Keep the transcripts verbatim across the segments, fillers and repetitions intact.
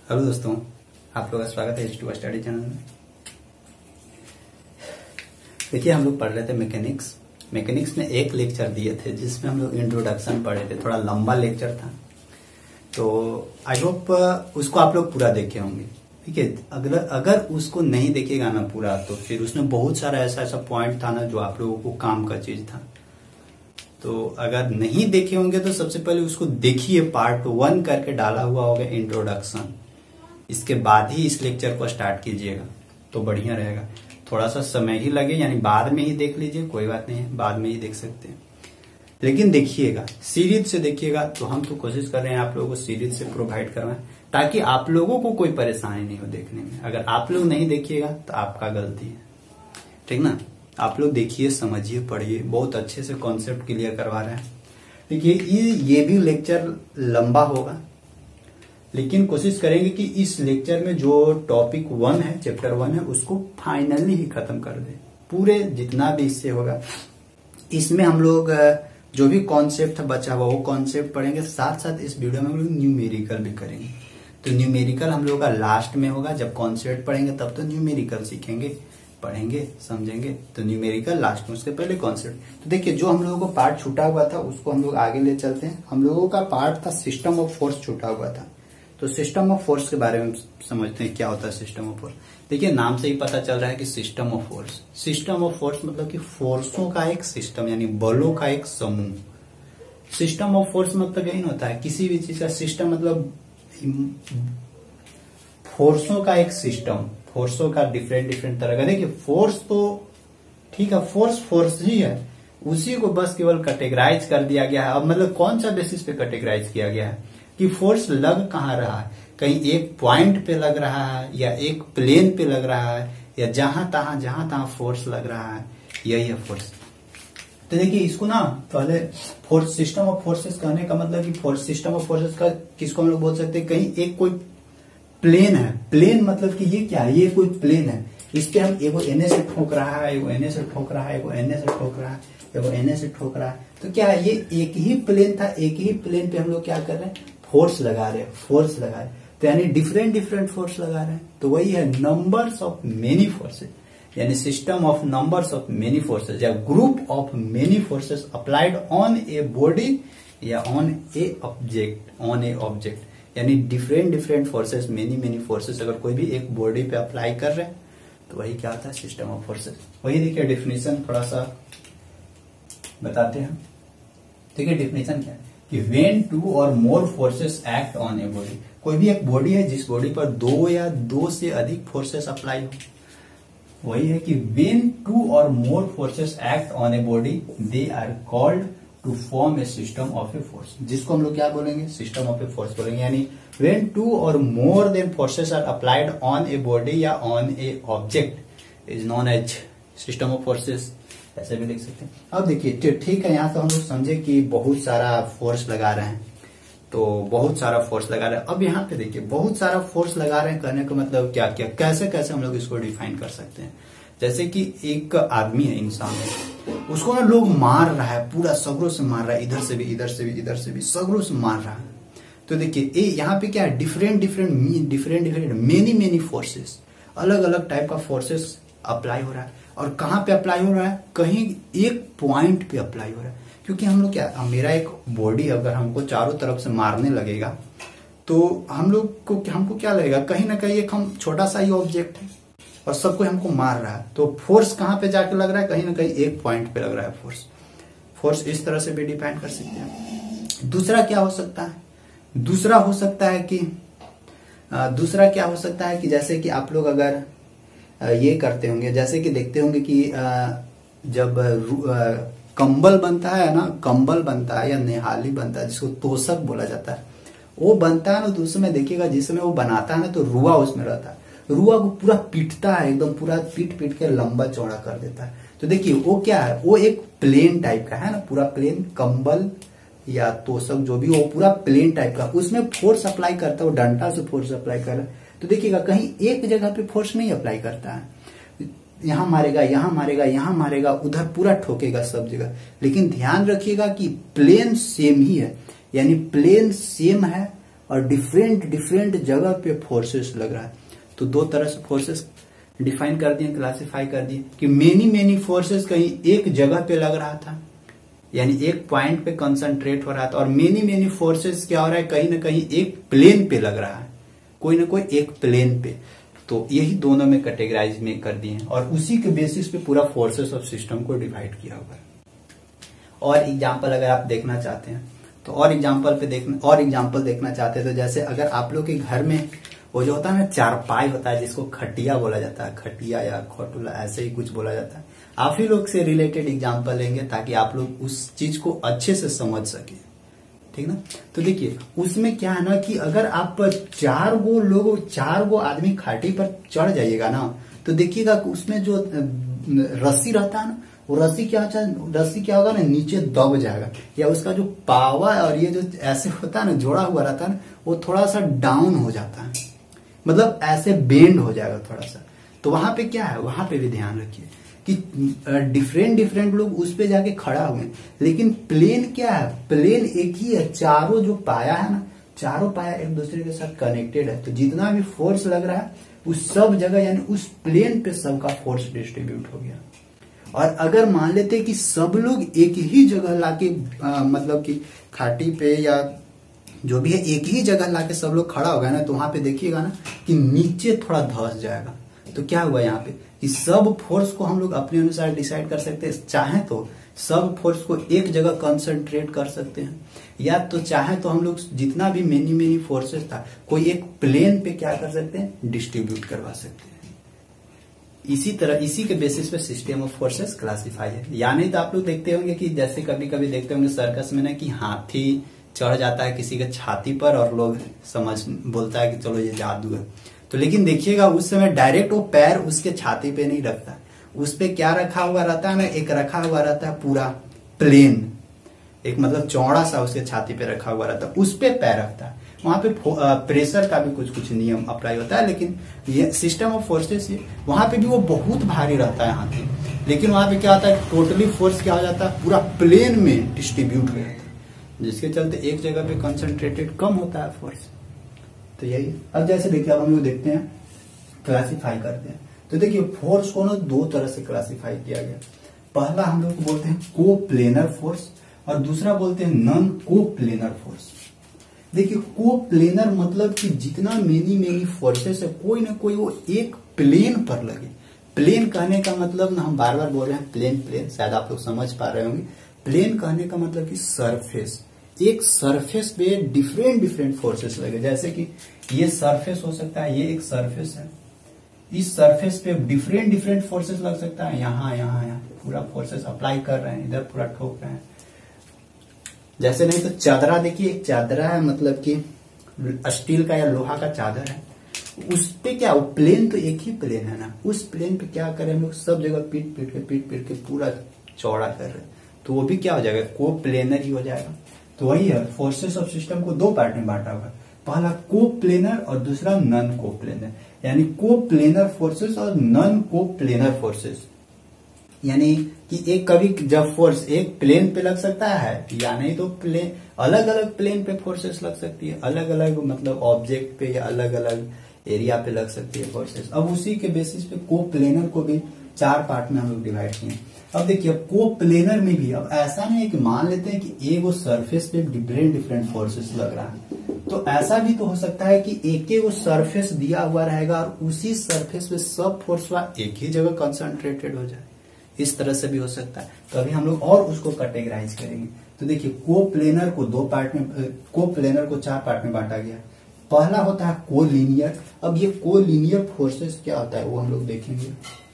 Hello दोस्तों, आप लोगों का स्वागत है एच टू स्टडी चैनल में। देखिए, हम लोग पढ़ रहे थे मैकेनिक्स मैकेनिक्स में एक लेक्चर दिए थे जिसमें हम लोग इंट्रोडक्शन पढ़े थे। थोड़ा लंबा लेक्चर था, तो आई होप उसको आप लोग पूरा देखे होंगे। ठीक है, अगर अगर उसको नहीं देखेगा ना पूरा, तो फिर उसमें बहुत सारा ऐसा ऐसा पॉइंट था ना जो आप लोगों को काम का चीज था। तो अगर नहीं देखे होंगे तो सबसे पहले उसको देखिए, पार्ट वन करके डाला हुआ होगा इंट्रोडक्शन। इसके बाद ही इस लेक्चर को स्टार्ट कीजिएगा तो बढ़िया रहेगा। थोड़ा सा समय ही लगे, यानी बाद में ही देख लीजिए, कोई बात नहीं है, बाद में ही देख सकते हैं, लेकिन देखिएगा, सीरीज से देखिएगा। तो हम तो कोशिश कर रहे हैं आप लोगों को सीरीज से प्रोवाइड करवाएं, ताकि आप लोगों को कोई परेशानी नहीं हो देखने में। अगर आप लोग नहीं देखिएगा तो आपका गलती है, ठीक ना। आप लोग देखिए, समझिए, पढ़िए, बहुत अच्छे से कॉन्सेप्ट क्लियर करवा रहे हैं। देखिए, ये ये भी लेक्चर लंबा होगा, लेकिन कोशिश करेंगे कि इस लेक्चर में जो टॉपिक वन है, चैप्टर वन है, उसको फाइनली ही खत्म कर दे। पूरे जितना भी इससे होगा, इसमें हम लोग जो भी कॉन्सेप्ट बचा हुआ वो कॉन्सेप्ट पढ़ेंगे। साथ साथ इस वीडियो में हम लोग न्यूमेरिकल भी करेंगे। तो न्यूमेरिकल हम लोग का लास्ट में होगा, जब कॉन्सेप्ट पढ़ेंगे तब तो न्यूमेरिकल सीखेंगे, पढ़ेंगे, समझेंगे। तो न्यूमेरिकल लास्ट में, उसके पहले कॉन्सेप्ट। तो देखिए, जो हम लोगों को पार्ट छूटा हुआ था उसको हम लोग आगे ले चलते हैं। हम लोगों का पार्ट था सिस्टम ऑफ फोर्स छूटा हुआ था। तो सिस्टम ऑफ फोर्स के बारे में समझते हैं, क्या होता है सिस्टम ऑफ फोर्स। देखिए, नाम से ही पता चल रहा है कि system of force. System of force मतलब कि फोर्सों का एक सिस्टम, यानी बलों का एक समूह। सिस्टम ऑफ फोर्स मतलब यही होता है, किसी भी चीज का सिस्टम मतलब फोर्सों का एक सिस्टम। फोर्सों का डिफरेंट डिफरेंट तरह का। देखिए, फोर्स तो ठीक है, फोर्स फोर्स ही है, उसी को बस केवल कैटेगराइज कर दिया गया है। अब मतलब कौन सा बेसिस पे कैटेगराइज किया गया है कि फोर्स लग कहाँ रहा है, कहीं एक पॉइंट पे लग रहा है, या एक प्लेन पे लग रहा है, या जहां तहां जहां तहां फोर्स लग रहा है, यही है फोर्स। तो देखिए, इसको ना पहले फोर्स सिस्टम ऑफ फोर्सेस कहने का मतलब कि फोर्स सिस्टम ऑफ फोर्सेस का किसको हम लोग बोल सकते हैं, कहीं एक कोई प्लेन है। प्लेन मतलब कि ये क्या है, ये कोई प्लेन है, इस पे हम एगो एनए से ठोक रहा है, एगो एनए से ठोक रहा है, एगो एनए से ठोक रहा है, एगो एनए से ठोक रहा है। तो क्या है, ये एक ही प्लेन था, एक ही प्लेन पे हम लोग क्या कर रहे हैं, फोर्स लगा रहे हैं, फोर्स लगा रहे हैं। तो यानी डिफरेंट डिफरेंट फोर्स लगा रहे हैं। तो वही है नंबर्स ऑफ मेनी फोर्सेस, यानी system of numbers of many forces, या group of many forces applied on a body या on a object, on a object. यानी different different forces, many many forces अगर कोई भी एक बॉडी पे apply कर रहे हैं तो वही क्या होता है, सिस्टम ऑफ फोर्सेस। वही देखिए, डेफिनेशन थोड़ा सा बताते हैं। देखिए, डेफिनेशन क्या है कि when two or more forces act on a body. कोई भी एक बॉडी है जिस बॉडी पर दो या दो से अधिक फोर्सेस अप्लाई हो, वही है कि when two or more forces act on a body they are called to form a system of a force, जिसको हम लोग क्या बोलेंगे, सिस्टम ऑफ ए फोर्स बोलेंगे। यानी when two or more than forces are applied on a body या on a object is known as system of forces, ऐसे भी लिख सकते हैं। अब देखिए, ठीक है, यहाँ तो हम लोग समझे कि बहुत सारा फोर्स लगा रहे हैं, तो बहुत सारा फोर्स लगा रहे हैं। अब यहाँ पे देखिए, बहुत सारा फोर्स लगा रहे हैं कहने का मतलब क्या क्या, कैसे कैसे हम लोग इसको डिफाइन कर सकते हैं। जैसे कि एक आदमी है, इंसान है, उसको ना लोग मार रहा है, पूरा सगरों से मार रहा है, इधर से भी, इधर से भी, इधर से भी, सगरों से मार रहा है। तो देखिए, यहाँ पे क्या है, different different different different many many forces, अलग अलग टाइप का फोर्सेस अप्लाई हो रहा है। और कहाँ पे अप्लाई हो रहा है, कहीं एक पॉइंट पे अप्लाई हो रहा है। क्योंकि हम लोग क्या, मेरा एक बॉडी अगर हमको चारों तरफ से मारने लगेगा तो हम लोग को हमको क्या लगेगा, कहीं ना कहीं एक हम छोटा सा ही ऑब्जेक्ट है और सब कोई हमको मार रहा है। तो फोर्स कहाँ पे जाके लग रहा है, कहीं ना कहीं एक पॉइंट पे लग रहा है फोर्स। फोर्स इस तरह से भी डिफाइन कर सकते हैं। दूसरा क्या हो सकता है, दूसरा हो सकता है कि दूसरा क्या हो सकता है कि जैसे कि आप लोग अगर ये करते होंगे, जैसे कि देखते होंगे कि जब कंबल बनता है ना, कंबल बनता है या नेहाली बनता है, जिसको तोशक बोला जाता है, वो बनता है ना, तो उसमें देखिएगा जिसमें वो बनाता है ना, तो रुआ उसमें रहता है। रुआ को पूरा पीटता है, एकदम पूरा पीट पीट के लंबा चौड़ा कर देता है। तो देखिए, वो क्या है, वो एक प्लेन टाइप का है ना, पूरा प्लेन कंबल या तोशक जो भी, वो पूरा प्लेन टाइप का, उसमें फोर्स अप्लाई करता है, वो डंडा से फोर्स अप्लाई कर रहा है। तो देखिएगा, कहीं एक जगह पे फोर्स नहीं अप्लाई करता है, यहां मारेगा, यहां मारेगा, यहां मारेगा, उधर पूरा ठोकेगा सब जगह। लेकिन ध्यान रखिएगा कि प्लेन सेम ही है, यानी प्लेन सेम है और डिफरेंट डिफरेंट जगह पे फोर्सेस लग रहा है। तो दो तरह से फोर्सेस डिफाइन कर दिए, क्लासिफाई कर दिए कि मेनी मेनी फोर्सेस कहीं एक जगह पे लग रहा था, यानी एक पॉइंट पे कंसंट्रेट हो रहा था, और मेनी मेनी फोर्सेस क्या हो रहा है, कहीं ना कहीं एक प्लेन पे लग रहा है, कोई ना कोई एक प्लेन पे। तो यही दोनों में कैटेगराइज में कर दिए हैं और उसी के बेसिस पे पूरा फोर्सेस ऑफ सिस्टम को डिवाइड किया हुआ है। और एग्जांपल अगर आप देखना चाहते हैं तो और एग्जांपल पे देखना और एग्जांपल देखना चाहते हैं तो जैसे अगर आप लोग के घर में वो जो होता है ना चारपाई होता है, जिसको खटिया बोला जाता है, खटिया या खटुला ऐसे ही कुछ बोला जाता है, आप ही लोग से रिलेटेड एग्जांपल लेंगे ताकि आप लोग उस चीज को अच्छे से समझ सके, ठीक ना। तो देखिए उसमें क्या है ना कि अगर आप चार गो लोग चार गो आदमी खाटी पर चढ़ जाइएगा ना, तो देखिएगा उसमें जो रस्सी रहता है ना, वो रस्सी क्या रस्सी क्या होगा ना, नीचे दब जाएगा, या उसका जो पावा और ये जो ऐसे होता है ना जोड़ा हुआ रहता है ना, वो थोड़ा सा डाउन हो जाता है, मतलब ऐसे बेंड हो जाएगा थोड़ा सा। तो वहां पे क्या है, वहां पे भी ध्यान रखिए कि डिफरेंट डिफरेंट लोग उस पे जाके खड़ा हुए, लेकिन प्लेन क्या है, प्लेन एक ही है, चारों जो पाया है ना, चारों पाया एक दूसरे के साथ कनेक्टेड है। तो जितना भी फोर्स लग रहा है उस सब जगह यानी उस प्लेन पे सबका फोर्स डिस्ट्रीब्यूट हो गया। और अगर मान लेते कि सब लोग एक ही जगह लाके मतलब कि खाटी पे या जो भी है एक ही जगह लाके सब लोग खड़ा हो गया ना, तो वहां पे देखिएगा ना कि नीचे थोड़ा धंस जाएगा। तो क्या हुआ यहाँ पे कि सब फोर्स को हम लोग अपने अनुसार डिसाइड कर सकते हैं, चाहे तो सब फोर्स को एक जगह कंसंट्रेट कर सकते हैं, या तो चाहे तो हम लोग जितना भी मेनी मेनी फोर्सेस था कोई एक प्लेन पे क्या कर सकते हैं, डिस्ट्रीब्यूट करवा सकते हैं। इसी तरह इसी के बेसिस पे सिस्टम ऑफ फोर्सेस क्लासिफाई है। यानी तो आप लोग देखते होंगे कि जैसे कभी कभी देखते होंगे सर्कस में ना कि हाथी चढ़ जाता है किसी के छाती पर और लोग समझ बोलता है कि चलो ये जादू है। तो लेकिन देखिएगा उस समय डायरेक्ट वो पैर उसके छाती पे नहीं रखता, उस पे क्या रखा हुआ रहता है ना, एक रखा हुआ रहता है पूरा प्लेन, एक मतलब चौड़ा सा उसके छाती पे रखा हुआ रहता है, उस पे पैर रखता है। वहां पे प्रेशर का भी कुछ कुछ नियम अप्लाई होता है, लेकिन ये सिस्टम ऑफ फोर्सेस वहां पे भी वो बहुत भारी रहता है हाथी, लेकिन वहां पे क्या होता है, टोटली फोर्स क्या हो जाता है, पूरा प्लेन में डिस्ट्रीब्यूट हो जाता है, जिसके चलते एक जगह पे कंसंट्रेटेड कम होता है फोर्स। तो यही अब जैसे देखिए अब हम लोग देखते हैं क्लासिफाई करते हैं। तो देखिए फोर्स को ना दो तरह से क्लासिफाई किया गया। पहला हम लोग बोलते हैं को प्लेनर फोर्स और दूसरा बोलते हैं नॉन को प्लेनर फोर्स। देखिए को प्लेनर मतलब कि जितना मेनी मेनी फोर्सेस है कोई ना कोई वो एक प्लेन पर लगे। प्लेन कहने का मतलब ना हम बार बार बोल रहे हैं प्लेन प्लेन, शायद आप लोग समझ पा रहे होंगे। प्लेन कहने का मतलब कि सरफेस, एक सरफेस पे डिफरेंट डिफरेंट फोर्सेस लगे। जैसे कि ये सरफेस हो सकता है, ये एक सरफेस है, इस सरफेस पे डिफरेंट डिफरेंट फोर्सेस लग सकता है, यहाँ यहाँ यहाँ पूरा फोर्सेस अप्लाई कर रहे हैं, इधर पूरा ठोक रहे हैं। जैसे नहीं तो चादरा, देखिए एक चादरा है मतलब कि स्टील का या लोहा का चादर है, उस पे क्या वो प्लेन तो एक ही प्लेन है ना, उस प्लेन पे क्या करें हम लोग सब जगह पीट पीट के पीट पीट के पूरा चौड़ा कर रहे हैं, तो वो भी क्या हो जाएगा, को प्लेनर ही हो जाएगा। तो वही है, फोर्सेस ऑफ सिस्टम को दो पार्ट में बांटा हुआ है, पहला को प्लेनर और दूसरा नॉन को प्लेनर। यानी को प्लेनर फोर्सेस और नॉन को प्लेनर फोर्सेस, यानी कि एक कभी जब फोर्स एक प्लेन पे लग सकता है या नहीं तो प्लेन अलग अलग प्लेन पे फोर्सेस लग सकती है, अलग अलग मतलब ऑब्जेक्ट पे या अलग अलग एरिया पे लग सकती है फोर्सेस। अब उसी के बेसिस पे को प्लेनर को भी चार पार्ट में हम लोग डिवाइड किए। अब देखिए को प्लेनर में भी अब ऐसा नहीं है कि मान लेते हैं कि एक वो सरफेस पे डिफरेंट डिफरेंट फोर्सेस लग रहा है, तो ऐसा भी तो हो सकता है कि एक एक वो सरफेस दिया हुआ रहेगा और उसी सरफेस पे सब फोर्स एक ही जगह कंसंट्रेटेड हो जाए, इस तरह से भी हो सकता है। तो अभी हम लोग और उसको कैटेगराइज करेंगे। तो देखिए को प्लेनर को दो पार्ट में, को प्लेनर को चार पार्ट में बांटा गया। पहला होता है को लीनियर। अब ये को लीनियर फोर्सेस क्या होता है वो हम लोग देखेंगे।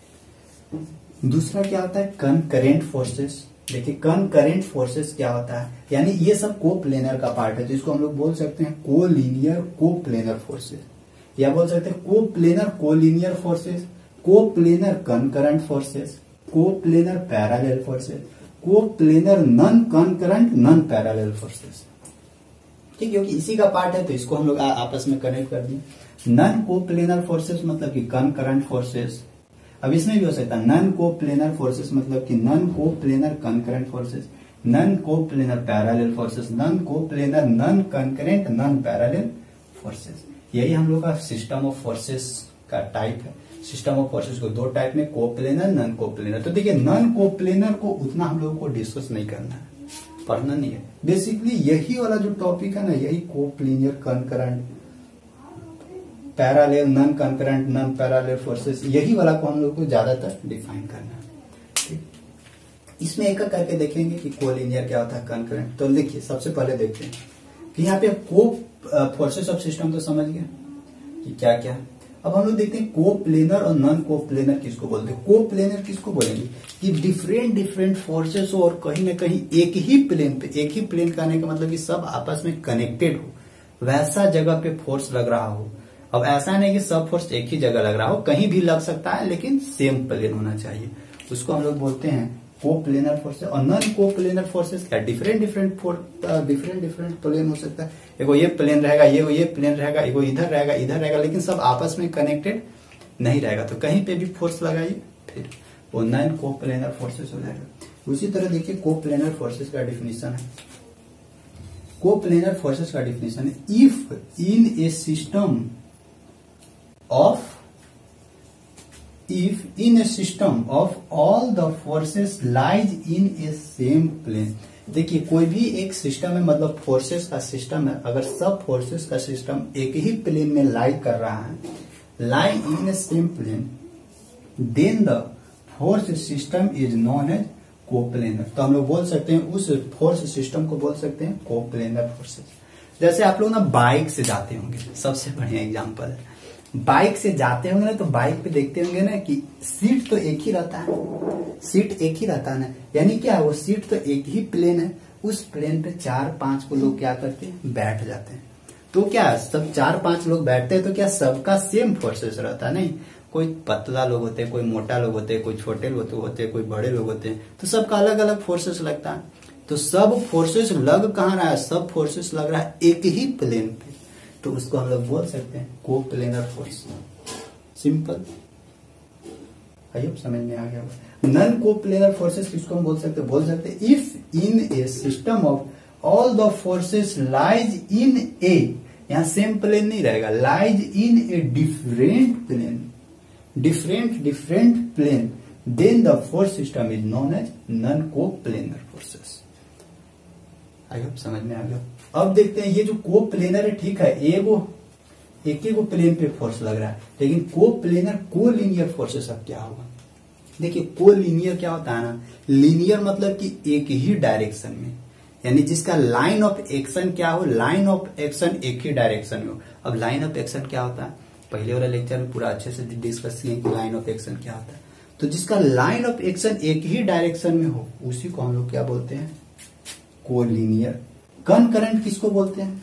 दूसरा क्या होता है कनकरेंट फोर्सेस। देखिए कनकरेंट फोर्सेस क्या होता है, यानी ये सब को प्लेनर का पार्ट है, जिसको हम लोग बोल सकते हैं को लीनियर को प्लेनर फोर्सेस, या बोल सकते हैं coplanar collinear forces, coplanar concurrent forces, coplanar parallel forces, coplanar non concurrent non parallel forces. ठीक, क्योंकि इसी का पार्ट है तो इसको हम लोग आपस में कनेक्ट कर दें। नॉन को प्लेनर फोर्सेस मतलब कि कनकरेंट फोर्सेस। अब इसमें भी हो सकता है नॉन को प्लेनर फोर्सेस मतलब कि non coplanar concurrent forces, non coplanar parallel forces, non coplanar non concurrent non parallel forces. यही हम लोग का सिस्टम ऑफ फोर्सेस का टाइप है। सिस्टम ऑफ फोर्सेस को दो टाइप में, कोप्लेनर, नॉन कोप्लेनर। तो देखिए नॉन कोप्लेनर को उतना हम लोगों को डिस्कस नहीं करना है, पढ़ना नहीं है। बेसिकली यही वाला जो टॉपिक है ना, यही coplanar, concurrent, parallel, non concurrent, non parallel forces, यही वाला को हम लोग को ज्यादातर डिफाइन करना है। ठीक, इसमें एक एक करके देखेंगे कि कोलिनियर क्या होता है, कंकरेंट। तो देखिए सबसे पहले देखते हैं कि यहाँ पे को फोर्सेस ऑफ सिस्टम तो समझ गए कि क्या क्या। अब हम लोग देखते हैं कोप्लेनर और नॉन कोप्लेनर किसको बोलते हैं। कोप्लेनर किसको बोलेंगे कि डिफरेंट डिफरेंट फोर्सेस हो और कहीं ना कहीं एक ही प्लेन पे, एक ही प्लेन कहने का मतलब कि सब आपस में कनेक्टेड हो, वैसा जगह पे फोर्स लग रहा हो। अब ऐसा नहीं कि सब फोर्स एक ही जगह लग रहा हो, कहीं भी लग सकता है, लेकिन सेम प्लेन होना चाहिए, उसको हम लोग बोलते हैं कोप्लेनर फोर्सेस। और नॉन कोप्लेनर फोर्सेस क्या, different different different different plane हो सकता है। एगो ये प्लेन रहेगा, ये ये प्लेन रहेगा, एगो इधर रहेगा, इधर रहेगा, लेकिन सब आपस में कनेक्टेड नहीं रहेगा। तो कहीं पे भी फोर्स लगाइए, फिर वो नॉन कोप्लेनर फोर्सेस हो जाएगा। उसी तरह देखिए कोप्लेनर फोर्सेस का डिफिनीशन है। कोप्लेनर फोर्सेस का डिफिनीशन है, if in a system of if in a system of all the forces lies in a same plane। देखिए कोई भी एक सिस्टम है, मतलब फोर्सेस का सिस्टम है, अगर सब फोर्सेस का सिस्टम एक ही प्लेन में लाई कर रहा है, lie in a same plane, then the force system is known as coplanar. तो हम लोग बोल सकते हैं उस फोर्स सिस्टम को बोल सकते हैं कोप्लेनर फोर्सेस। जैसे आप लोग ना बाइक से जाते होंगे, सबसे बढ़िया एग्जांपल है, बाइक से जाते होंगे ना, तो बाइक पे देखते होंगे ना कि सीट तो एक ही रहता है, सीट एक ही रहता है ना, यानी क्या, वो सीट तो एक ही प्लेन है, उस प्लेन पे चार पांच को लोग क्या करते हैं, बैठ जाते हैं। तो क्या सब चार पांच लोग बैठते हैं तो क्या सबका सेम फोर्सेस रहता है? नहीं, कोई पतला लोग होते हैं, कोई मोटा लोग होते हैं, कोई छोटे लोग होते हैं, कोई बड़े लोग होते हैं, तो सबका अलग अलग फोर्सेस लगता है। तो सब फोर्सेस लग कहाँ रहा है, सब फोर्सेस लग रहा है एक ही प्लेन पे, तो उसको हम लोग बोल सकते हैं coplanar force. Simple, I hope समझ में आ गया। नॉन कोप्लेनर फोर्सेस किसको हम बोल सकते हैं, बोल सकते हैं if in a system of all the forces lies in a, यहां सेम प्लेन नहीं रहेगा, lies in a different plane, different different plane, then the force system is known as non coplanar forces. I hope समझ में आ गया। अब देखते हैं ये जो कोप्लेनर है, ठीक है, एगो एक ही को प्लेन पे फोर्स लग रहा है, लेकिन कोप्लेनर कोलिनियर फोर्सेस अब क्या होगा। देखिए कोलिनियर क्या होता है ना, लीनियर मतलब कि एक ही डायरेक्शन में, यानी जिसका लाइन ऑफ एक्शन क्या हो, लाइन ऑफ एक्शन एक ही डायरेक्शन में हो। अब लाइन ऑफ एक्शन क्या होता है, पहले वाला लेक्चर में पूरा अच्छे से डिस्कस किए कि लाइन ऑफ एक्शन क्या होता है। तो जिसका लाइन ऑफ एक्शन एक ही डायरेक्शन में हो, उसी को हम लोग क्या बोलते हैं, कोलिनियर। कनकरेंट किसको बोलते हैं,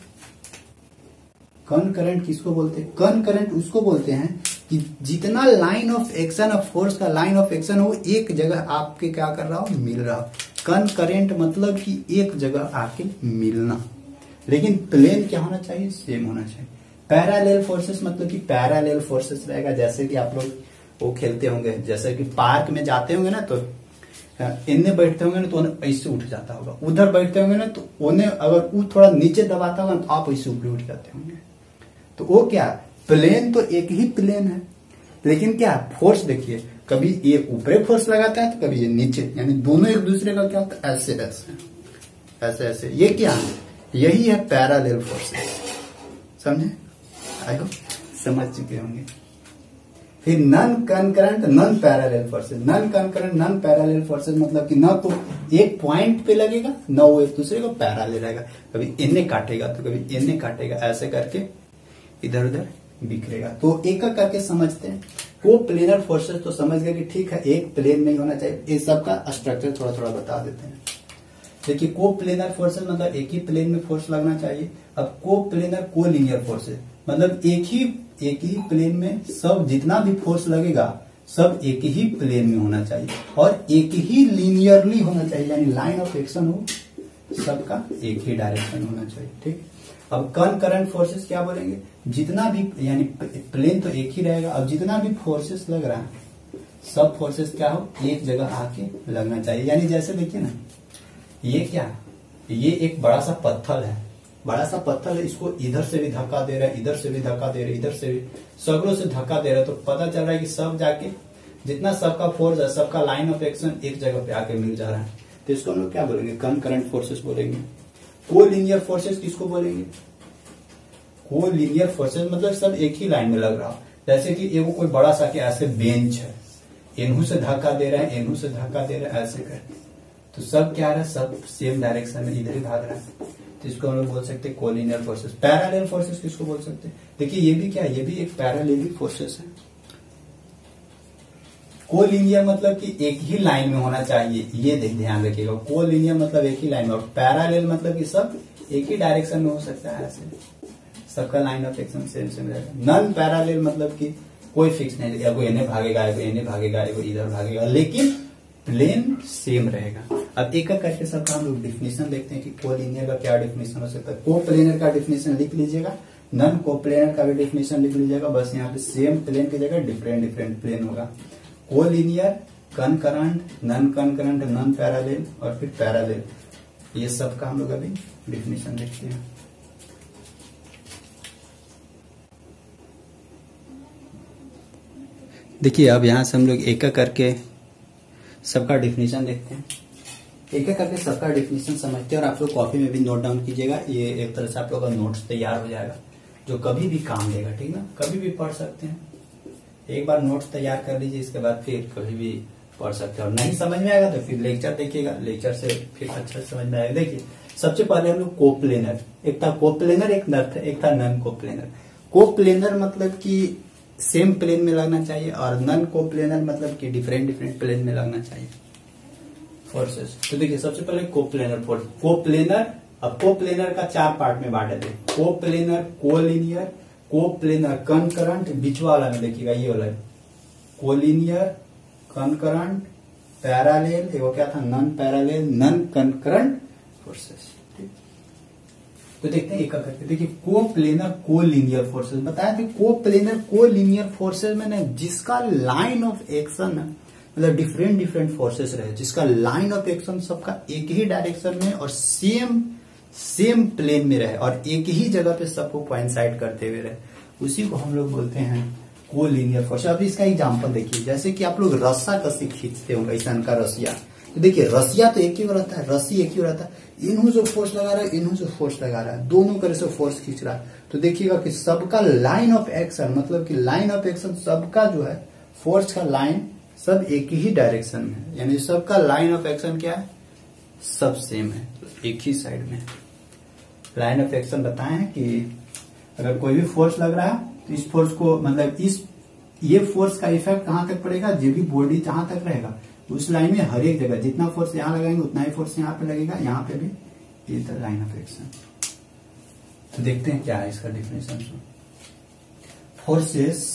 कनकरेंट किसको बोलते हैं, कनकरेंट उसको बोलते हैं कि जितना line of action of force का लाइन ऑफ एक्शन हो, एक जगह आपके क्या कर रहा हो, मिल रहा हो। कनकरेंट मतलब कि एक जगह आके मिलना, लेकिन प्लेन क्या होना चाहिए, सेम होना चाहिए। पैरेलल फोर्सेस मतलब कि पैरेलल फोर्सेस रहेगा, जैसे कि आप लोग वो खेलते होंगे, जैसे कि पार्क में जाते होंगे ना, तो इन्हें बैठते होंगे ना तो ऐसे उठ जाता होगा, उधर बैठते होंगे ना तो उन्हें अगर वो थोड़ा नीचे दबाता होगा तो आप ऐसे ऊपर उठ जाते होंगे। तो वो क्या, प्लेन तो एक ही प्लेन है, लेकिन क्या फोर्स देखिए, कभी ये ऊपरे फोर्स लगाता है तो कभी ये नीचे, यानी दोनों एक दूसरे का क्या होता है, ऐसे ऐसे ऐसे ऐसे। ये क्या है, यही है पैरेलल फोर्सेस। समझे, आई होप समझ चुके होंगे। फिर non concurrent non parallel forces. Non concurrent non parallel forces मतलब कि ना तो एक पॉइंट पे लगेगा, ना वो एक दूसरे को पैरेलल रहेगा, कभी इन्हें काटेगा तो कभी इन्हें काटेगा, ऐसे करके इधर उधर बिखरेगा। तो एक एक करके समझते हैं। कोप्लेनर फोर्सेस तो समझ गए कि ठीक है एक प्लेन नहीं होना चाहिए, इस सब का स्ट्रक्चर थोड़ा थोड़ा बता देते हैं। देखिए कोप्लेनर फोर्सेस मतलब एक ही प्लेन में फोर्स लगना चाहिए। अब कोप्लेनर कोलिनियर फोर्सेस मतलब एक ही एक ही प्लेन में सब जितना भी फोर्स लगेगा सब एक ही प्लेन में होना चाहिए और एक ही लीनियरली होना चाहिए, यानी लाइन ऑफ एक्शन हो सबका एक ही डायरेक्शन होना चाहिए। ठीक, अब कनकरेंट फोर्सेस क्या बोलेंगे, जितना भी यानी प्लेन तो एक ही रहेगा, अब जितना भी फोर्सेस लग रहा है सब फोर्सेस क्या हो, एक जगह आके लगना चाहिए। यानी जैसे देखिए ना, ये क्या, ये एक बड़ा सा पत्थर है, बड़ा सा पत्थर है, इसको इधर से भी धक्का दे रहा है, इधर से भी धक्का दे रहा है, इधर से भी सगरों से धक्का दे रहा है, तो पता चल रहा है कि सब जाके जितना सबका फोर्स है, सबका लाइन ऑफ एक्शन एक जगह पे आके मिल जा रहा है। तो इसको हम लोग क्या बोलेंगे? कनकरेंट फोर्सेस बोलेंगे। कोलिनियर फोर्सेस किसको बोलेंगे? कोलिनियर फोर्सेस मतलब सब एक ही लाइन में लग रहा हो। जैसे कि एगो कोई बड़ा सा क्या ऐसे बेंच है, एनहू से धक्का दे रहा है, एनहू से धक्का दे रहा है, ऐसे कर, तो सब क्या रहा है? सब सेम डायरेक्शन में इधर ही भाग रहा है। तो इसको हम लोग बोल सकते हैं कोलिनियर फोर्सेस। पैरेलल फोर्सेस किसको बोल सकते हैं? देखिए ये भी क्या है, ये भी एक पैरेलल फोर्सेस है। कोलिनियर मतलब कि एक ही लाइन में होना चाहिए, ये ध्यान रखिएगा। कोलिनियर मतलब एक ही लाइन में, और पैरेलल मतलब कि सब एक ही डायरेक्शन में हो सकता है, ऐसे सबका line of action same same रहेगा। नॉन पैरेलल मतलब कि कोई फिक्स नहीं, एगो इन्हें भागेगा, एगो इन्हें भागेगा, एगो इधर भागेगा, लेकिन प्लेन सेम रहेगा। अब एक एक करके सबका हम लोग डिफिनेशन देखते हैं कि कोलिनियर का क्या डिफिनेशन हो सकता है। कोप्लेनर का डिफिनेशन लिख लीजिएगा, नॉन कोप्लेनर का भी डिफिनेशन लिख लीजिएगा। बस यहाँ पे सेम प्लेन की जगह डिफरेंट डिफरेंट प्लेन होगा। Collinear, concurrent, non concurrent, non parallel और फिर पैरेलल, ये सब का हम लोग अभी डिफिनेशन देखते हैं। देखिए अब यहां से हम लोग एक एक करके सबका डिफिनेशन देखते हैं, एक एक करके सबका डिफिनेशन समझते हैं, और आप लोग कॉपी में भी नोट डाउन कीजिएगा। ये एक तरह से आप लोग का नोट्स तैयार हो जाएगा, जो कभी भी काम देगा, ठीक ना, कभी भी पढ़ सकते हैं। एक बार नोट्स तैयार कर लीजिए, इसके बाद फिर कभी भी पढ़ सकते हैं। और नहीं समझ में आएगा तो फिर लेक्चर देखिएगा, लेक्चर से फिर अच्छा समझ में आएगा। देखिए सबसे पहले हम लोग कोप्लेनर, एक था कोप्लेनर, एक नॉन एक था नॉन कोप्लेनर। कोप्लेनर मतलब कि सेम प्लेन में लगना चाहिए, और नॉन कोप्लेनर मतलब कि डिफरेंट डिफरेंट प्लेन में लगना चाहिए फोर्सेस। तो देखिए सबसे पहले कोप्लेनर फोर्स। कोप्लेनर, अब कोप्लेनर का चार पार्ट में बांटे थे, कोप्लेनर, कोलिनियर, कोप्लेनर, कनकरेंट, बीच वाला में देखिएगा ये वाला कोलिनियर, कनकरेंट, पैरेलल, एगो क्या था non parallel, non concurrent forces. तो देखते हैं एक करके। देखिए कोप्लेनर कोलिनियर फोर्सेस बताया थे। कोप्लेनर कोलिनियर फोर्सेस में ना जिसका लाइन ऑफ एक्शन मतलब डिफरेंट डिफरेंट फोर्सेस रहे, जिसका लाइन ऑफ एक्शन सबका एक ही डायरेक्शन में और सेम सेम प्लेन में रहे, और एक ही जगह पे सबको कोइंसाइड करते हुए रहे, उसी को हम लोग बोलते हैं कोलिनियर फोर्स। अब इसका एग्जांपल देखिए, जैसे कि आप लोग रस्सा कसी खींचते होंगे, ऐसा का रसिया, तो देखिए रसिया तो एक ही रहता है, रस्सी एक ही रहता है, इन्हों जो फोर्स लगा रहा है, इन्हों जो फोर्स लगा रहा है, दोनों तरह से फोर्स खींच रहा है। तो देखिएगा कि सबका लाइन ऑफ एक्शन मतलब कि लाइन ऑफ एक्शन सबका जो है फोर्स का लाइन सब एक ही डायरेक्शन में है, यानी सबका लाइन ऑफ एक्शन क्या है, सब सेम है, तो एक ही साइड में। लाइन ऑफ एक्शन बताए हैं कि अगर कोई भी फोर्स लग रहा है तो इस फोर्स को मतलब इस ये फोर्स का इफेक्ट कहां तक पड़ेगा, जो भी बॉडी जहां तक रहेगा उस लाइन में हर एक जगह जितना फोर्स यहां लगाएंगे उतना ही फोर्स यहां पे लगेगा, यहां पे भी, ये था लाइन ऑफ एक्शन। तो देखते हैं क्या है इसका definition. Forces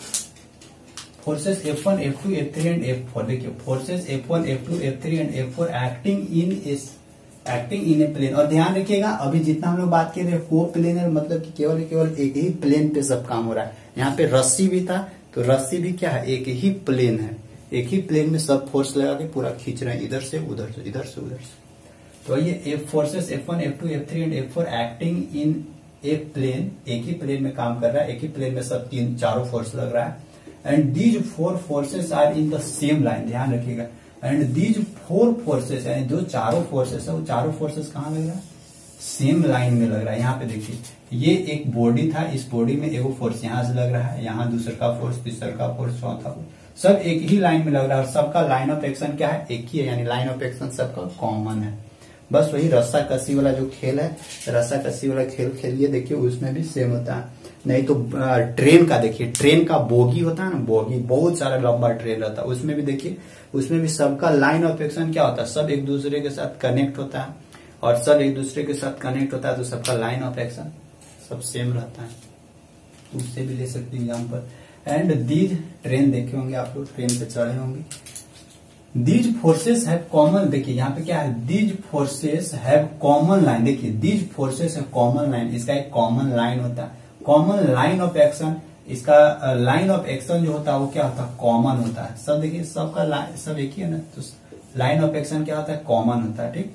forces F one, F two, F three and F four. देखिए forces F one, F two, F three and F four acting in इस एक्टिंग इन ए प्लेन। और ध्यान रखिएगा अभी जितना हम लोग बात कर रहे हैं को प्लेनर मतलब कि केवल केवल एक ही प्लेन पे सब काम हो रहा है। यहाँ पे रस्सी भी था तो रस्सी भी क्या है, एक ही प्लेन है, एक ही प्लेन में सब फोर्स लगा के पूरा खींच रहे हैं, इधर से उधर से, इधर से उधर से। तो ये F forces F one, F two, F three and F four acting in a plane, एक ही प्लेन में काम कर रहा है, एक ही प्लेन में सब तीन चारों फोर्स लग रहा है। And these four forces are in the same line, ध्यान रखिएगा। एंड दीज फोर फोर्सेस यानी जो चारों फोर्सेस है वो चारों फोर्सेस कहाँ लग रहा है, सेम लाइन में लग रहा है। यहाँ पे देखिए ये एक बॉडी था, इस बॉडी में एगो फोर्स यहाँ से लग रहा है, यहाँ दूसरा का फोर्स, तीसरा का फोर्स, चौथा फोर्स, सब एक ही लाइन में लग रहा है, और सबका लाइन ऑफ एक्शन क्या है, एक ही है, यानी लाइन ऑफ एक्शन सबका कॉमन है। बस वही रस्सा कसी वाला जो खेल है, रस्सा कसी वाला खेल खेलिए, देखिए उसमें भी सेम होता है। नहीं तो ट्रेन का देखिए, ट्रेन का बोगी होता है ना, बोगी बहुत सारा लंबा ट्रेन रहता है, उसमें भी देखिए उसमें भी सबका लाइन ऑफ एक्शन क्या होता है, सब एक दूसरे के साथ कनेक्ट होता है, और सब एक दूसरे के साथ कनेक्ट होता है तो सबका लाइन ऑफ एक्शन सब सेम रहता है। उससे भी ले सकते हैं एग्जाम्पल। एंड दीज ट्रेन देखे होंगे आप लोग, ट्रेन पे चढ़े होंगे। दीज फोर्सेस हैव कॉमन, देखिए यहाँ पे क्या है, these forces have common line. देखिए these forces have common line, इसका एक कॉमन लाइन होता है, कॉमन लाइन ऑफ एक्शन। इसका लाइन ऑफ एक्शन जो होता है वो क्या होता है, कॉमन होता है। सब देखिए सबका सब एक ही है ना, तो लाइन ऑफ एक्शन क्या होता है, कॉमन होता है, ठीक।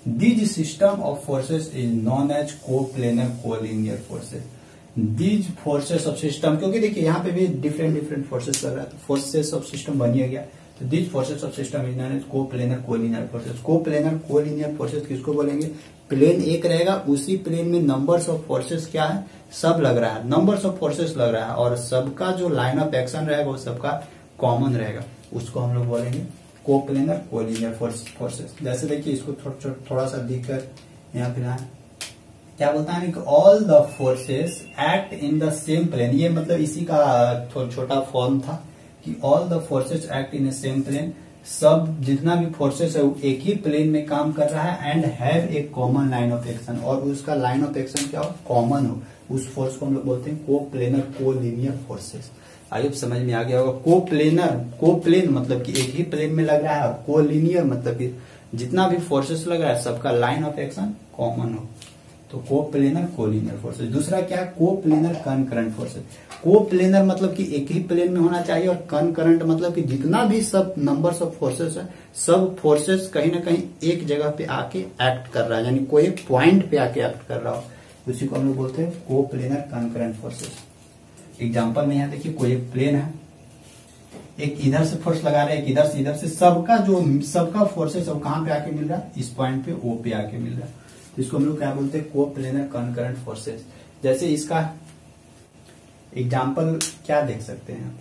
This system of forces is known as coplanar collinear forces. This forces of system, क्योंकि देखिए यहाँ पे भी डिफरेंट डिफरेंट फोर्सेस लग रहा है, तो फोर्सेस ऑफ सिस्टम बनिए गया। तो this forces of system is known as coplanar collinear forces. Coplanar collinear forces किसको बोलेंगे? प्लेन एक रहेगा, उसी प्लेन में नंबर्स ऑफ फोर्सेस क्या है? सब लग रहा है, नंबर्स ऑफ फोर्सेस लग रहा है, और सबका जो लाइन ऑफ एक्शन रहेगा वो सबका कॉमन रहेगा, उसको हम लोग बोलेंगे कोप्लेनर कोलिनियर फोर्सेस। जैसे देखिए इसको थोड़ा थोड़ा सा दिखकर यहाँ पे क्या बोलता है कि all the forces act in the same plane. ये मतलब इसी का छोटा फॉर्म था कि all the forces act in a same plane, सब जितना भी फोर्सेस है वो एक ही प्लेन में काम कर रहा है, and have a common line of action, और उसका लाइन ऑफ एक्शन क्या हो? कॉमन हो। उस फोर्स को हम लोग बोलते हैं कोप्लेनर कोलिनियर फोर्सेस। आइए समझ में आ गया होगा। कोप्लेनर, कोप्लेन मतलब कि एक ही प्लेन में लग रहा है, और कोलिनियर मतलब कि जितना भी फोर्सेस लग रहा है सबका लाइन ऑफ एक्शन कॉमन हो, तो कोप्लेनर कोलिनियर फोर्सेस। दूसरा क्या है? Coplanar concurrent forces. कोप्लेनर मतलब कि एक ही प्लेन में होना चाहिए, और कनकरेंट मतलब कि जितना भी सब नंबर्स ऑफ फोर्सेस है, सब फोर्सेस कहीं ना कहीं एक जगह पे आके एक्ट कर रहा है, यानी कोई एक पॉइंट पे आके एक्ट कर रहा हो, उसी को हम लोग बोलते हैं कोप्लेनर कनकरेंट फोर्सेस। एग्जाम्पल में यहाँ देखिए कोई एक प्लेन है, एक इधर से फोर्स लगा रहे हैं, एक इधर से, इधर से, सबका जो सबका फोर्सेस है वो कहाँ पे आके मिल रहा है? इस पॉइंट पे, ओ पे आके मिल रहा है, तो इसको हम लोग क्या बोलते हैं? Coplanar concurrent forces. जैसे इसका एग्जाम्पल क्या देख सकते हैं आप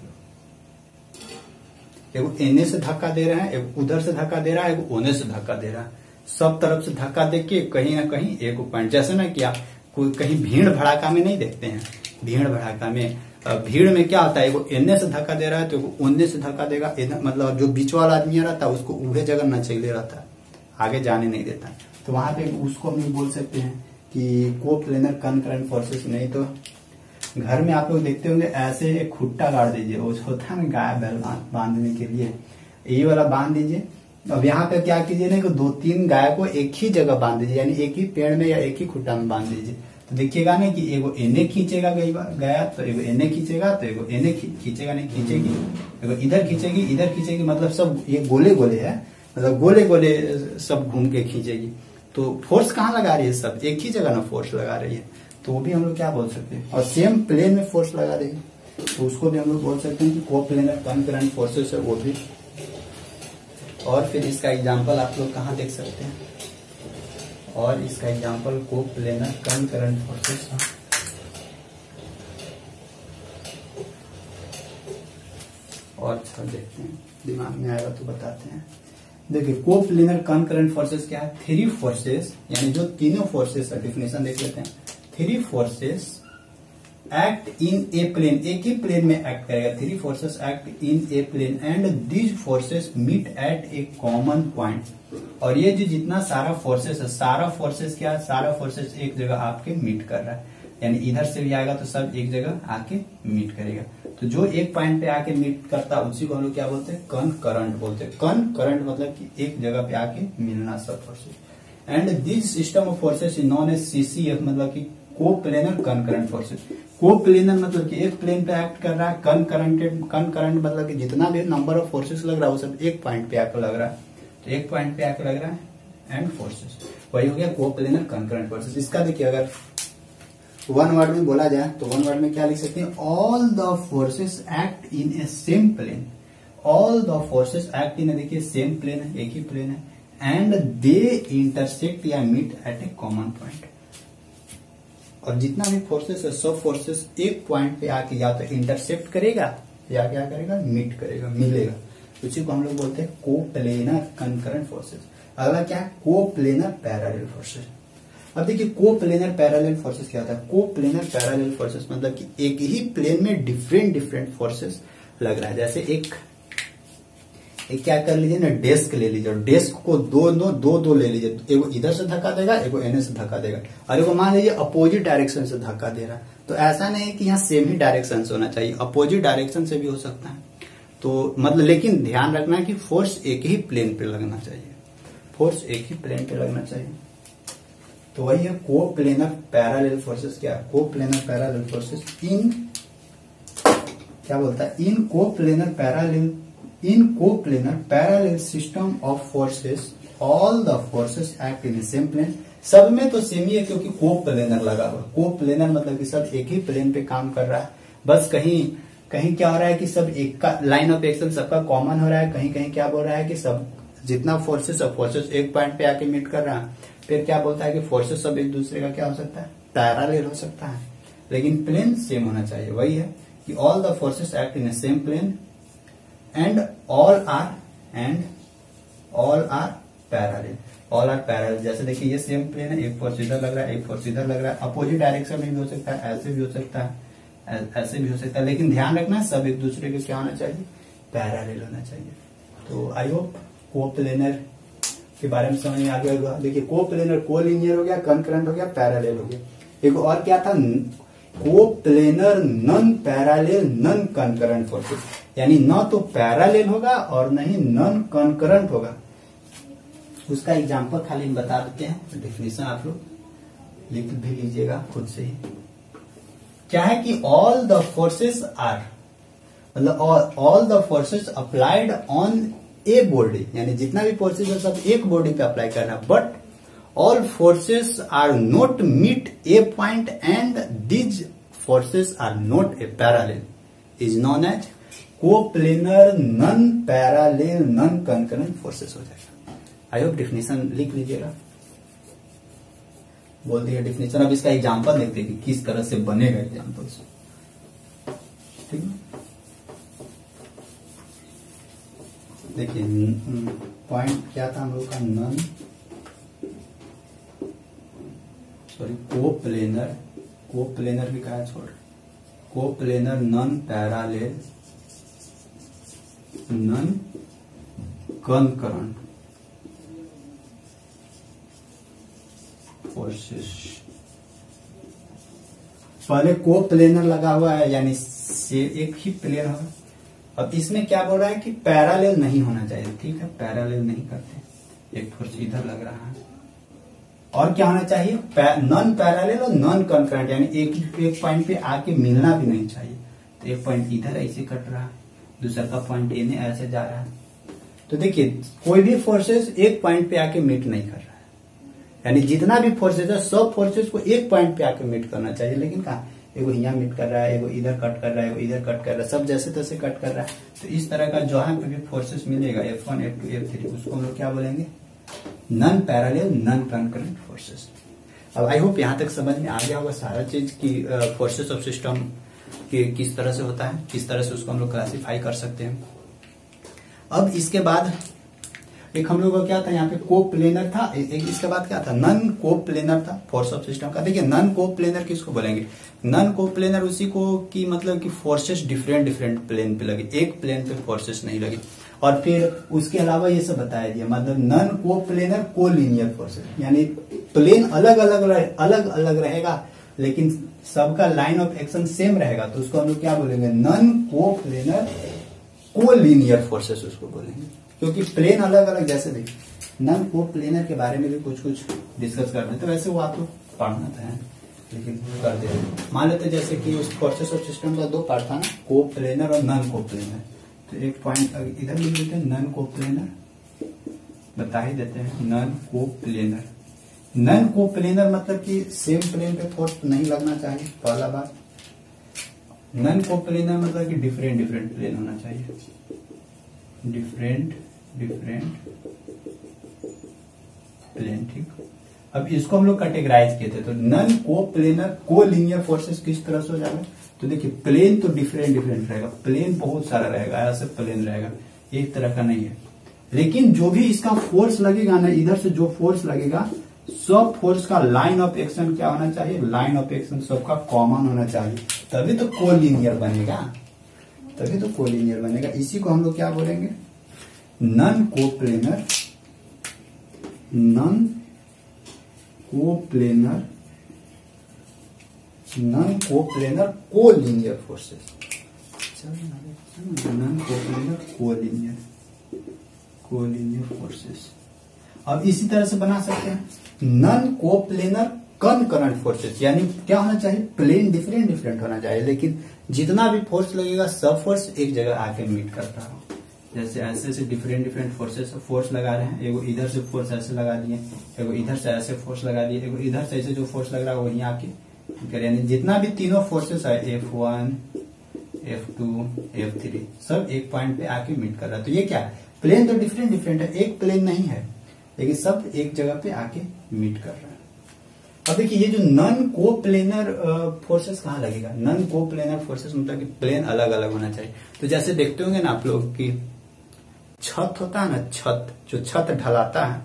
लोग? एगो एने से धक्का दे रहा है, एक उधर से धक्का दे रहा है, एगो ओने से धक्का दे रहा है, सब तरफ से धक्का दे के कहीं ना कहीं एक पॉइंट, जैसे ना क्या कोई कहीं भीड़ भड़ाका में नहीं देखते हैं, भीड़ भड़ाका में भीड़ में क्या होता है? एगो एने से धक्का दे रहा है तो एगो ओने से धक्का देगा, मतलब जो बीच वाला आदमी रहता है उसको उड़े जगह न चले रहता है, आगे जाने नहीं देता, तो वहां पे उसको हम लोग बोल सकते हैं कि कोप्लेनर कनकरेंट फोर्सेस। नहीं तो घर में आप लोग देखते होंगे ऐसे एक खुट्टा गाड़ दीजिए, वो होता है ना गाय बैल बांधने के लिए, ये वाला बांध दीजिए। अब यहाँ पे क्या कीजिए ना कि दो तीन गाय को एक ही जगह बांध दीजिए, यानी एक ही पेड़ में या एक ही खुट्टा में बांध दीजिए, तो देखिएगा ना कि एगो एने खींचेगा गया, तो एगो एने खींचेगा, तो एगो एने खींचेगा नहीं खींचेगी, एगो इधर खींचेगी, इधर खींचेगी, मतलब सब ये गोले गोले है, मतलब गोले गोले सब घूम के खींचेगी। तो फोर्स कहाँ लगा रही है? सब एक ही जगह ना फोर्स लगा रही है, तो वो भी हम लोग क्या बोल सकते हैं? और सेम प्लेन में फोर्स लगा रही है, तो उसको भी हम लोग बोल सकते हैं कि कोप्लेनर कनकरेंट फोर्सेस है वो भी। और फिर इसका एग्जांपल आप लोग कहाँ देख सकते हैं? और इसका एग्जांपल कोप्लेनर कनकरेंट फोर्सेस है। और अच्छा देखते हैं, दिमाग में आएगा तो बताते हैं। देखिए कोप्लेनर कनकरेंट फोर्सेस क्या है? थ्री फोर्सेस, यानी जो तीनों फोर्सेस है, डेफिनेशन देख लेते हैं। Three forces act in a plane, एक ही प्लेन में एक्ट करेगा। Three forces act in a plane and these forces meet at a common point. और ये जो जितना सारा फोर्सेस है, सारा फोर्सेस क्या है? सारा फोर्सेस एक जगह आपके मीट कर रहा है, यानी इधर से भी आएगा तो सब एक जगह आके मीट करेगा। तो जो एक पॉइंट पे आके मीट करता है उसी को हम लोग क्या बोलते हैं? कनकरेंट बोलते हैं। कनकरेंट मतलब कि एक जगह पे आके मिलना सब forces. And this system of forces is known as CCF, मतलब कि कोप्लेनर कनकरेंट फोर्सेस। कोप्लेनर मतलब कि एक प्लेन पे एक्ट कर रहा है, कनकरेंटेड, कनकरेंट मतलब कि जितना भी नंबर ऑफ फोर्सेस लग रहा है वो सब एक पॉइंट पे आकर लग रहा है, तो एक पॉइंट पे आकर लग रहा है एंड फोर्सेस, वही हो गया कोप्लेनर कनकरेंट फोर्सेस। इसका देखिए अगर वन वर्ड में बोला जाए तो वन वर्ड में क्या लिख सकते हैं? All the forces act in a same plane. All the forces act in, देखिए सेम प्लेन है, एक ही प्लेन है, एंड दे इंटरसेक्ट या meet at a common point. और जितना भी फोर्सेस है सब फोर्सेस एक पॉइंट पे आके या तो इंटरसेक्ट करेगा या क्या करेगा? मीट करेगा, मिलेगा। उसी को हम लोग बोलते हैं कोप्लेनर कनकरेंट फोर्सेस। अगला क्या है? Coplanar parallel forces. अब देखिए कोप्लेनर पैरेलल फोर्सेस क्या होता है? कोप्लेनर पैरेलल फोर्सेस मतलब कि एक ही प्लेन में डिफरेंट डिफरेंट फोर्सेस लग रहा है। जैसे एक एक क्या कर लीजिए ना, डेस्क ले लीजिए, और डेस्क को दो दो दो दो ले लीजिए, एगो इधर से धक्का देगा, एगो एने से धक्का देगा, और एगो मान लीजिए अपोजिट डायरेक्शन से धक्का दे रहा है। तो ऐसा नहीं है कि यहाँ सेम ही डायरेक्शन से होना चाहिए, अपोजिट डायरेक्शन से भी हो सकता है। तो मतलब लेकिन ध्यान रखना है कि फोर्स एक ही प्लेन पे लगना चाहिए, फोर्स एक ही प्लेन पे लगना चाहिए। तो वही है कोप्लेनर पैरेलल फोर्सेस। क्या है कोप्लेनर पैरेलल फोर्सेस? इन क्या बोलता है? In coplanar parallel in coplanar parallel system of forces all the forces act in same plane, सब में तो सेम ही है क्योंकि को प्लेनर लगा हुआ। को प्लेनर मतलब कि सब एक ही प्लेन पे काम कर रहा है, बस कहीं कहीं क्या हो रहा है कि सब एक का लाइन ऑफ एक्शन सबका कॉमन हो रहा है, कहीं कहीं क्या बोल रहा है कि सब जितना फोर्सेस सब फोर्सेस एक पॉइंट पे आके मीट कर रहा है। फिर क्या बोलता है कि फोर्सेस सब एक दूसरे का क्या हो सकता है, पैरेलल हो सकता है, लेकिन प्लेन सेम होना चाहिए। वही है कि all the forces act in same plane and all are and all are parallel, all are parallel. जैसे देखिए ये सेम प्लेन है, एक फोर्स इधर लग रहा है, एक फोर्स इधर लग रहा है, अपोजिट डायरेक्शन में भी हो सकता है, ऐसे भी हो सकता है, ऐसे भी हो सकता है, लेकिन ध्यान रखना सब एक दूसरे के क्या होना चाहिए, पैरेलल होना चाहिए। तो आई होप को प्लेनर के बारे में समझ में आ गया होगा। देखिए को प्लेनर को लीनियर हो गया, कनकरेंट हो गया, पैरेलल हो गया। एक और क्या था, coplanar non parallel non concurrent forces, यानी न तो पैरेलल होगा और न ही नॉन कनकरेंट होगा। उसका एग्जांपल खाली हम बता देते हैं, डेफिनेशन आप लोग लिख भी लीजिएगा खुद से ही। क्या है कि ऑल द फोर्सेस आर, मतलब all the forces applied on a body, यानी जितना भी फोर्सेस है सब एक बॉडी पे अप्लाई करना, but all forces are not meet a point and these forces are not a parallel is known as coplanar non parallel non concurrent forces हो जाएगा। आई होप डेफिनेशन लिख लीजिएगा, बोल दिया डेफिनेशन। अब इसका एग्जांपल देखते हैं कि किस तरह से बनेगा एग्जांपल से, ठीक है। देखिए पॉइंट क्या था हम लोग का, नॉन सॉरी कोप्लेनर, कोप्लेनर भी कहा छोड़, coplanar non parallel non concurrent forces. पहले को प्लेनर लगा हुआ है, यानी से एक ही प्लेन होगा। अब इसमें क्या बोल रहा है कि पैरेलल नहीं होना चाहिए, ठीक है, पैरेलल नहीं करते, एक फोर्स इधर लग रहा है। और क्या होना चाहिए, नॉन पैरेलल और नॉन कंकरेंट, यानी एक एक पॉइंट पे आके मिलना भी नहीं चाहिए। तो एक पॉइंट इधर ऐसे कट रहा है, दूसरा का पॉइंट ए ने ऐसे जा रहा है। तो देखिए कोई भी फोर्सेस एक पॉइंट पे आके मीट नहीं कर रहा है, यानी जितना भी फोर्सेस है सब फोर्सेस को एक पॉइंट पे आके मीट करना चाहिए, लेकिन कहा एगो यहाँ मीट कर रहा है, एगो इधर कट कर रहा है, एगो इधर कट कर रहा है, सब जैसे तैसे कट कर रहा है। तो इस तरह का जहां पे भी फोर्सेस मिलेगा F one F two F three, उसको हम लोग क्या बोलेंगे, non parallel non concurrent forces. अब आई होप यहाँ तक समझ में आ गया होगा सारा चीज की फोर्सेस ऑफ सिस्टम कि किस तरह से होता है, किस तरह से उसको हम लोग क्लासीफाई कर सकते हैं। अब इसके बाद एक हम लोग का क्या था, यहाँ पे को प्लेनर था, एक इसके बाद क्या था, नॉन को प्लेनर था फोर्स ऑफ सिस्टम का। देखिए नॉन को प्लेनर किसको बोलेंगे, नॉन को प्लेनर उसी को की मतलब कि फोर्सेस डिफरेंट डिफरेंट प्लेन पे लगे, एक प्लेन पे फोर्सेस नहीं लगे। और फिर उसके अलावा ये सब बताया दिया, मतलब non coplanar collinear forces, यानी प्लेन अलग अलग रहे, अलग अलग रहेगा लेकिन सबका लाइन ऑफ एक्शन सेम रहेगा, तो उसको हम लोग क्या बोलेंगे, non coplanar collinear forces उसको बोलेंगे, क्योंकि प्लेन अलग अलग। जैसे देखिए नॉन को प्लेनर के बारे में भी कुछ कुछ डिस्कस करते हैं, तो वैसे वो आप लोग पढ़ना था लेकिन कर दे। मान लेते जैसे कि उस फोर्सेस ऑफ सिस्टम का दो पार्ट था ना, को प्लेनर और नॉन को प्लेनर। तो एक पॉइंट इधर लिख देते हैं, नॉन को प्लेनर बता ही देते हैं, नॉन को प्लेनर। नॉन को प्लेनर मतलब कि सेम प्लेन पे फोर्स नहीं लगना चाहिए, पहला बात। नॉन को प्लेनर मतलब कि डिफरेंट डिफरेंट प्लेन होना चाहिए, डिफरेंट डिफरेंट प्लेन, ठीक। अब इसको हम लोग कैटेगराइज किए थे, तो non coplanar collinear forces किस तरह से हो जाएगा, तो देखिए प्लेन तो डिफरेंट डिफरेंट रहेगा, प्लेन बहुत सारा रहेगा, ऐसे प्लेन रहेगा, एक तरह का नहीं है। लेकिन जो भी इसका फोर्स लगेगा ना, इधर से जो फोर्स लगेगा, सब फोर्स का लाइन ऑफ एक्शन क्या होना चाहिए, लाइन ऑफ एक्शन सबका कॉमन होना चाहिए, तभी तो कोलिनियर बनेगा, तभी तो कोलिनियर बनेगा। इसी को हम लोग क्या बोलेंगे, non coplanar, non coplanar, non coplanar collinear forces, non coplanar collinear, collinear forces. अब इसी तरह से बना सकते हैं नॉन कोप्लेनर कनकरेंट फोर्सेस, यानी क्या होना चाहिए, प्लेन डिफरेंट डिफरेंट होना चाहिए, लेकिन जितना भी फोर्स लगेगा सब फोर्स एक जगह आके मीट करता हो, जैसे ऐसे ऐसे डिफरेंट डिफरेंट फोर्सेस फोर्स लगा रहे हैं, एगो इधर से फोर्स ऐसे लगा दिए, एगो इधर से ऐसे फोर्स लगा दिए, एगो इधर से ऐसे जो फोर्स लग रहा है वही आके करे, यानी जितना भी तीनों फोर्सेस है F one F two F three सब एक पॉइंट पे आके मीट कर रहा है। तो ये क्या है, प्लेन तो डिफरेंट डिफरेंट है, एक प्लेन नहीं है, लेकिन सब एक जगह पे आके मीट कर रहा है। अब देखिए ये जो नॉन को प्लेनर फोर्सेस कहाँ लगेगा, नॉन को प्लेनर फोर्सेस मतलब कि प्लेन अलग अलग होना चाहिए। तो जैसे देखते होंगे ना आप लोग की छत होता है ना, छत जो छत ढलाता है,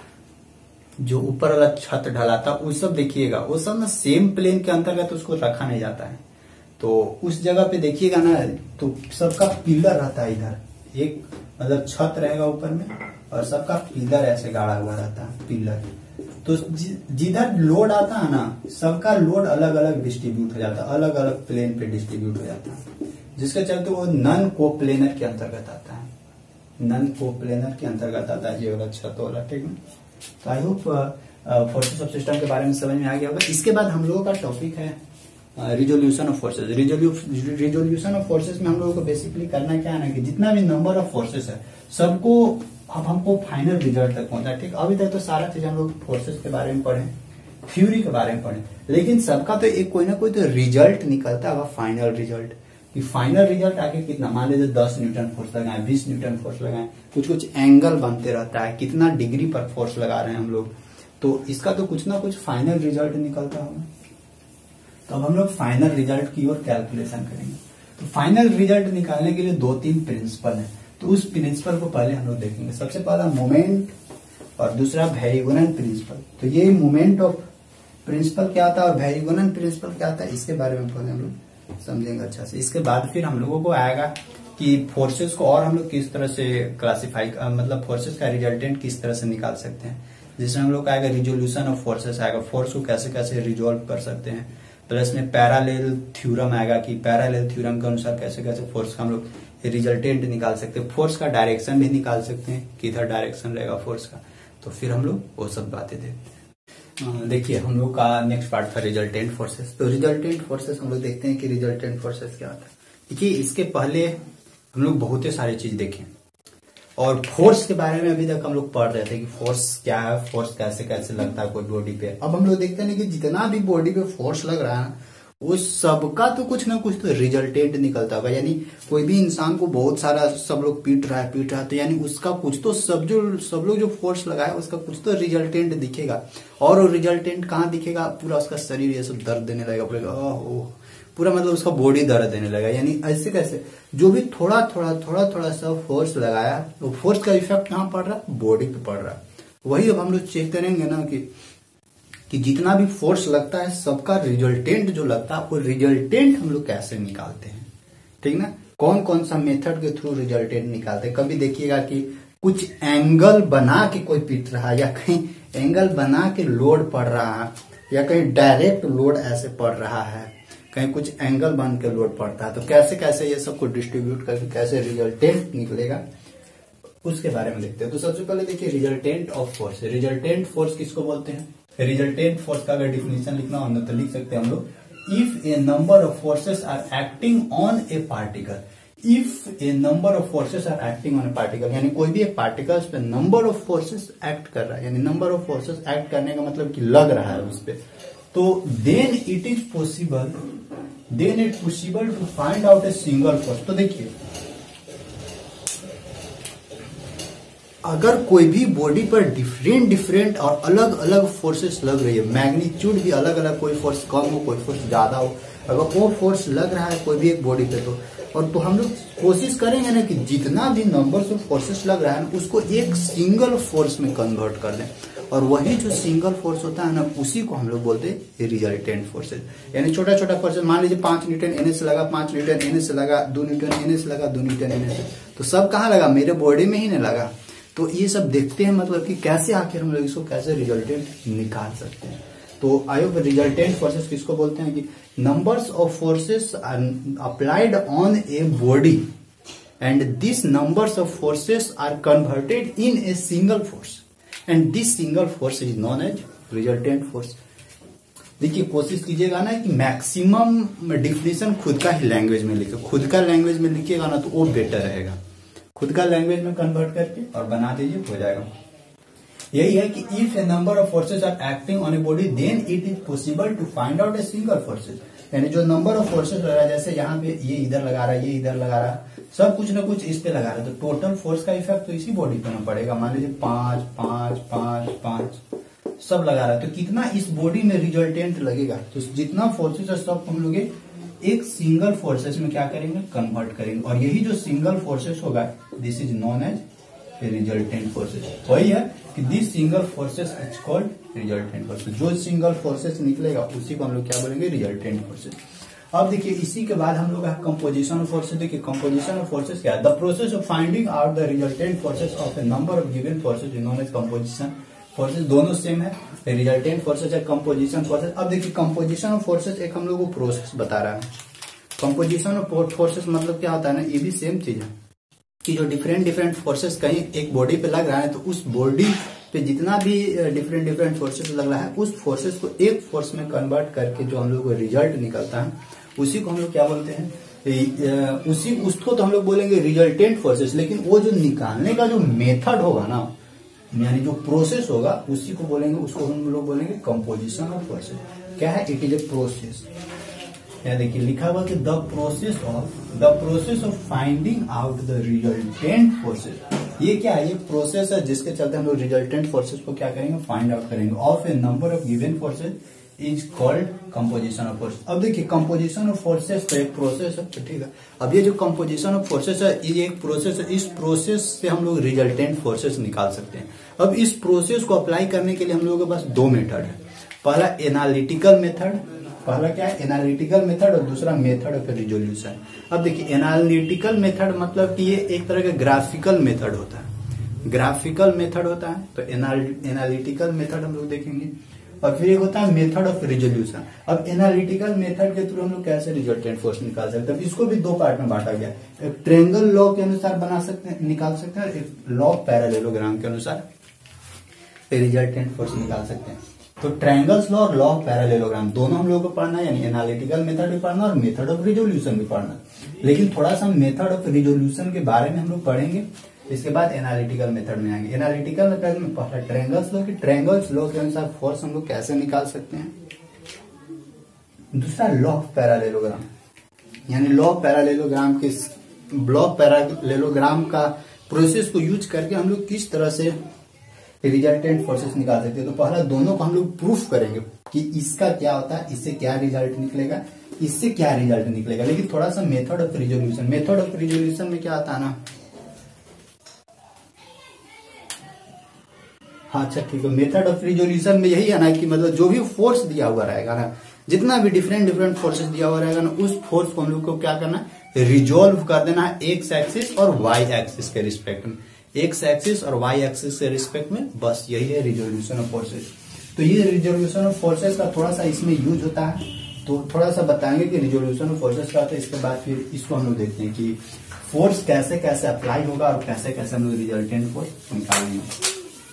जो ऊपर वाला छत ढलाता है, वो सब देखिएगा वो सब ना सेम प्लेन के अंतर्गत तो उसको रखा नहीं जाता है। तो उस जगह पे देखिएगा ना तो सबका पिलर रहता है, इधर एक मतलब छत रहेगा ऊपर में और सबका पिलर ऐसे गाड़ा हुआ रहता है, पिलर। तो जिधर लोड आता है ना सबका लोड अलग अलग डिस्ट्रीब्यूट हो जाता है, अलग अलग प्लेन पे डिस्ट्रीब्यूट हो जाता है, जिसके चलते वो नॉन को प्लेनर के अंतर्गत आता है, नॉन को प्लेनर के अंतर्गत आता है ये वाला छत वाला, ठीक है। तो I hope forces of system के बारे में समझ में आ गया होगा। इसके बाद हम लोगों का टॉपिक है resolution of forces. Resolution of forces में हम लोगों को बेसिकली करना क्या है ना कि जितना भी नंबर ऑफ फोर्सेस है सबको अब हमको फाइनल रिजल्ट तक पहुंचा, ठीक। अभी तक तो सारा चीज हम लोग फोर्सेस के बारे में पढ़े, थ्योरी के बारे में पढ़े, लेकिन सबका तो एक कोई ना कोई तो रिजल्ट निकलता है, फाइनल रिजल्ट। कि फाइनल रिजल्ट आगे कितना, मान लीजिए दस न्यूटन फोर्स लगाए, बीस न्यूटन फोर्स लगाए, कुछ कुछ एंगल बनते रहता है, कितना डिग्री पर फोर्स लगा रहे हैं हम लोग, तो इसका तो कुछ ना कुछ फाइनल रिजल्ट निकलता होगा। तो अब हम लोग फाइनल रिजल्ट की ओर कैलकुलेशन करेंगे। तो फाइनल रिजल्ट निकालने के लिए दो तीन प्रिंसिपल है, तो उस प्रिंसिपल को पहले हम लोग देखेंगे। सबसे पहला मोमेंट और दूसरा वेरिएबल प्रिंसिपल। तो ये मोमेंट ऑफ प्रिंसिपल क्या आता है और वेरिएबल प्रिंसिपल क्या आता है, इसके बारे में पहले हम लोग समझेंगे अच्छा से। इसके बाद फिर हम लोगों को आएगा कि फोर्सेस को और हम लोग किस तरह से क्लासिफाई, मतलब फोर्सेस का रिजल्टेंट किस तरह से निकाल सकते हैं, जिसमें हम लोग आएगा रिजोल्यूशन ऑफ फोर्सेस आएगा, फोर्स को कैसे कैसे रिजोल्व कर सकते हैं, प्लस में पैरेलल थ्योरम आएगा कि पैरेलल थ्योरम के अनुसार कैसे कैसे फोर्स का हम लोग रिजल्टेंट निकाल सकते हैं, फोर्स का डायरेक्शन भी निकाल सकते हैं, किधर डायरेक्शन रहेगा फोर्स का। तो फिर हम लोग वो सब बातें देखते हैं। देखिए हम लोग का नेक्स्ट पार्ट था रिजल्टेंट फोर्सेस। तो रिजल्टेंट फोर्सेस हम लोग देखते हैं कि रिजल्टेंट फोर्सेस क्या होता है। देखिए इसके पहले हम लोग बहुत सारी चीज देखें और फोर्स के बारे में अभी तक हम लोग पढ़ रहे थे कि फोर्स क्या है, फोर्स कैसे कैसे लगता है कोई बॉडी पे। अब हम लोग देखते हैं कि जितना भी बॉडी पे फोर्स लग रहा है उस सबका तो कुछ ना कुछ तो रिजल्टेंट निकलता होगा। यानी कोई भी इंसान को बहुत सारा सब लोग पीट रहा है पीट रहा है तो यानी उसका कुछ तो सब जो सब लोग जो फोर्स लगाए उसका कुछ तो रिजल्टेंट दिखेगा। और वो रिजल्टेंट कहाँ दिखेगा, पूरा उसका शरीर ये सब दर्द देने लगेगा, पूरा ओह पूरा मतलब उसका बॉडी दर्द देने लगेगा। यानी ऐसे कैसे जो भी थोड़ा थोड़ा थोड़ा थोड़ा सा फोर्स लगाया वो तो फोर्स का इफेक्ट कहाँ पड़ रहा है, बॉडी पे पड़ रहा है। वही अब हम लोग चेक करेंगे ना कि कि जितना भी फोर्स लगता है सबका रिजल्टेंट जो लगता है वो रिजल्टेंट हम लोग कैसे निकालते हैं, ठीक ना। कौन कौन सा मेथड के थ्रू रिजल्टेंट निकालते हैं। कभी देखिएगा कि कुछ एंगल बना के कोई पीट रहा है या कहीं एंगल बना के लोड पड़ रहा है या कहीं डायरेक्ट लोड ऐसे पड़ रहा है, कहीं कुछ एंगल बन के लोड पड़ता है। तो कैसे कैसे ये सबको डिस्ट्रीब्यूट करके कैसे रिजल्टेंट निकलेगा उसके बारे में देखते हैं। तो सबसे पहले देखिए resultant of force. Resultant force किसको बोलते हैं, रिजल्टेंट फोर्स का अगर डिफिनेशन लिखना हो तो लिख सकते हैं हम लोग, if a number of forces are acting on a particle, if a number of forces are acting on a particle, यानी कोई भी एक पार्टिकल्स पे नंबर ऑफ फोर्सेस एक्ट कर रहा है, यानी नंबर ऑफ फोर्सेस एक्ट करने का मतलब कि लग रहा है उस पे, तो then it is possible then it possible to find out a single force. तो देखिए अगर कोई भी बॉडी पर डिफरेंट डिफरेंट और अलग अलग फोर्सेस लग रही है, मैग्नीट्यूड भी अलग अलग, कोई फोर्स कम हो कोई फोर्स ज्यादा हो, अगर वो फोर्स लग रहा है कोई भी एक बॉडी पे तो और तो हम लोग कोशिश करेंगे ना कि जितना भी नंबर्स ऑफ फोर्सेस लग रहा है ना उसको एक सिंगल फोर्स में कन्वर्ट कर दें, और वही जो सिंगल फोर्स होता है ना उसी को हम लोग बोलते हैं रिजल्टेंट फोर्सेस। यानी छोटा छोटा फोर्सेस, मान लीजिए पांच न्यूटन एनए से लगा, पांच न्यूटन एनए से लगा, दो न्यूटन एनए से लगा, दो न्यूटन एनए से, तो सब कहाँ लगा, मेरे बॉडी में ही नहीं लगा। तो ये सब देखते हैं मतलब कि कैसे आखिर हम लोग इसको कैसे रिजल्टेंट निकाल सकते हैं। तो आई होप रिजल्टेंट फोर्सेस किसको बोलते हैं कि numbers of forces applied on a body and this numbers of forces are converted in a single force and this single force is known as resultant force. देखिए कोशिश कीजिएगा ना कि maximum definition खुद का ही लैंग्वेज में लिखे, खुद का लैंग्वेज में लिखिएगा ना तो वो बेटर रहेगा। खुद का लैंग्वेज में कन्वर्ट करके और बना दीजिए, हो जाएगा। यही है कि if a number of forces are acting on a body then it is possible to find out a single forces. यानी जो नंबर ऑफ फोर्सेस लगा रहा है, जैसे यहाँ पे ये इधर लगा रहा है, ये इधर लगा रहा है, सब कुछ ना कुछ इस पे लगा रहा है, तो टोटल फोर्स का इफेक्ट तो इसी बॉडी पे ना पड़ेगा। मान लीजिए पांच पांच पांच पांच सब लगा रहा है, तो कितना इस बॉडी में रिजल्टेंट लगेगा, तो जितना फोर्सेस है सब हम लोग एक सिंगल फोर्सेस में क्या करेंगे, कन्वर्ट करेंगे। और यही जो सिंगल फोर्सेस होगा this is known as resultant forces. वही है कि this single forces is called resultant forces. जो सिंगल फोर्सेस निकलेगा उसी को हम लोग क्या बोलेंगे, रिजल्टेंट फोर्सेस। अब देखिए इसी के बाद हम लोग कंपोजिशन ऑफ फोर्सेस। देखिए कंपोजिशन ऑफ फोर्सेस क्या है, the process of finding out the resultant forces of a number of given forces is known as composition forces. दोनों सेम है, रिजल्टेंट फोर्सेस है, कंपोजिशन फोर्सेस। अब देखिए कंपोजिशन ऑफ फोर्सेस एक हम लोग को प्रोसेस बता रहा है। कंपोजिशन ऑफ फोर्सेस मतलब क्या होता है ना, ये भी सेम चीज है कि जो डिफरेंट डिफरेंट फोर्सेस कहीं एक बॉडी पे लग रहा है, तो उस बॉडी पे जितना भी डिफरेंट डिफरेंट फोर्सेस लग रहा है, उस फोर्सेस को एक फोर्स में कन्वर्ट करके जो हम लोग को रिजल्ट निकलता है, उसी को हम लोग क्या बोलते हैं, उसी उसको तो हम लोग बोलेंगे रिजल्टेंट फोर्सेस। लेकिन वो जो निकालने का जो मेथड होगा ना, यानी जो प्रोसेस होगा, उसी को बोलेंगे, उसको हम लोग बोलेंगे कंपोजिशन ऑफ फोर्सेस। क्या है, इट इज ए प्रोसेस। यहाँ देखिए लिखा हुआ कि the process of the process of finding out the resultant forces. ये क्या है, ये प्रोसेस है जिसके चलते हम लोग रिजल्टेंट फोर्सेस को क्या करेंगे, फाइंड आउट करेंगे। Of a number of given forces is called composition of force. अब देखिए कंपोजिशन ऑफ फोर्सेस तो एक प्रोसेस है, ठीक है। अब ये जो कंपोजिशन ऑफ फोर्सेस है, ये एक प्रोसेस है। इस प्रोसेस से हम लोग रिजल्टेंट फोर्सेस निकाल सकते हैं। अब इस प्रोसेस को अप्लाई करने के लिए हम लोगों के पास दो मेथड है। पहला एनालिटिकल मेथड, पहला क्या है, एनालिटिकल मेथड, और दूसरा मेथड ऑफ रिजोल्यूशन। अब देखिए एनालिटिकल मेथड मतलब कि ये एक तरह का ग्राफिकल मेथड होता है, ग्राफिकल मेथड होता है। तो एनालिटिकल मेथड हम लोग देखेंगे, और फिर एक होता है मेथड ऑफ रिजोल्यूशन। अब एनालिटिकल मेथड के थ्रू हम लोग कैसे रिजल्टेंट फोर्स निकाल सकते हैं, इसको भी दो पार्ट में बांटा गया है। एक ट्रायंगल लॉ के अनुसार बना सकते हैं, निकाल सकते हैं, और एक लॉ ऑफ पैरेललोग्राम के अनुसार रिजल्टेंट फोर्स निकाल सकते हैं। तो ट्रायंगल्स लॉ और लॉ ऑफ पैरेललोग्राम दोनों हम लोगों को पढ़ना है, यानी एनालिटिकल मेथड भी पढ़ना और मेथड ऑफ रिजोल्यूशन भी पढ़ना। लेकिन थोड़ा सा मेथड ऑफ रिजोल्यूशन के बारे में हम लोग पढ़ेंगे, इसके बाद एनालिटिकल मेथड में आएंगे। एनालिटिकल मेथड में पहला ट्रायंगल्स लॉ की ट्रायंगल्स लॉ के अनुसार फोर्स हम लोग कैसे निकाल सकते हैं। दूसरा लॉ ऑफ पैरेललोग्राम, यानी लॉ ऑफ पैरेललोग्राम के लॉ ऑफ पैरेललोग्राम का प्रोसेस को यूज करके हम लोग किस तरह से रिजल्टेंट फोर्सेस निकाल सकते हैं। तो पहला दोनों को हम लोग प्रूफ करेंगे कि इसका क्या होता है, इससे क्या रिजल्ट निकलेगा, इससे क्या रिजल्ट निकलेगा। लेकिन थोड़ा सा method of resolution, method of resolution में क्या आता है ना, हाँ अच्छा ठीक है, मेथड ऑफ रिजोल्यूशन में यही है ना कि मतलब जो भी फोर्स दिया हुआ रहेगा ना, जितना भी डिफरेंट डिफरेंट फोर्सेस दिया हुआ रहेगा ना, उस फोर्स को हम लोग को क्या करना है, रिजोल्व कर देना है एक्स एक्सिस और वाई एक्सिस के रिस्पेक्ट में, एक्स एक्सिस और वाई एक्सिस के रिस्पेक्ट में। बस यही है रिजोल्यूशन ऑफ फोर्सेस। तो ये रिजोल्यूशन ऑफ फोर्सेस का थोड़ा सा इसमें यूज होता है, तो थोड़ा सा बताएंगे कि रिजोल्यूशन ऑफ फोर्सेस का होता है। इसके बाद फिर इसको हम लोग देखते हैं कि फोर्स कैसे कैसे अप्लाई होगा और कैसे कैसे हम लोग रिजल्टेंट फोर्स निकालेंगे।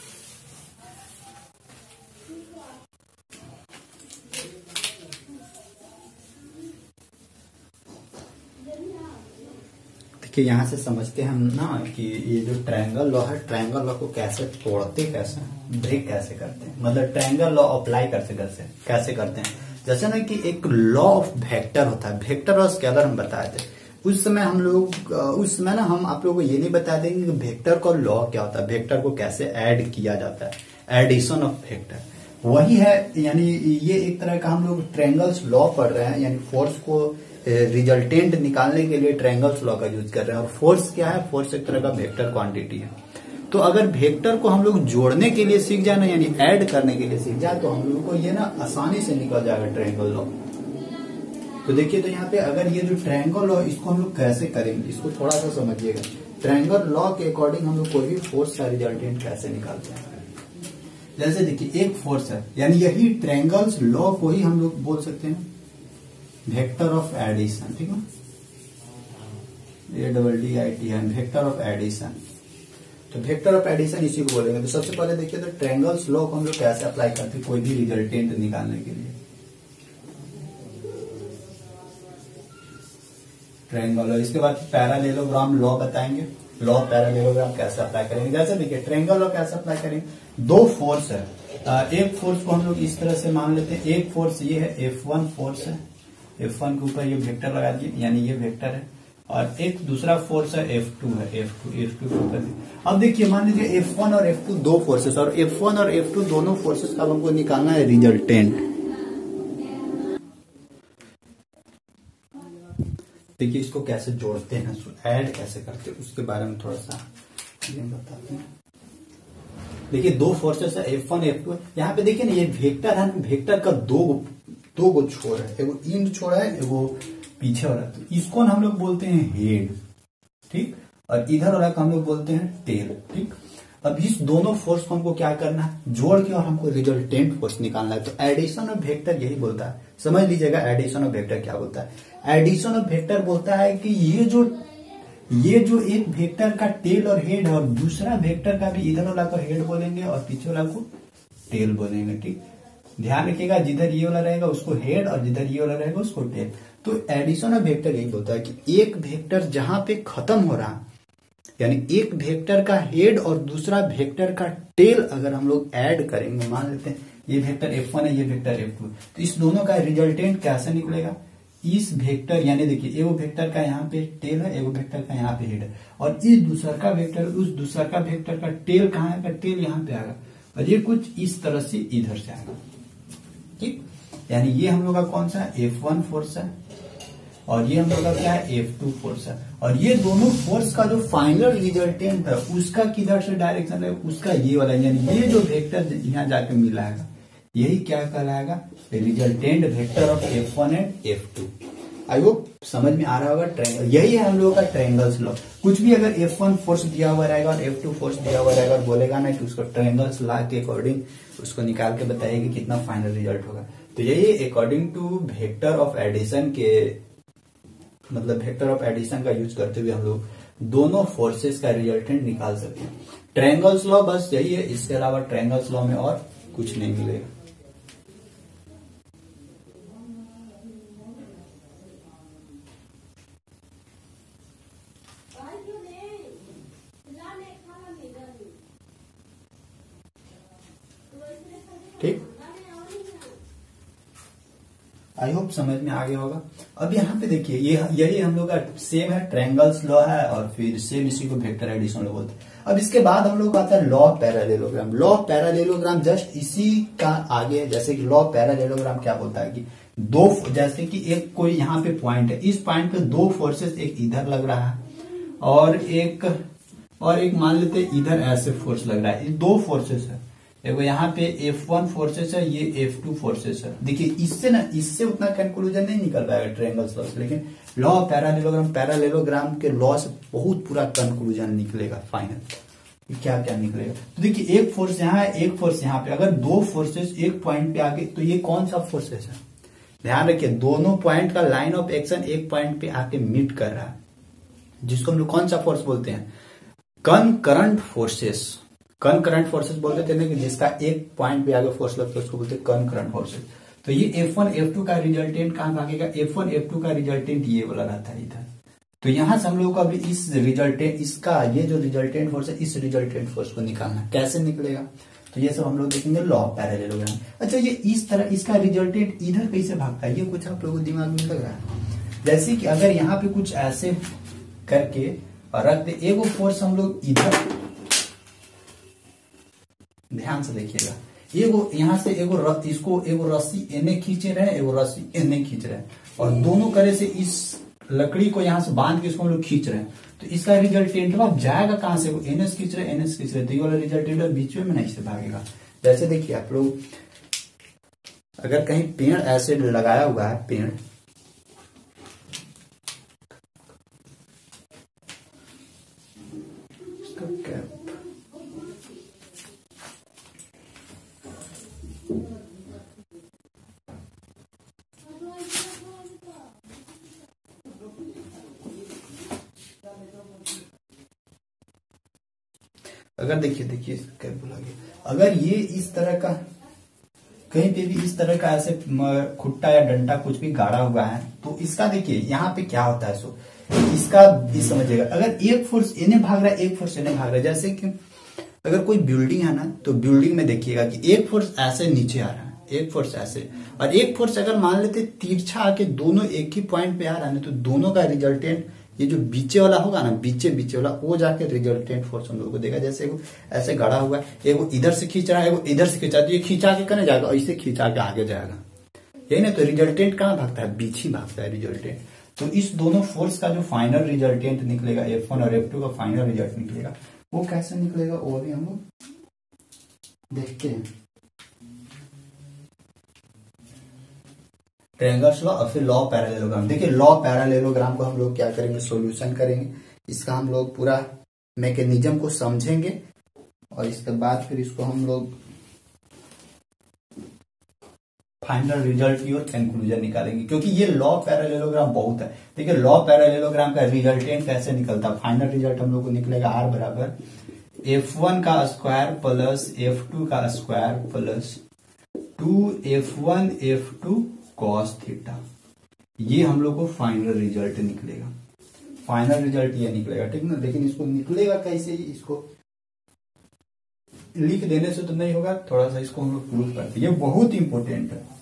कि यहां से समझते हैं हम ना कि ये जो ट्रायंगल लॉ है, ट्रायंगल लॉ को कैसे तोड़ते, कैसे ब्रेक कैसे करते हैं, मतलब ट्रायंगल लॉ अप्लाई करते कैसे कैसे करते हैं। जैसे ना कि एक लॉ ऑफ वेक्टर होता है, वेक्टर और स्केलर हम बताए थे उस समय। हम लोग उस समय ना हम आप लोगों को ये नहीं बता देंगे कि वेक्टर का लॉ क्या होता है, वेक्टर को कैसे ऐड किया जाता है, एडिशन ऑफ वेक्टर वही है। यानी ये एक तरह का हम लोग ट्रायंगल्स लॉ पढ़ रहे हैं, यानी फोर्स को रिजल्टेंट निकालने के लिए ट्रायंगल्स लॉ का यूज कर रहे हैं। और फोर्स क्या है, फोर्स एक तरह का वेक्टर क्वांटिटी है। तो अगर वेक्टर को हम लोग जोड़ने के लिए सीख जाए ना, यानी ऐड करने के लिए सीख जाए, तो हम लोगों को ये ना आसानी से निकल जाएगा ट्रायंगल लॉ। तो देखिए, तो यहाँ पे अगर ये जो ट्रायंगल लॉ, इसको हम लोग कैसे करेंगे, इसको थोड़ा सा समझिएगा। ट्रायंगल लॉ के अकॉर्डिंग हम लोग कोई भी फोर्स का रिजल्टेंट कैसे निकालते हैं। जैसे देखिए एक फोर्स है, यानी यही ट्रायंगल्स लॉ को ही हम लोग बोल सकते हैं वेक्टर ऑफ एडिशन, ठीक है, A double D I T है, वेक्टर ऑफ एडिशन। तो वेक्टर ऑफ एडिशन इसी को बोलेंगे। तो सबसे पहले देखिए, तो ट्रायंगल्स लॉ को हम लोग कैसे अप्लाई करते हैं कोई भी रिजल्टेंट निकालने के लिए। ट्रायंगल लॉ, इसके बाद पैरेललोग्राम लॉ बताएंगे। लॉ ऑफ पैरेललोग्राम कैसे अप्लाई करेंगे। जैसे देखिए ट्रायंगल लॉ कैसे अप्लाई करेंगे, दो फोर्स है, एक फोर्स को हम लोग इस तरह से मान लेते हैं, एक फोर्स ये है एफ वन फोर्स है, एफ वन के ऊपर ये वेक्टर लगा दिए यानी ये वेक्टर है, और एक दूसरा फोर्स है एफ टू है, एफ टू एफ टू के ऊपर। अब देखिए मान लीजिए एफ वन और एफ टू दो फोर्सेस, और एफ वन और एफ टू दोनों फोर्सेस का हमको निकालना है रिजल्टेंट। देखिए इसको कैसे जोड़ते हैं, ऐड कैसे करते हैं उसके बारे में थोड़ा सा ये बताते हैं। देखिए दो फोर्सेस है एफ वन एफ टू, यहाँ पे देखिए ना ये वेक्टर है, वेक्टर का दो दो गो छोर है, एगो इंड छोर है एगो पीछे वाला, तो इसको हम लोग बोलते हैं हेड, ठीक, और इधर वाला को हम लोग बोलते हैं टेल, ठीक। अब इस दोनों फोर्स को हमको क्या करना है, जोड़ के और हमको रिजल्टेंट फोर्स निकालना है। तो एडिशन ऑफ वेक्टर यही बोलता है, समझ लीजिएगा एडिशन ऑफ वेक्टर क्या बोलता है। एडिशन ऑफ वेक्टर बोलता है कि ये जो ये जो एक वेक्टर का टेल और हेड है, और दूसरा वेक्टर का भी इधर वाला को हेड बोलेंगे और पीछे वाला को टेल बोलेंगे, ठीक। ध्यान रखिएगा जिधर ये वाला रहेगा उसको हेड और जिधर ये वाला रहेगा उसको टेल। तो एडिशन ऑफ वेक्टर यही बोलता है कि एक वेक्टर जहां पे खत्म हो रहा, यानी एक वेक्टर का हेड और दूसरा वेक्टर का टेल अगर हम लोग ऐड करेंगे, मान लेते हैं ये वेक्टर एफ वन है ये वेक्टर एफ टू, तो इस दोनों का रिजल्टेंट कैसे निकलेगा, इस वेक्टर यानी देखिए एगो वेक्टर का यहाँ पे टेल है, एगो वेक्टर का यहाँ पे हेड है, और इस दूसरा का वेक्टर उस दूसरा का वेक्टर का टेल कहाँ है, टेल यहाँ पे आएगा, और ये कुछ इस तरह से इधर से आएगा, ठीक। यानी ये हम लोग का कौन सा एफ वन फोर्स है और ये हम लोग का क्या है एफ टू फोर्स है, और ये दोनों फोर्स का जो फाइनल रिजल्टेंट है उसका किधर से डायरेक्शन है, उसका ये वाला, यानी ये जो वेक्टर यहाँ जाके मिलाएगा यही क्या कहलाएगा, resultant vector of F one and F two. I hope समझ में आ रहा होगा। ट्रायंगल यही है हम लोगों का ट्रायंगल्स लॉ। कुछ भी अगर एफ वन फोर्स दिया हुआ रहेगा और एफ टू फोर्स दिया हुआ रहेगा और बोलेगा ना कि उसको ट्रायंगल्स लॉ के अकॉर्डिंग उसको निकाल के बताइए कि कितना फाइनल रिजल्ट होगा। तो यही according to vector of addition के मतलब वेक्टर ऑफ एडिशन का यूज करते हुए हम लोग दोनों फोर्सेस का रिजल्टेंट निकाल सकते हैं। ट्रायंगल्स लॉ बस यही है, इसके अलावा ट्रायंगल्स लॉ में और कुछ नहीं मिलेगा। ठीक, आई होप समझ में आ गया होगा। अब यहाँ पे देखिए ये यही हम लोग का सेम है, ट्रायंगल्स लॉ है और फिर सेम इसी को वेक्टर एडिशन लॉ बोलते हैं। अब इसके बाद हम लोग आता है law of parallelogram. Law of parallelogram just इसी का आगे, जैसे कि लॉ ऑफ पैरेललोग्राम क्या बोलता है कि दो, जैसे कि एक कोई यहाँ पे पॉइंट है, इस पॉइंट पे दो फोर्सेस, एक इधर लग रहा है और एक और एक मान लेते इधर ऐसे फोर्स लग रहा है, ये दो फोर्सेस है, देखो यहाँ पे एफ वन फोर्सेस है, ये एफ टू फोर्सेस है। देखिए इससे ना इससे उतना कंक्लूजन नहीं निकल पाएगा ट्रायंगल्स लॉ से, लेकिन लॉ ऑफ पैरेललोग्राम पैरेललोग्राम के लॉ से बहुत पूरा कंक्लूजन निकलेगा फाइनल, क्या क्या निकलेगा। तो देखिए एक फोर्स यहाँ है, एक फोर्स यहाँ पे, अगर दो फोर्सेस एक पॉइंट पे आके, तो ये कौन सा फोर्सेस है, ध्यान रखिए दोनों पॉइंट का लाइन ऑफ एक्शन एक पॉइंट पे आके मीट कर रहा है, जिसको हम लोग कौन सा फोर्स बोलते हैं, कनकरंट फोर्सेस। कनकरंट फोर्सेस बोलते थे ना कि जिसका एक पॉइंट पे आगे फोर्स लगता है उसको बोलते हैं कनकरंट फोर्सेस। तो ये एफ वन एफ टू का रिजल्टेंट कहां भागेगा, एफ वन एफ टू का रिजल्टेंट ये वाला रहता है इधर। तो यहां से हम लोग का भी इस रिजल्टेंट, इसका ये जो रिजल्टेंट फोर्स है इस रिजल्टेंट फोर्स को निकालना कैसे निकलेगा, तो ये सब हम लोग देखेंगे लॉ ऑफ पैरेललोग्राम। अच्छा ये इस तरह इसका रिजल्टेंट इधर कैसे भागता है, ये कुछ आप लोगों को दिमाग में लग रहा है। जैसे कि अगर यहाँ पे कुछ ऐसे करके और रख दे, एगो फोर्स हम लोग इधर, ध्यान से देखिएगा, एगो यहाँ से एगो रस, इसको एगो रस्सी एने खींचे रहे, एगो रस्सी एने खींच रहे, और दोनों करे से इस लकड़ी को यहाँ से बांध के इसको हम लोग खींच रहे हैं, तो इसका रिजल्टेंट अब जाएगा कहां से, वो एनएस खींच रहे एनएस खींच रहे, तो ये वाला रिजल्टेंट बीच में नहीं से भागेगा। जैसे देखिए आप लोग अगर कहीं पेड़ ऐसे लगाया हुआ है, पेड़ अगर देखिए देखिए क्या बोला गया, अगर ये इस तरह का कहीं पे भी इस तरह का ऐसे खुट्टा या डंडा कुछ भी गाड़ा हुआ है, तो इसका देखिए यहाँ पे क्या होता है, सो इसका भी समझिएगा, अगर एक फोर्स इन्हें भाग रहा है एक फोर्स इन्हें भाग रहा है, जैसे कि अगर कोई बिल्डिंग है ना तो बिल्डिंग में देखिएगा कि एक फोर्स ऐसे नीचे आ रहा है, एक फोर्स ऐसे, और एक फोर्स अगर मान लेते तिरछा आके दोनों एक ही पॉइंट पे आ रहा है ना, तो दोनों का रिजल्टेंट ये जो बीचे वाला होगा ना, बीचे बीचे वाला वो जाके रिजल्टेंट फोर्स हम लोगों को देगा। जैसे एगो ऐसे गड़ा हुआ है, एगो इधर से खींच रहा है, एगो इधर से खींचा है, तो ये खींचा के करने जाएगा, ऐसे खींचा के आगे जाएगा, यही ना। तो रिजल्टेंट कहाँ भागता है, बीच ही भागता है रिजल्टेंट। तो इस दोनों फोर्स का जो फाइनल रिजल्टेंट निकलेगा, एफ वन और एफ टू का फाइनल रिजल्ट निकलेगा, वो कैसे निकलेगा वो भी हम लोग देखते हैं। ट्रायंगल्स लॉ और फिर लॉ पैरेललोग्राम। देखिए लॉ पैरेललोग्राम को हम लोग क्या करेंगे, सॉल्यूशन करेंगे, इसका हम लोग पूरा मैकेनिज्म को समझेंगे और इसके बाद फिर इसको हम लोग फाइनल रिजल्ट की और कंक्लूजन निकालेंगे, क्योंकि ये लॉ पैरेललोग्राम बहुत है। देखिए लॉ पैरेललोग्राम का रिजल्टेंट कैसे निकलता है, फाइनल रिजल्ट हम लोग को निकलेगा आर बराबर एफ वन का स्क्वायर प्लस एफ टू का square plus two F one F two cos theta. ये हम लोग को फाइनल रिजल्ट निकलेगा, फाइनल रिजल्ट ये निकलेगा, ठीक ना। लेकिन इसको निकलेगा कैसे, इसको लिख देने से तो नहीं होगा, थोड़ा सा इसको हम लोग प्रूफ करते हैं, ये बहुत इंपॉर्टेंट है।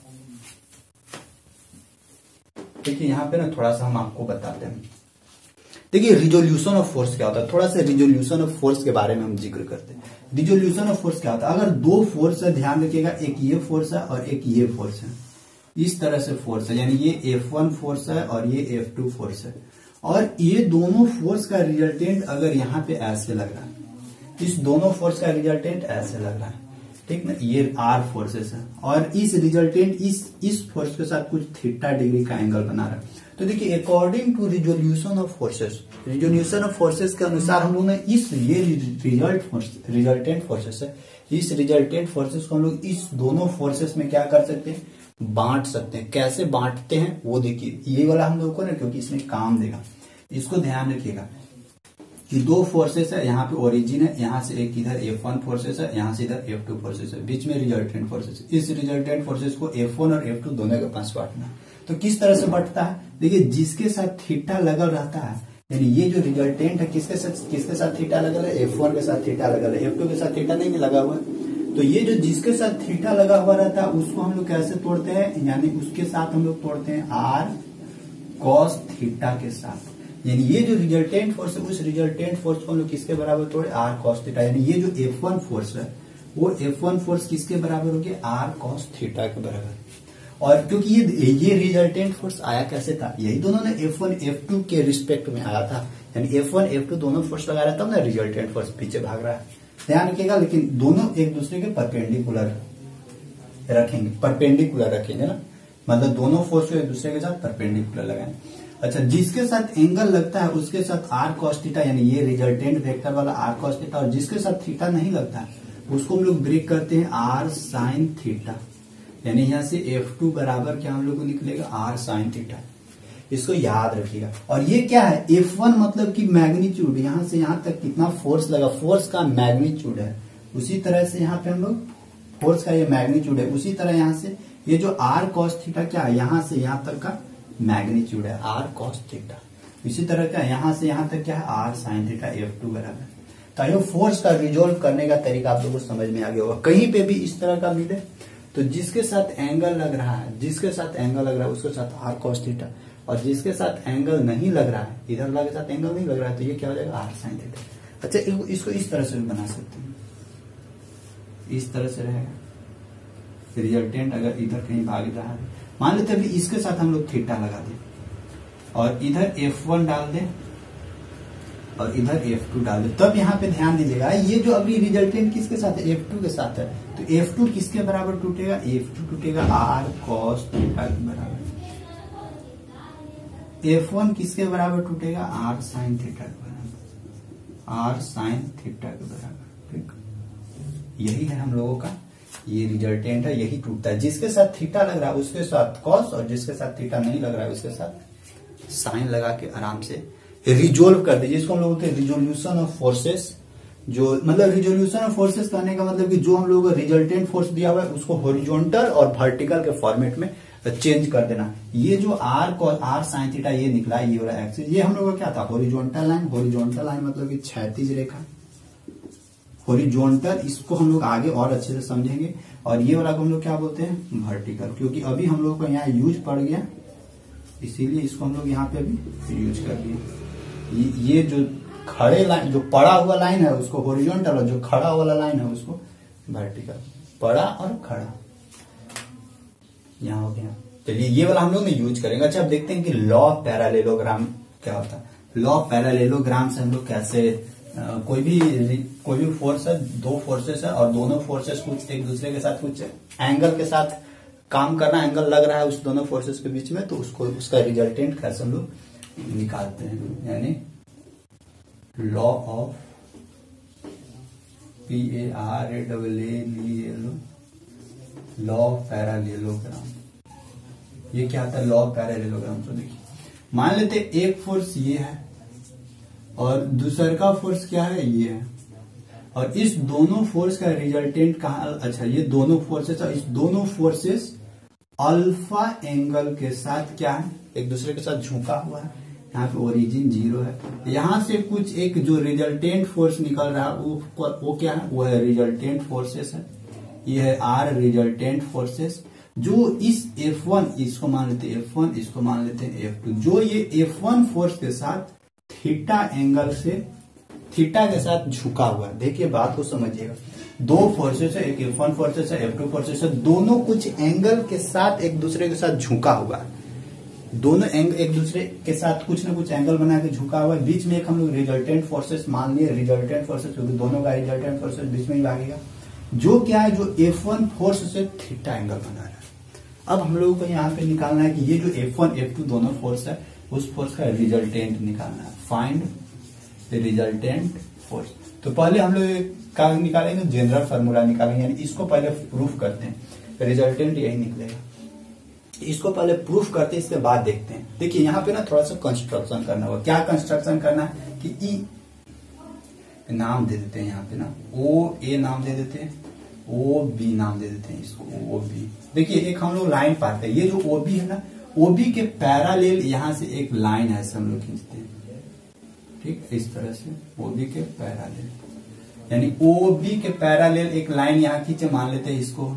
देखिए यहाँ पे ना थोड़ा सा हम आपको बताते हैं। देखिए रिजोल्यूशन ऑफ फोर्स क्या होता है, थोड़ा सा रिजोल्यूशन ऑफ फोर्स के बारे में हम जिक्र करते हैं। रिजोल्यूशन ऑफ फोर्स क्या होता है, अगर दो फोर्स है, ध्यान रखिएगा, एक ये फोर्स है और एक ये फोर्स है, इस तरह से फोर्स है, यानी ये एफ वन फोर्स है और ये एफ टू फोर्स है, और ये दोनों फोर्स का रिजल्टेंट अगर यहाँ पे ऐसे लग रहा है, इस दोनों फोर्स का रिजल्टेंट ऐसे लग रहा है, ठीक ना, ये आर फोर्सेस है, और इस रिजल्टेंट इस इस फोर्स के साथ कुछ थीटा डिग्री का एंगल बना रहा है। तो देखिए according to resolution of forces, resolution of forces के अनुसार हम लोग ने इस ये रिजल्ट फोर्स रिजल्टेंट फोर्सेस है, इस रिजल्टेंट फोर्सेस को हम लोग इस दोनों फोर्सेस में क्या कर सकते हैं, बांट सकते हैं। कैसे बांटते हैं वो देखिए, ये वाला हम लोग को ना, क्योंकि इसमें काम देगा, इसको ध्यान रखिएगा कि दो फोर्सेस है, यहाँ पे ओरिजिन है, यहाँ से एक इधर एफ वन फोर्सेस है, यहाँ से इधर एफ टू फोर्सेस है, बीच में रिजल्टेंट फोर्सेस। इस रिजल्टेंट फोर्सेस को एफ वन और एफ टू दोनों के पास बांटना। तो किस तरह से बढ़ता है, देखिए जिसके साथ थीटा लगल रहता है, यानी ये जो रिजल्टेंट है किसके साथ किसके साथ थीटा लगल है, एफ वन के साथ थीटा लगल है, एफ टू के साथ थीटा नहीं लगा हुआ है। तो ये जो जिसके साथ थीटा लगा हुआ रहता है उसको हम लोग कैसे तोड़ते हैं, यानी उसके साथ हम लोग तोड़ते हैं आर कॉस थीटा के साथ। यानी ये जो रिजल्टेंट फोर्स है उस रिजल्टेंट फोर्स को हम लोग किसके बराबर तोड़े, आर कॉस थीटा। यानी ये जो एफ वन फोर्स है वो एफ वन फोर्स किसके बराबर हो गया, आर कॉस थीटा के बराबर। और क्योंकि ये ये रिजल्टेंट फोर्स आया कैसे था, यही दोनों ने एफ वन एफ टू के रिस्पेक्ट में आया था, यानी एफ वन एफ टू दोनों फोर्स लगा रहा था ना, रिजल्टेंट फोर्स पीछे भाग रहा है, ध्यान रखिएगा। लेकिन दोनों एक दूसरे के परपेंडिकुलर रखेंगे, परपेंडिकुलर रखेंगे ना, मतलब दोनों फोर्स को एक दूसरे के साथ परपेंडिकुलर लगाएं। अच्छा, जिसके साथ एंगल लगता है उसके साथ आर कॉस थीटा, यानी ये रिजल्टेंट वेक्टर वाला आर कॉस थीटा, और जिसके साथ थीटा नहीं लगता है उसको हम लोग ब्रेक करते हैं आर साइन थीटा। यानी यहाँ से एफ टू बराबर क्या हम लोग को निकलेगा, आर साइन थीटा। इसको याद रखिएगा। और ये क्या है, एफ वन मतलब कि मैग्नीट्यूड, यहाँ से यहाँ तक कितना फोर्स लगा, फोर्स का मैग्नीट्यूड है। उसी तरह से यहाँ पे हम लोग फोर्स का ये मैग्नीट्यूड है, उसी तरह यहाँ से ये जो आर कॉस थीटा क्या है, यहाँ से यहाँ तक का मैग्नीट्यूड है आर कॉस थीटा। इसी तरह का यहाँ से यहाँ तक क्या है, R sine theta F two बराबर। तो ये फोर्स का रिजोल्व करने का तरीका आप लोगों को समझ में आ गया होगा। कहीं पे भी इस तरह का मिले तो जिसके साथ एंगल लग रहा है, जिसके साथ एंगल लग रहा है उसके साथ आर कॉस थीटा, और जिसके साथ एंगल नहीं लग रहा है, इधर वाले के साथ एंगल नहीं लग रहा है, तो ये क्या हो जाएगा, आर साइन थीटा। अच्छा, इसको इस तरह से भी बना सकते हैं, इस तरह से रहेगा। रिजल्टेंट अगर इधर कहीं भाग रहा है, मान लेते अभी इसके साथ हम लोग थीटा लगा दें और इधर एफ वन डाल दें और इधर एफ टू डाल दें, तब यहाँ पे ध्यान दीजिएगा, ये जो अभी रिजल्टेंट किसके साथ है, एफ टू के साथ है। तो एफ टू किसके बराबर टूटेगा, एफ टू टूटेगा आर कॉस थीटा के बराबर। एफ वन किसके बराबर टूटेगा, आर साइन थीटा के बराबर, आर साइन थीटा के बराबर। ठीक, यही है हम लोगों का ये रिजल्टेंट है, यही टूटता है। जिसके साथ थीटा लग रहा है उसके साथ कॉस, और जिसके साथ थीटा नहीं लग रहा है उसके साथ साइन लगा के आराम से रिजोल्व कर दीजिए। इसको हम लोग बोलते हैं रिजोल्यूशन ऑफ फोर्सेस। जो मतलब रिजोल्यूशन ऑफ फोर्सेस करने का मतलब कि जो हम लोग को रिजल्टेंट फोर्स दिया हुआ है उसको हॉरिजॉन्टल और वर्टिकल के फॉर्मेट में चेंज कर देना। ये जो आर को आर साइन थीटा ये निकला, ये वाला एक्सिस, ये हम लोग का क्या था, हॉरिजॉन्टल लाइन। हॉरिजॉन्टल लाइन मतलब कि क्षैतिज रेखा, हॉरिजॉन्टल, इसको हम लोग आगे और अच्छे से समझेंगे। और ये वाला को हम लोग क्या बोलते हैं, वर्टिकल, क्योंकि अभी हम लोग को यहाँ यूज पड़ गया, इसीलिए इसको हम लोग यहाँ पे भी यूज कर दिए। ये जो खड़े लाइन, जो पड़ा हुआ लाइन है उसको हॉरिजॉन्टल, और जो खड़ा वाला लाइन है उसको वर्टिकल। पड़ा और खड़ा यहाँ हो गया। चलिए ये वाला हम लोग ने यूज करेंगे। अच्छा, अब देखते हैं कि लॉ ऑफ पैरेललोग्राम क्या होता है। लॉ ऑफ पैरेललोग्राम से हम लोग कैसे आ, कोई भी कोई भी फोर्स है, दो फोर्सेस है और दोनों फोर्सेस कुछ एक दूसरे के साथ कुछ एंगल के साथ काम करना, एंगल लग रहा है उस दोनों फोर्सेस के बीच में, तो उसको उसका रिजल्टेंट कैसे हम लोग निकालते हैं, यानी law of P A R A double A L law of parallelogram. ये क्या आता है, लॉ ऑफ पैरेललोग्राम। तो देखिए, मान लेते एक फोर्स ये है और दूसर का फोर्स क्या है, ये है, और इस दोनों फोर्स का रिजल्टेंट कहा, अच्छा ये दोनों फोर्सेस, इस दोनों फोर्सेस अल्फा एंगल के साथ क्या है, एक दूसरे के साथ झुका हुआ है। यहाँ पे ओरिजिन जीरो है, यहां से कुछ एक जो रिजल्टेंट फोर्स निकल रहा है वो वो क्या है, वो है रिजल्टेंट फोर्सेस है। ये है आर रिजल्टेंट फोर्सेस, जो इस एफ वन, इसको मान लेते हैं एफ वन, इसको मान लेते हैं एफ टू, जो ये एफ वन फोर्स के साथ थीटा एंगल से, थीटा के साथ झुका हुआ है। देखिए बात को समझिएगा, दो फोर्सेस है, एक एफ वन फोर्सेस है, एफ टू फोर्सेस है, दोनों कुछ एंगल के साथ एक दूसरे के साथ झुका हुआ है। दोनों एंगल एक दूसरे के साथ कुछ ना कुछ एंगल बना के झुका हुआ है। बीच में एक हम लोग रिजल्टेंट फोर्सेस मान लिए, रिजल्टेंट फोर्सेस, क्योंकि दोनों का रिजल्टेंट फोर्सेस बीच में ही भागेगा, जो क्या है, जो एफ वन फोर्स से थीटा एंगल बना रहा है। अब हम लोगों को यहाँ पे निकालना है कि ये जो एफ वन एफ टू दोनों फोर्स है, उस फोर्स का रिजल्टेंट निकालना है। Find the resultant force. तो पहले हम लोग क्या निकालेंगे, जनरल फार्मूला निकालेंगे, यानी इसको पहले प्रूफ करते हैं, रिजल्टेंट यही निकलेगा। इसको पहले प्रूफ करते हैं, इसके बाद देखते हैं। देखिए यहाँ पे ना थोड़ा सा कंस्ट्रक्शन करना होगा। क्या कंस्ट्रक्शन करना है कि ई नाम दे देते हैं, यहाँ पे ना ओ ए नाम दे देते हैं, ओ बी नाम दे देते हैं इसको, ओ बी। देखिए एक हम लोग लाइन पाते हैं, ये जो ओ बी है ना, ओ बी के पैरालेल यहाँ से एक लाइन ऐसे हम लोग खींचते हैं, ठीक, इस तरह से ओ बी के पैरालेल, यानी ओ बी के पैरालेल एक लाइन यहाँ खींचे, मान लेते हैं इसको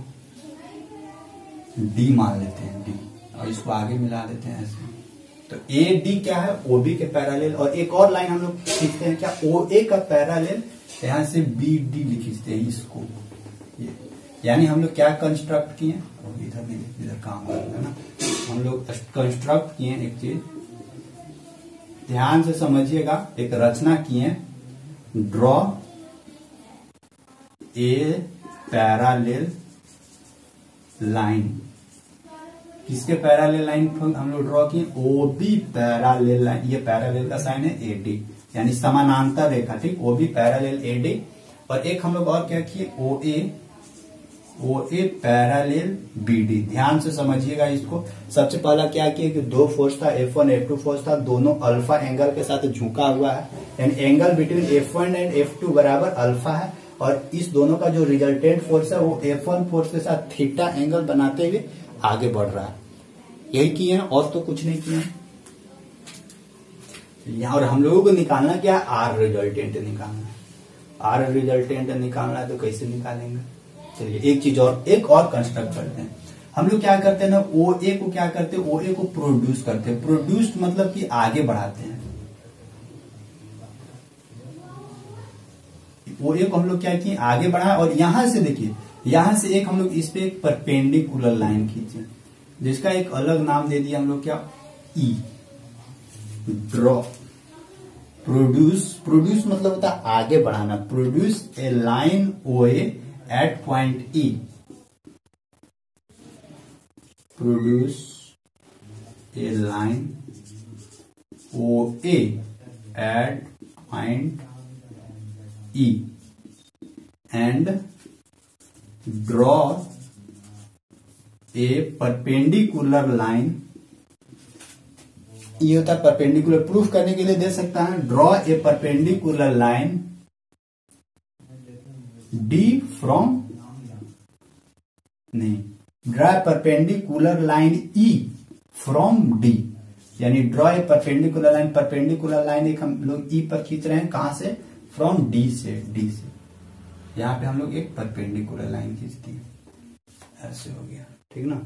डी मान लेते हैं, डी, और इसको आगे मिला देते हैं ऐसे। तो ए डी क्या है, ओ बी के पैरालेल, और एक और लाइन हम लोग खींचते हैं क्या, ओ ए का पैरालेल, यहां से बी डी खींचते हैं इसको, ये, यानी हम लोग क्या कंस्ट्रक्ट किए, इधर नहीं इधर काम कर रहा है ना, हम लोग कंस्ट्रक्ट किए एक चीज, ध्यान से समझिएगा, एक रचना किए, ड्रॉ ए पैरालेल लाइन। किसके पैरालेल लाइन हम लोग ड्रॉ किए, ओ बी पैरालेल लाइन। ये पैरालेल का साइन है ए डी, यानी समानांतर रेखा, ठीक, O B parallel A D. और एक हम लोग और क्या किए, O A, O A parallel B D. ध्यान से समझिएगा इसको। सबसे पहला क्या किया कि दो फोर्स था, F one F two force था, दोनों अल्फा एंगल के साथ झुका हुआ है, यानी angle between F one and F two बराबर अल्फा है, और इस दोनों का जो रिजल्टेंट फोर्स है वो एफ वन फोर्स के साथ थीटा एंगल बनाते हुए आगे बढ़ रहा है। यही किए हैं, और तो कुछ नहीं किए हैं। यहाँ और हम लोगों को निकालना क्या है, आर रिजल्टेंट निकालना है। आर रिजल्टेंट निकालना है तो कैसे निकालेंगे, चलिए एक चीज और, एक और कंस्ट्रक्ट करते हैं। हम लोग क्या करते हैं ना, ओ ए को क्या करते हैं, ओ ए को प्रोड्यूस करते हैं। प्रोड्यूस मतलब कि आगे बढ़ाते हैं। ओ ए को हम लोग क्या किए, आगे बढ़ाए, और यहां से देखिए, यहां से एक हम लोग इस पे एक परपेंडिकुलर लाइन खींचे, जिसका एक अलग नाम दे दिया हम लोग क्या, ई। ड्रॉ, प्रोड्यूस, प्रोड्यूस मतलब होता है आगे बढ़ाना। Produce a line O A at point E, produce a line O A at point E and draw a perpendicular line. ये होता है परपेंडिकुलर, प्रूफ करने के लिए दे सकता है, draw a perpendicular line D from, नहीं draw perpendicular line E from D, यानी draw a perpendicular line, perpendicular line एक हम लोग ई पर खींच रहे हैं, कहां से, फ्रॉम डी से, डी से यहां पे हम लोग एक परपेंडिकुलर लाइन खींचती है, ऐसे हो गया, ठीक ना।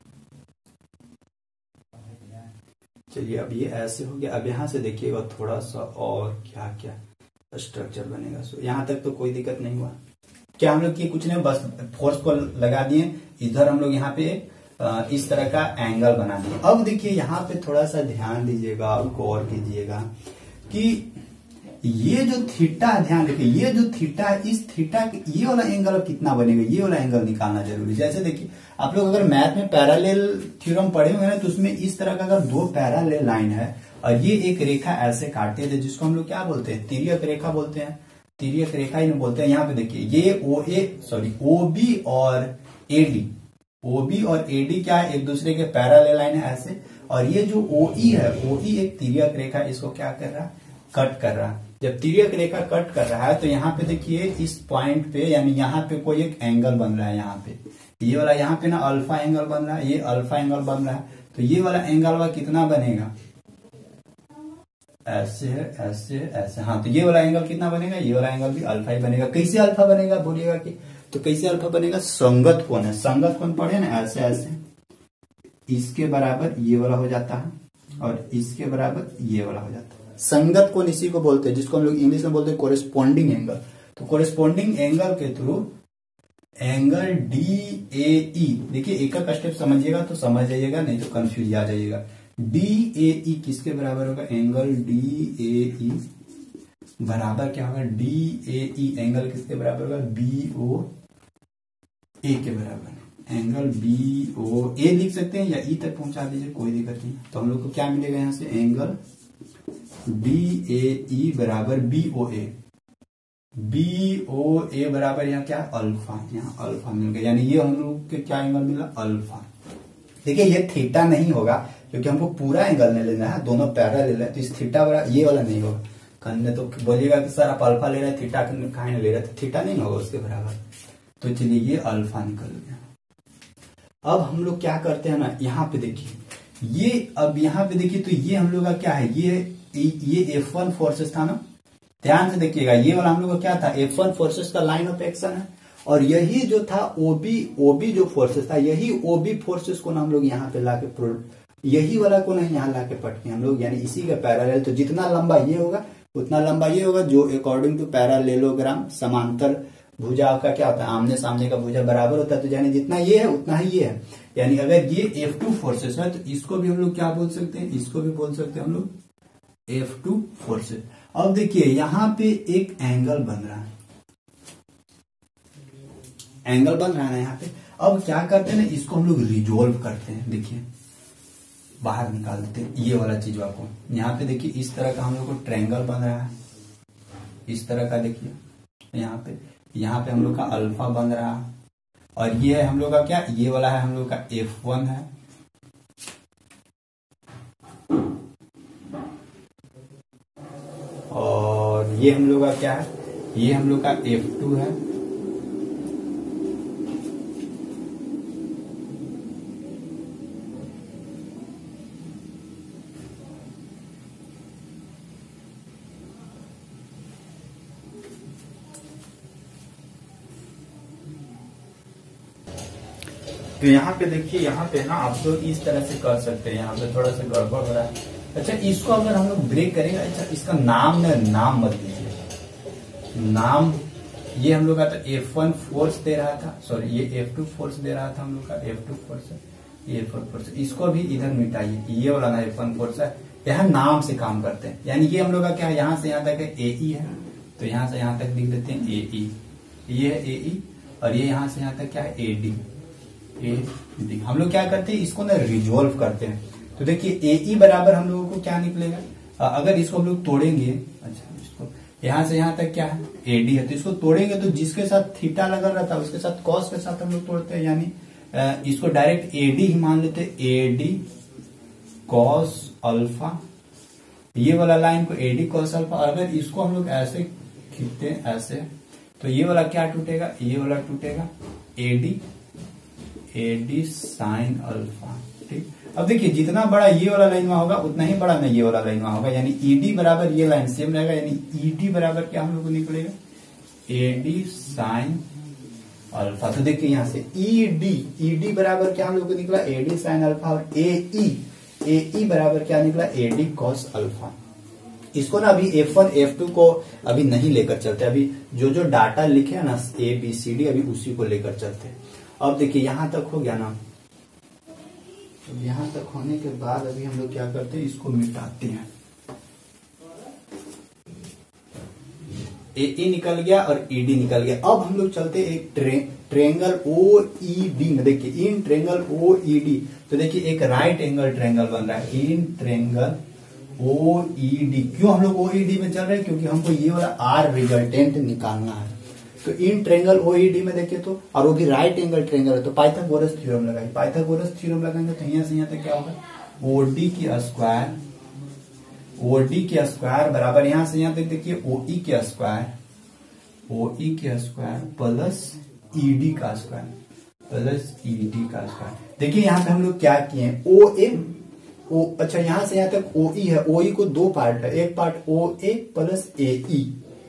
चलिए अब ये ऐसे हो गया। अब यहां से देखिएगा थोड़ा सा और क्या क्या स्ट्रक्चर बनेगा। सो यहां तक तो कोई दिक्कत नहीं हुआ। क्या हम लोग किए, कुछ नहीं, बस फोर्स को लगा दिए, इधर हम लोग यहाँ पे इस तरह का एंगल बना दिए। अब देखिए यहाँ पे थोड़ा सा ध्यान दीजिएगा और गौर कीजिएगा कि ये जो थीटा, ध्यान देखिए ये जो थीटा, इस थीटा ये वाला एंगल कितना बनेगा, ये वाला एंगल निकालना जरूरी। जैसे देखिए आप लोग अगर मैथ में पैरेलल थ्योरम पढ़े हुए हैं तो उसमें इस तरह का अगर दो पैरेलल लाइन है और ये एक रेखा ऐसे काटे थे, जिसको हम लोग क्या बोलते हैं, तिर्यक रेखा बोलते हैं, तिर्यक रेखा ही बोलते हैं। यहाँ पे देखिए ये ओ ए सॉरी ओ बी और ए डी, ओ बी और ए डी क्या है, एक दूसरे के पैरेलल लाइन है ऐसे, और ये जो ओ ई है, ओ ई एक तिर्यक रेखा, इसको क्या कर रहा है, कट कर रहा है। जब तिर्यक रेखा कट कर रहा है तो यहाँ पे देखिए इस पॉइंट पे, यानी यहाँ पे कोई एक एंगल बन रहा है, यहाँ पे ये वाला, यहाँ पे ना अल्फा एंगल बन रहा है, ये अल्फा एंगल बन रहा है, तो ये वाला एंगल वाला कितना बनेगा, ऐसे है, ऐसे है, ऐसे, हाँ, तो ये वाला एंगल कितना बनेगा, ये वाला एंगल भी अल्फा ही बनेगा। कैसे अल्फा बनेगा बोलिएगा कि, तो कैसे अल्फा बनेगा, संगत कोण है, संगत कोण पढ़े ना, ऐसे ऐसे इसके बराबर ये वाला हो जाता है और इसके बराबर ये वाला हो जाता है। संगत कोण इसी को बोलते हैं, जिसको हम लोग इंग्लिश में बोलते हैं कोरेस्पोंडिंग एंगल। तो कोरेस्पोंडिंग एंगल के through angle D A E, देखिए एक एक स्टेप समझिएगा तो समझ जाइएगा, नहीं तो कंफ्यूज आ जाइएगा। डी ए ई किसके बराबर होगा, एंगल डी ए ई बराबर क्या होगा, डी ए ई एंगल किसके बराबर होगा, बी ओ ए के बराबर। एंगल बी ओ ए लिख सकते हैं या ई तक पहुंचा दीजिए, कोई दिक्कत नहीं। तो हम लोग को क्या मिलेगा यहां से, एंगल डी ए ई बराबर B O A, B O A बराबर यहाँ क्या, अल्फा, यहाँ अल्फा मिल गया, यानी ये हम लोग के क्या एंगल मिला, अल्फा। देखिए ये थीटा नहीं होगा क्योंकि हमको पूरा एंगल नहीं लेना है, दोनों पैरेलल है, तो इस थीटा वाला ये वाला नहीं होगा। कहने तो बोलिएगा कि सर आप अल्फा ले रहे हैं, थीटा कहीं नहीं ले रहे, तो थीटा नहीं होगा उसके बराबर। तो चलिए ये अल्फा निकल गया। अब हम लोग क्या करते हैं ना, यहाँ पे देखिए ये, अब यहाँ पे देखिए तो ये हम लोग का क्या है, ये ये एफ वन फोर्सेस था ना, ध्यान से देखिएगा, ये वाला हम लोग का क्या था, एफ वन फोर्सेस का लाइन ऑफ एक्शन है, और यही जो था ओबी, ओबी जो फोर्सेस था, यही ओबी फोर्सेस को ना हम लोग यहाँ पे लाके, यही वाला को ना यहाँ लाके पटके हम लोग, यानी इसी का पैरेलल। तो जितना लंबा ये होगा उतना लंबा ये होगा, जो अकॉर्डिंग टू पैरेललोग्राम समांतर भुजा का क्या होता है, आमने सामने का भुजा बराबर होता है, तो यानी जितना ये है उतना ही ये है। यानी अगर ये एफ टू फोर्सेस है तो इसको भी हम लोग क्या बोल सकते हैं, इसको भी बोल सकते हैं हम लोग एफ टू फोर्सेस। अब देखिए यहाँ पे एक एंगल बन रहा है, एंगल बन रहा है ना यहाँ पे। अब क्या करते हैं ना, इसको हम लोग रिजोल्व करते हैं, देखिए बाहर निकाल देते हैं ये वाला चीज आपको। यहाँ पे देखिए इस तरह का हम लोग को ट्रायंगल बन रहा है, इस तरह का देखिए यहाँ पे, यहाँ पे हम लोग का अल्फा बन रहा है, और ये है हम लोग का क्या, ये वाला है हम लोग का एफ वन है, और ये हम लोग का क्या है, ये हम लोग का एफ टू है, तो यहाँ पे देखिए, यहाँ पे ना आप लोग इस तरह से कर सकते हैं, यहाँ पे थोड़ा सा गड़बड़ हो रहा है। अच्छा इसको अगर हम लोग ब्रेक करेंगे, अच्छा इसका नाम ना, नाम मत दीजिए, नाम ये हम लोग का तो एफ वन फोर्स दे रहा था, सॉरी ये एफ टू फोर्स दे रहा था हम लोग का, एफ टू फोर्स है, ये एफ वन फोर्स, इसको भी इधर मिटाइए, ये वाला ना एफ वन फोर्स है, यहाँ नाम से काम करते हैं। यानी ये हम लोग का क्या है, यहाँ से यहाँ तक है ए ई है, तो यहाँ से यहाँ तक लिख देते हैं ए ई, ये है ए ई, और ये यहाँ से यहाँ तक क्या है, ए डी, ए डी। हम लोग क्या करते हैं, इसको ना रिजोल्व करते हैं। तो देखिए ए ई बराबर हम लोगों को क्या निकलेगा, अगर इसको हम लोग तोड़ेंगे, अच्छा इसको यहाँ से यहाँ तक क्या है, ए डी है, तो इसको तोड़ेंगे तो जिसके साथ थीटा लगा रहता है उसके साथ कॉस के साथ हम लोग तोड़ते हैं, यानी इसको डायरेक्ट ए डी ही मान लेते हैं, ए डी कॉस अल्फा, ये वाला लाइन को ए डी कॉस अल्फा। अगर इसको हम लोग ऐसे खींचते हैं ऐसे, तो ये वाला क्या टूटेगा, ये वाला टूटेगा, A D A D sine alpha. ठीक, अब देखिए जितना बड़ा ये वाला लाइन होगा उतना ही बड़ा ना ये वाला लाइन होगा, यानी ईडी बराबर ये लाइन सेम रहेगा, यानी ईडी बराबर क्या हम लोग को निकलेगा ए डी साइन अल्फा। तो देखिए यहां से ईडी ईडी बराबर क्या हम लोग को निकला ए डी साइन अल्फा, और ए ई ए ई बराबर क्या निकला ए डी कॉस अल्फा। इसको ना अभी एफ वन एफ टू को अभी नहीं लेकर चलते, अभी जो जो डाटा लिखे है ना ए बी सी डी अभी उसी को लेकर चलते हैं। अब देखिए यहां तक हो गया ना, तो यहां तक होने के बाद अभी हम लोग क्या करते हैं, इसको मिटाते हैं। ए ई निकल गया और ई डी निकल गया। अब हम लोग चलते एक ट्रे, ट्रेंगल ओ ई डी में। देखिए in triangle O E D, तो देखिए एक राइट एंगल ट्रेंगल बन रहा है, in triangle O E D. क्यों हम लोग ओ ई डी में चल रहे हैं, क्योंकि हमको ये वाला आर रिजल्टेंट निकालना है। तो in triangle O E D में देखिए तो, और वो भी राइट एंगल ट्रेंगल है, तो पाइथागोरस थ्योरम लगाइए। पाइथागोरस थ्योरम लगाएंगे तो यहाँ से यहाँ तक क्या होगा ओडी की स्क्वायर, ओडी के स्क्वायर बराबर यहां से यहां तक देखिए ओ ई के स्क्वायर, ओ ई के स्क्वायर प्लस ई डी का स्क्वायर, प्लस ई डी का स्क्वायर। देखिए यहां पे हम लोग क्या किए, ओ ए ओ अच्छा यहां से यहां तक ओ ई है, ओ ई को दो पार्ट है, एक part O A plus A ई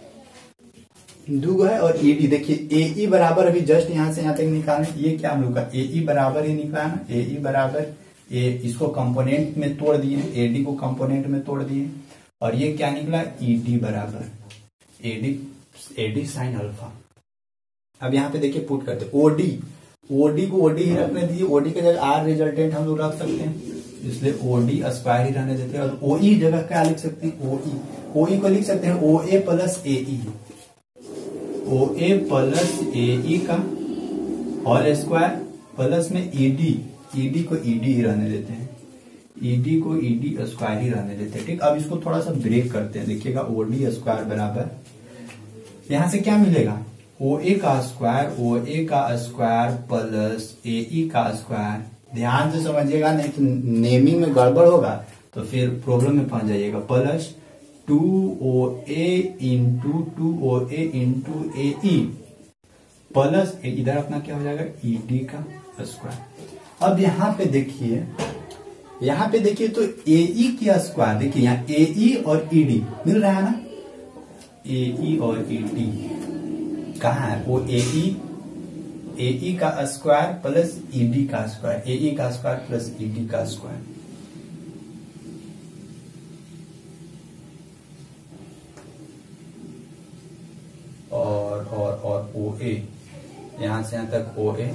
दो है, और ए डी देखिए ए ई बराबर अभी जस्ट यहां से यहां तक निकालने, ये क्या हम लोग का ए ई बराबर ही निकालना, ए ई बराबर ए इसको कंपोनेंट में तोड़ दिए, एडी को कंपोनेंट में तोड़ दिए, और ये क्या निकला ईडी बराबर एडी एडी साइन अल्फा। अब यहाँ पे देखिए पुट करते ओडी, ओडी को ओडी ही रखने दिए, ओडी के जगह आर रिजल्टेंट हम लोग रख सकते हैं, इसलिए ओडी स्क्वायर ही रहने देते हैं। और ओ ई जगह क्या लिख सकते हैं, ओ ई ओ ई को लिख सकते हैं ओ ए plus A E, O A plus A E का होल स्क्वायर प्लस में ईडी, ईडी को ईडी ही रहने देते हैं, ईडी को ईडी स्क्वायर ही रहने देते हैं। ठीक, अब इसको थोड़ा सा ब्रेक करते हैं। देखिएगा ओडी स्क्वायर बराबर यहां से क्या मिलेगा ओ ए का स्क्वायर, ओ ए का स्क्वायर प्लस ए ई का स्क्वायर। ध्यान से समझिएगा, नहीं तो नेमिंग में गड़बड़ होगा तो फिर प्रॉब्लम में फंस जाइएगा। Plus two O A into two O A into A E plus इधर अपना क्या हो जाएगा ईडी का स्क्वायर। अब यहाँ पे देखिए, यहाँ पे देखिए तो ए ई की स्क्वायर, देखिए यहाँ ए ई और ई डी मिल रहा है ना, ए ई और ई डी कहाँ है, वो ए ई ए ई का स्क्वायर प्लस ई डी का स्क्वायर, ए ई का स्क्वायर प्लस ई डी का स्क्वायर। और और और ओ ए यहां से यहां तक ओ ए,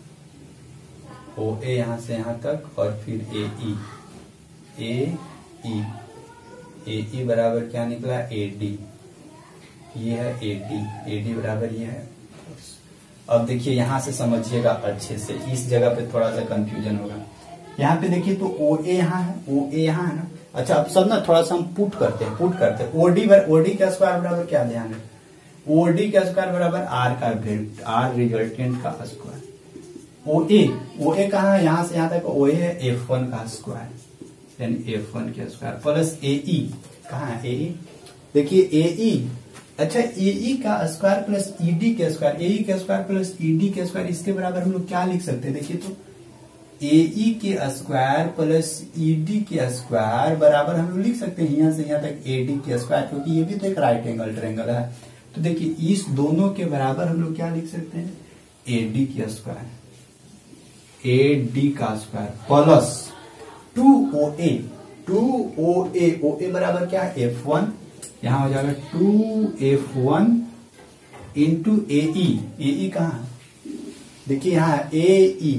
ओ ए यहां से यहां तक, और फिर ए E, A E A E बराबर क्या निकला ए डी, ये है ए डी, ए डी बराबर ये है। अब देखिए यहां से समझिएगा अच्छे से, इस जगह पे थोड़ा सा कंफ्यूजन होगा। यहाँ पे देखिए तो ओ ए यहाँ है, ओ ए यहाँ है ना। अच्छा अब सब ना थोड़ा सा हम पुट करते हैं, पुट करते हैं ओडी ओडी का स्क्वायर बराबर क्या, ध्यान है ओडी का स्क्वायर बराबर आर का वेक्टर, आर रिजल्टेंट का square. O A O A कहाँ है, यहाँ से यहाँ तक ओ ए है एफ वन का स्क्वायर, यानी एफ वन का स्क्वायर प्लस ए ई, कहाँ है ए ई, देखिए ए ई, अच्छा ए ई का स्क्वायर प्लस ई डी के स्क्वायर, ए ई के स्क्वायर प्लस ई डी के स्क्वायर, इसके बराबर हम लोग क्या लिख सकते हैं, देखिए तो ए ई के स्क्वायर प्लस ई डी के स्क्वायर बराबर हम लोग लिख सकते हैं यहाँ से यहाँ तक ए डी के स्क्वायर, क्योंकि ये भी तो एक राइट एंगल ट्रायंगल है। तो देखिए इस दोनों के बराबर हम लोग क्या लिख सकते हैं ए डी के स्क्वायर, ए डी का square plus two O A, two O A, O A बराबर क्या है एफ वन, यहां हो जाएगा two F one into A E, A E कहां, देखिए यहां ए E,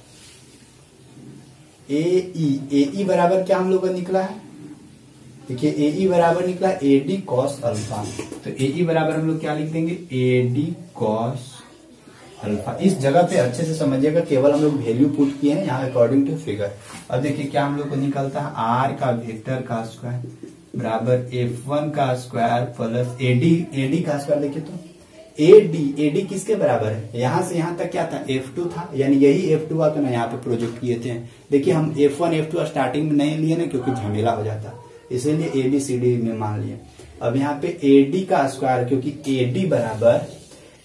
A E, A E बराबर क्या हम लोग का निकला है, देखिए ए ई बराबर निकला ए डी कॉस अल्फा। तो ए ई बराबर हम लोग क्या लिख देंगे ए डी कॉस अल्फा। इस जगह पे अच्छे से समझिएगा, केवल हम लोग वैल्यू पुट किए हैं यहाँ अकॉर्डिंग टू फिगर। अब देखिए क्या हम लोग को निकलता है आर का वेक्टर का स्क्वायर बराबर एफ वन का स्क्वायर प्लस एडी, एडी का स्क्वायर देखिए तो एडी, एडी किसके बराबर है, यहां से यहां तक क्या था एफ टू था, यानी यही एफ टू आता ना यहाँ पे प्रोजेक्ट किए थे। देखिए हम F one F two starting में नहीं लिए ना, क्योंकि झमेला हो जाता, इसीलिए ए बी सी डी में मान लिए। अब यहाँ पे एडी का स्क्वायर, क्योंकि एडी बराबर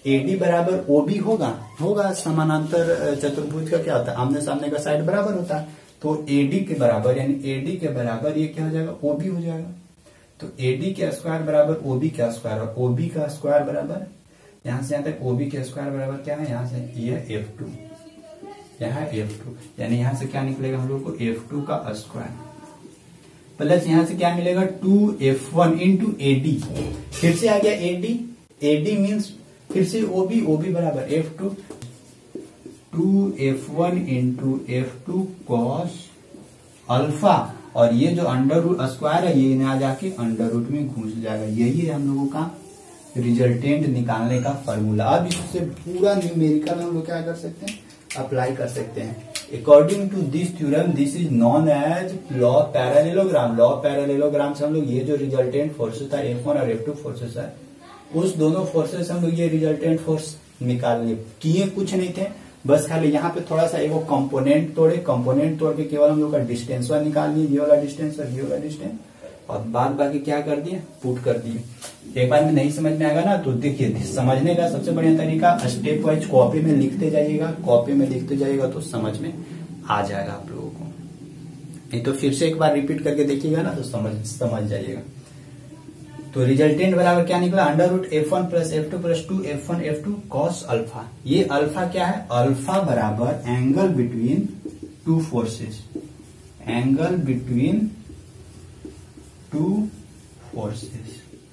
एडी बराबर ओबी होगा होगा समानांतर चतुर्भुज का क्या होता है, आमने सामने का साइड बराबर होता है। तो एडी के बराबर यानी एडी के बराबर ये क्या हो जाएगा, ओबी हो जाएगा। तो एडी के स्क्वायर बराबर ओबी का स्क्वायर, और ओबी का स्क्वायर बराबर यहां से यहां तक ओबी के स्क्वायर बराबर क्या है, यहां से ये एफ टू, यहाँ एफ टू, यानी यहां से क्या निकलेगा हम लोग को एफ टू का स्क्वायर प्लस यहां से क्या मिलेगा two F one into A D, फिर से आ गया एडी, एडी मीन्स फिर से ओबी, ओबी बराबर F two, two F one into F two cos alpha, और ये जो अंडर रूट स्क्वायर है ये ना जाके अंडर रूट में घुस जाएगा। यही है हम लोगों का रिजल्टेंट निकालने का फॉर्मूला। अब इससे पूरा न्यूमेरिकल हम लोग क्या कर सकते हैं, अप्लाई कर सकते हैं। According to this theorem this is known as law of parallelogram. Law of parallelogram से हम लोग ये जो रिजल्टेंट फोर्सेस था एफ वन और एफ टू फोर्सेस है, उस दोनों फोर्सेस हम लोग ये रिजल्टेंट फोर्स निकालने किए कुछ नहीं थे, बस खाली यहाँ पे थोड़ा सा एगो कंपोनेंट तोड़े, कंपोनेंट तोड़ के केवल हम लोग का डिस्टेंस वन निकाल लिए, ये वाला डिस्टेंस और ये वाला डिस्टेंस, और बाद बाकी क्या कर दिए, पुट कर दिए। एक बार में नहीं समझ में आएगा ना तो देखिए समझने का सबसे बढ़िया तरीका स्टेप वाइज कॉपी में लिखते जाइएगा, कॉपी में लिखते जाइएगा तो समझ में आ जाएगा आप लोगों को। नहीं तो फिर से एक बार रिपीट करके देखिएगा ना तो समझ समझ जाइएगा। तो रिजल्टेंट बराबर क्या निकला, under root F one plus F two plus two F one F two cos alpha. ये अल्फा क्या है, अल्फा बराबर angle between two forces, angle between two forces,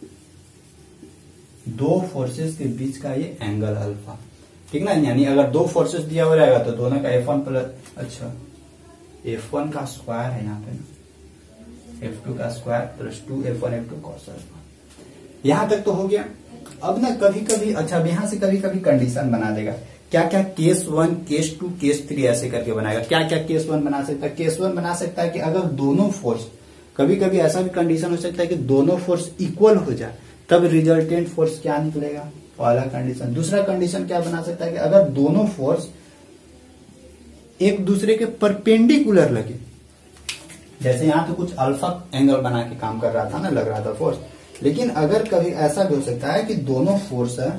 दो फोर्सेस के बीच का ये एंगल अल्फा, ठीक ना। यानी अगर दो फोर्सेस दिया हो जाएगा तो दोनों का एफ वन प्लस, अच्छा एफ वन का स्क्वायर है यहाँ पे ना, एफ टू का square plus two F one F two cos alpha. यहां तक तो हो गया। अब ना कभी कभी अच्छा यहां से कभी कभी कंडीशन बना देगा, क्या क्या case one case two case three ऐसे करके बनाएगा। क्या क्या केस वन बना सकता है, केस वन बना सकता है कि अगर दोनों फोर्स, कभी कभी ऐसा भी कंडीशन हो सकता है कि दोनों फोर्स इक्वल हो जाए तब रिजल्टेंट फोर्स क्या निकलेगा, पहला कंडीशन। दूसरा कंडीशन क्या बना सकता है कि अगर दोनों फोर्स एक दूसरे के परपेंडिकुलर लगे, जैसे यहां तो कुछ अल्फा एंगल बना के काम कर रहा था ना, लग रहा था फोर्स, लेकिन अगर कभी ऐसा भी हो सकता है कि दोनों फोर्स है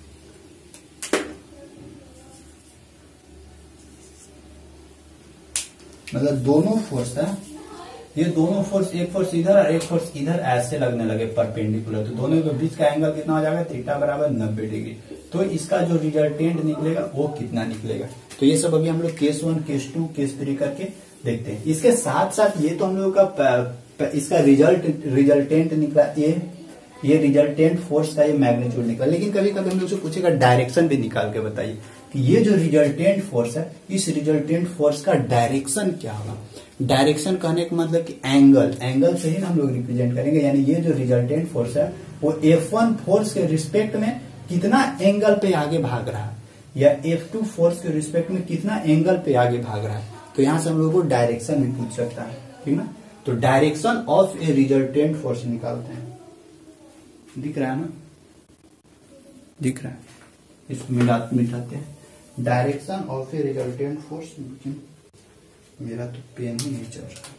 मतलब दोनों फोर्स है, ये दोनों फोर्स, एक फोर्स इधर और एक फोर्स इधर ऐसे लगने लगे परपेंडिकुलर, तो दोनों के बीच का एंगल कितना हो जाएगा, थीटा बराबर नब्बे डिग्री। तो इसका जो रिजल्टेंट निकलेगा वो कितना निकलेगा। तो ये सब अभी हम लोग case one case two case three करके देखते हैं। इसके साथ साथ ये तो हम लोग का इसका रिजल्ट रिजल्टेंट निकला, ये ये रिजल्टेंट फोर्स का ये मैग्नीट्यूड निकला, लेकिन कभी कभी हम लोग से पूछेगा डायरेक्शन भी निकाल के बताइए कि ये जो रिजल्टेंट फोर्स है इस रिजल्टेंट फोर्स का डायरेक्शन क्या होगा। डायरेक्शन कहने का मतलब कि एंगल, एंगल से ही हम लोग रिप्रेजेंट करेंगे, यानी ये जो रिजल्टेंट फोर्स है वो एफ वन फोर्स के रिस्पेक्ट में कितना एंगल पे आगे भाग रहा है, या एफ टू फोर्स के रिस्पेक्ट में कितना एंगल पे आगे भाग रहा है। तो यहां से हम लोग को डायरेक्शन भी पूछ सकता है, ठीक ना। तो direction of a resultant force निकालते हैं, दिख रहा है ना, दिख रहा है, इसको मिला मिटाते हैं। Direction of a resultant force, मेरा तो पेन ही नहीं चल रहा।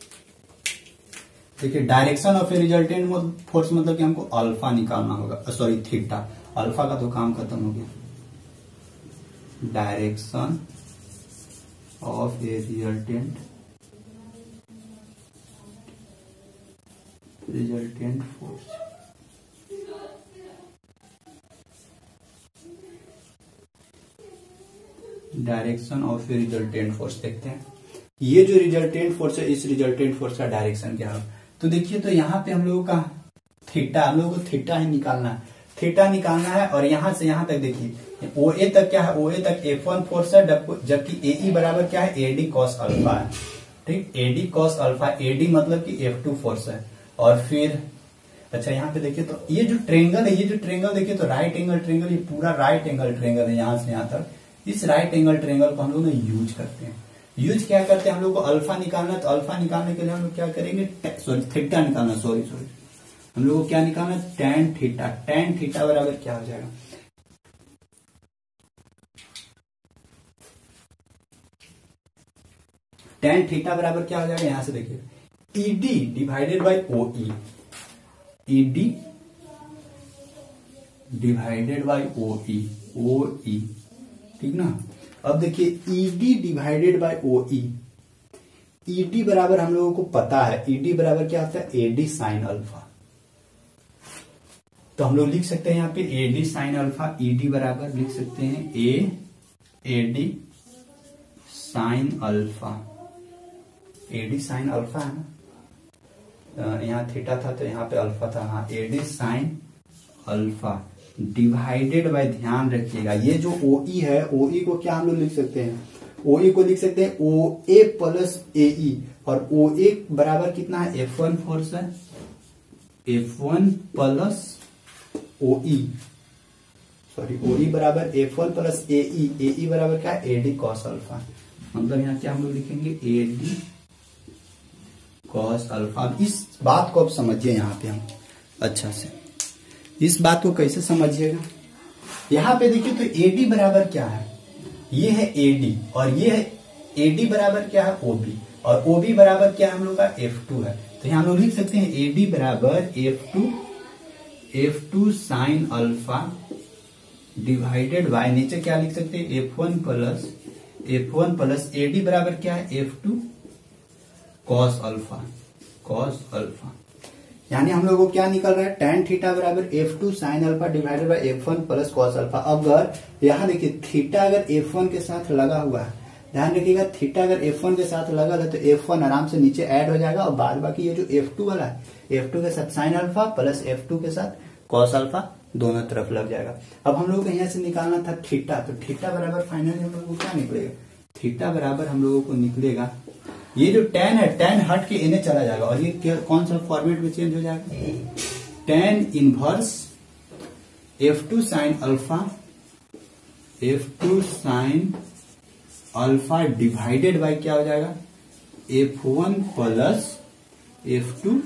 देखिए direction of a resultant force मतलब कि हमको अल्फा निकालना होगा, सॉरी थीटा, अल्फा का तो काम खत्म हो गया। Direction of a resultant resultant force, direction of a resultant force देखते हैं। ये जो रिजल्टेंट फोर्स है इस रिजल्टेंट फोर्स का डायरेक्शन क्या है। तो देखिए तो यहाँ पे हम लोगों का थीटा, हम लोगों को थीटा ही निकालना है, थीटा निकालना है। और यहां से यहां तक देखिए ओ ए तक क्या है, ओ ए तक एफ वन फोर्स है, जबकि ए ई बराबर क्या है, ए डी कॉस अल्फा है, ठीक। A D cos alpha, A D मतलब कि एफ टू फोर्स है। और फिर अच्छा यहाँ पे देखिए तो ये जो ट्रेंगल है, ये जो ट्रेंगल देखिए तो राइट एंगल ट्रेंगल, ये पूरा राइट एंगल ट्रेंगल है यहां से यहां तक। इस राइट एंगल ट्रेंगल को हम लोग यूज करते हैं। यूज क्या करते हैं, हम लोग को अल्फा निकालना है, तो अल्फा निकालने के लिए हम लोग क्या करेंगे, सॉरी थीटा निकालना, सॉरी सॉरी हम लोग को क्या निकालना है, टेन थीटा। टेन थीटा बराबर क्या हो जाएगा, टेन थीटा बराबर क्या हो जाएगा, यहां से देखिए E D divided by O E, E D divided by O E, O E, ठीक ना। अब देखिए E D divided by O E, E D बराबर हम लोगों को पता है, ईडी बराबर क्या होता है, एडी साइन अल्फा। तो हम लोग लिख सकते हैं यहाँ पे एडी साइन अल्फा, ईडी बराबर लिख सकते हैं A A D sine alpha, A D sine alpha है ना, यहाँ थीटा था तो यहाँ पे अल्फा था, हाँ A D sine alpha divided by, ध्यान रखिएगा ये जो ओ ई है, ओ ई को क्या हम लोग लिख सकते हैं, ओ ई को लिख सकते हैं ओ ए प्लस ए ई, और ओ ए बराबर कितना है, एफ वन फोर्स है, F one plus O E, sorry O E बराबर F one plus A E, A E बराबर क्या है, एडी कॉस अल्फा। मतलब यहाँ क्या हम लोग लिखेंगे, एडी कॉस अल्फा। इस बात को आप समझिए यहाँ पे हम अच्छा से, इस बात को कैसे समझिएगा, यहाँ पे देखिए तो एडी बराबर क्या है, ये है एडी, और ये है एडी बराबर क्या है, ओबी, और ओबी बराबर क्या है हम लोग का, एफ टू है। तो यहाँ हम लोग लिख सकते हैं एडी बराबर F two, F two sine alpha divided by, नीचे क्या लिख सकते हैं, F one plus F one plus A D बराबर क्या है, F two cos alpha, cos alpha. यानी हम लोगों को क्या निकल रहा है, tan थीटा बराबर F two sine alpha divided by F one plus cos alpha. अगर यहाँ देखिए थीटा अगर एफ वन के साथ लगा हुआ है, ध्यान रखिएगा थीटा अगर एफ वन के साथ लगा है तो एफ वन आराम से नीचे ऐड हो जाएगा, और बाद बाकी ये जो एफ टू वाला है, एफ टू के साथ sine alpha plus F two के साथ कॉस अल्फा दोनों तरफ लग जाएगा। अब हम लोगों को यहाँ से निकालना था थीटा, तो थीटा बराबर फाइनली हम लोगों को क्या निकलेगा, थीटा बराबर हम लोगों को निकलेगा, ये जो tan है, tan हट के इन्हें चला जाएगा, और ये कौन सा फॉर्मेट में चेंज हो जाएगा, tan inverse F two sine alpha, F two sine alpha divided by क्या हो जाएगा, F one plus F two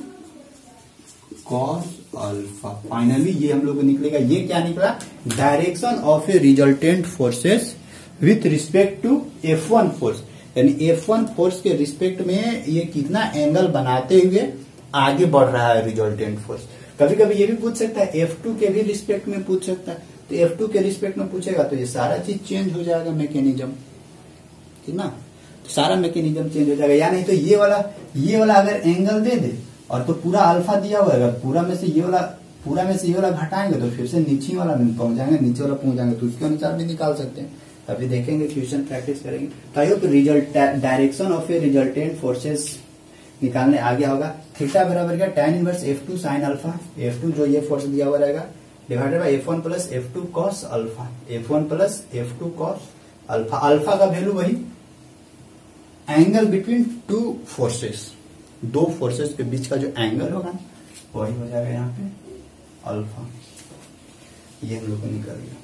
cos alpha. Finally ये हम लोग को निकलेगा, ये क्या निकला, direction of a resultant forces with respect to F one force, यानी एफ वन फोर्स के रिस्पेक्ट में ये कितना एंगल बनाते हुए आगे बढ़ रहा है रिजल्टेंट फोर्स। कभी कभी ये भी पूछ सकता है एफ टू के भी रिस्पेक्ट में पूछ सकता है, तो एफ टू के रिस्पेक्ट में पूछेगा तो ये सारा चीज चेंज हो जाएगा, मैकेनिज्म, ठीक ना, तो सारा मैकेनिज्म चेंज हो जाएगा। या नहीं तो ये वाला ये वाला अगर एंगल दे दे और तो पूरा अल्फा दिया हुआ है, पूरा में से ये वाला पूरा में से ये वाला घटाएंगे तो फिर से नीचे वाला पहुंच जाएंगे, नीचे वाला पहुंच जाएंगे, तो उसके अनुसार भी निकाल सकते हैं। अभी देखेंगे, ट्यूशन प्रैक्टिस करेंगे, तो I hope result direction of a resultant forces निकालने आ गया होगा। थीटा बराबर क्या, tan inverse F two sine alpha, F two जो ये फोर्स दिया हुआ रहेगा divided by F one plus F two cos alpha, F one plus F two cos alpha. Alpha का वैल्यू वही एंगल बिटवीन टू फोर्सेस, दो forces के बीच का जो एंगल होगा वही हो जाएगा यहाँ पे अल्फा। ये हम लोग को निकल गया।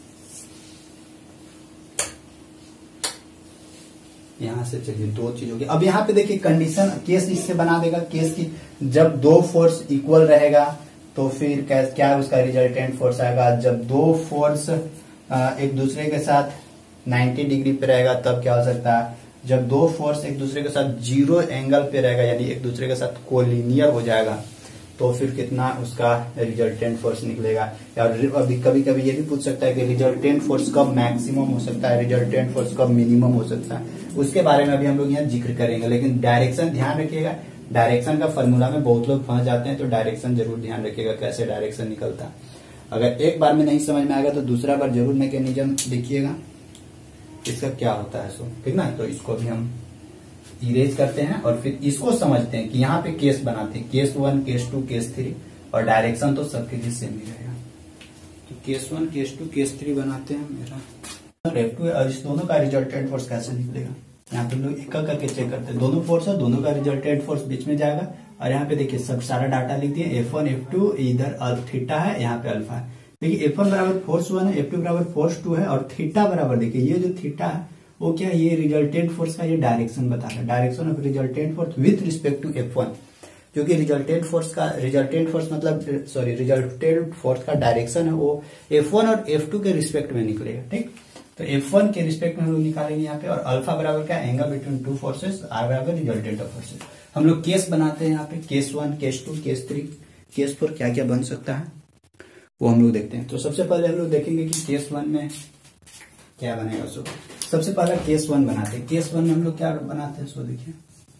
यहां से चलिए दो चीज होगी। अब यहाँ पे देखिए कंडीशन केस इससे बना देगा, केस की जब दो फोर्स इक्वल रहेगा तो फिर क्या उसका रिजल्टेंट फोर्स आएगा, जब दो फोर्स एक दूसरे के साथ नब्बे डिग्री पे रहेगा तब क्या हो सकता है, जब दो फोर्स एक दूसरे के साथ जीरो एंगल पे रहेगा यानी एक दूसरे के साथ कोलिनियर हो जाएगा तो फिर कितना उसका रिजल्टेंट फोर्स निकलेगा। और अभी कभी कभी ये भी पूछ सकता है कि रिजल्टेंट फोर्स कब मैक्सिमम हो सकता है, रिजल्टेंट फोर्स कब मिनिमम हो सकता है, उसके बारे में भी हम लोग यहाँ जिक्र करेंगे। लेकिन डायरेक्शन ध्यान रखिएगा, डायरेक्शन का फॉर्मूला में बहुत लोग फंस जाते हैं, तो डायरेक्शन जरूर ध्यान रखिएगा कैसे डायरेक्शन निकलता है। अगर एक बार में नहीं समझ में आएगा तो दूसरा बार जरूर मैकेनिज्म देखिएगा इसका क्या होता है, सो ठीक ना। तो इसको भी हम इरेज करते हैं और फिर इसको समझते हैं कि यहाँ पे केस बनाते हैं, case one, case two, case three, और डायरेक्शन तो सबके लिए सेम ही रहेगा। तो case one, case two, case three बनाते हैं मेरा एफ टू है, और इस दोनों का रिजल्टेंट फोर्स कैसे निकलेगा यहाँ पे लोग एक करके चेक करते हैं। दोनों फोर्स है, दोनों का रिजल्टेंट फोर्स बीच में जाएगा, और यहाँ पे देखिए सब सारा डाटा लिख दिए, एफ वन एफ टू, इधर थीटा है, यहाँ पे अल्फा है। देखिए एफ वन बराबर फोर्स वन है, एफ टू बराबर फोर्स टू है, और थीटा बराबर देखिए ये जो थीटा है वो क्या है, ये रिजल्टेंट फोर्स का ये डायरेक्शन बता रहा है, direction of resultant force with respect to F one, क्योंकि रिजल्टेंट फोर्स का रिजल्टेंट फोर्स मतलब सॉरी रिजल्टेंट फोर्स का डायरेक्शन है वो एफ वन और एफ टू के रिस्पेक्ट में निकलेगा, ठीक। तो एफ वन के रिस्पेक्ट में हम लोग निकालेंगे यहाँ पे, और अल्फा बराबर क्या, angle between two forces, R बराबर रिजल्टेंट ऑफ फोर्सेस। हम लोग केस बनाते हैं यहाँ पे, case one, case two, case three, case four क्या क्या बन सकता है। वो हम लोग देखते हैं। तो सबसे पहले हम लोग देखेंगे कि केस वन में क्या बनेगा। सो सबसे पहले केस वन बनाते हैं। केस वन में हम लोग क्या बनाते हैं, सो देखिए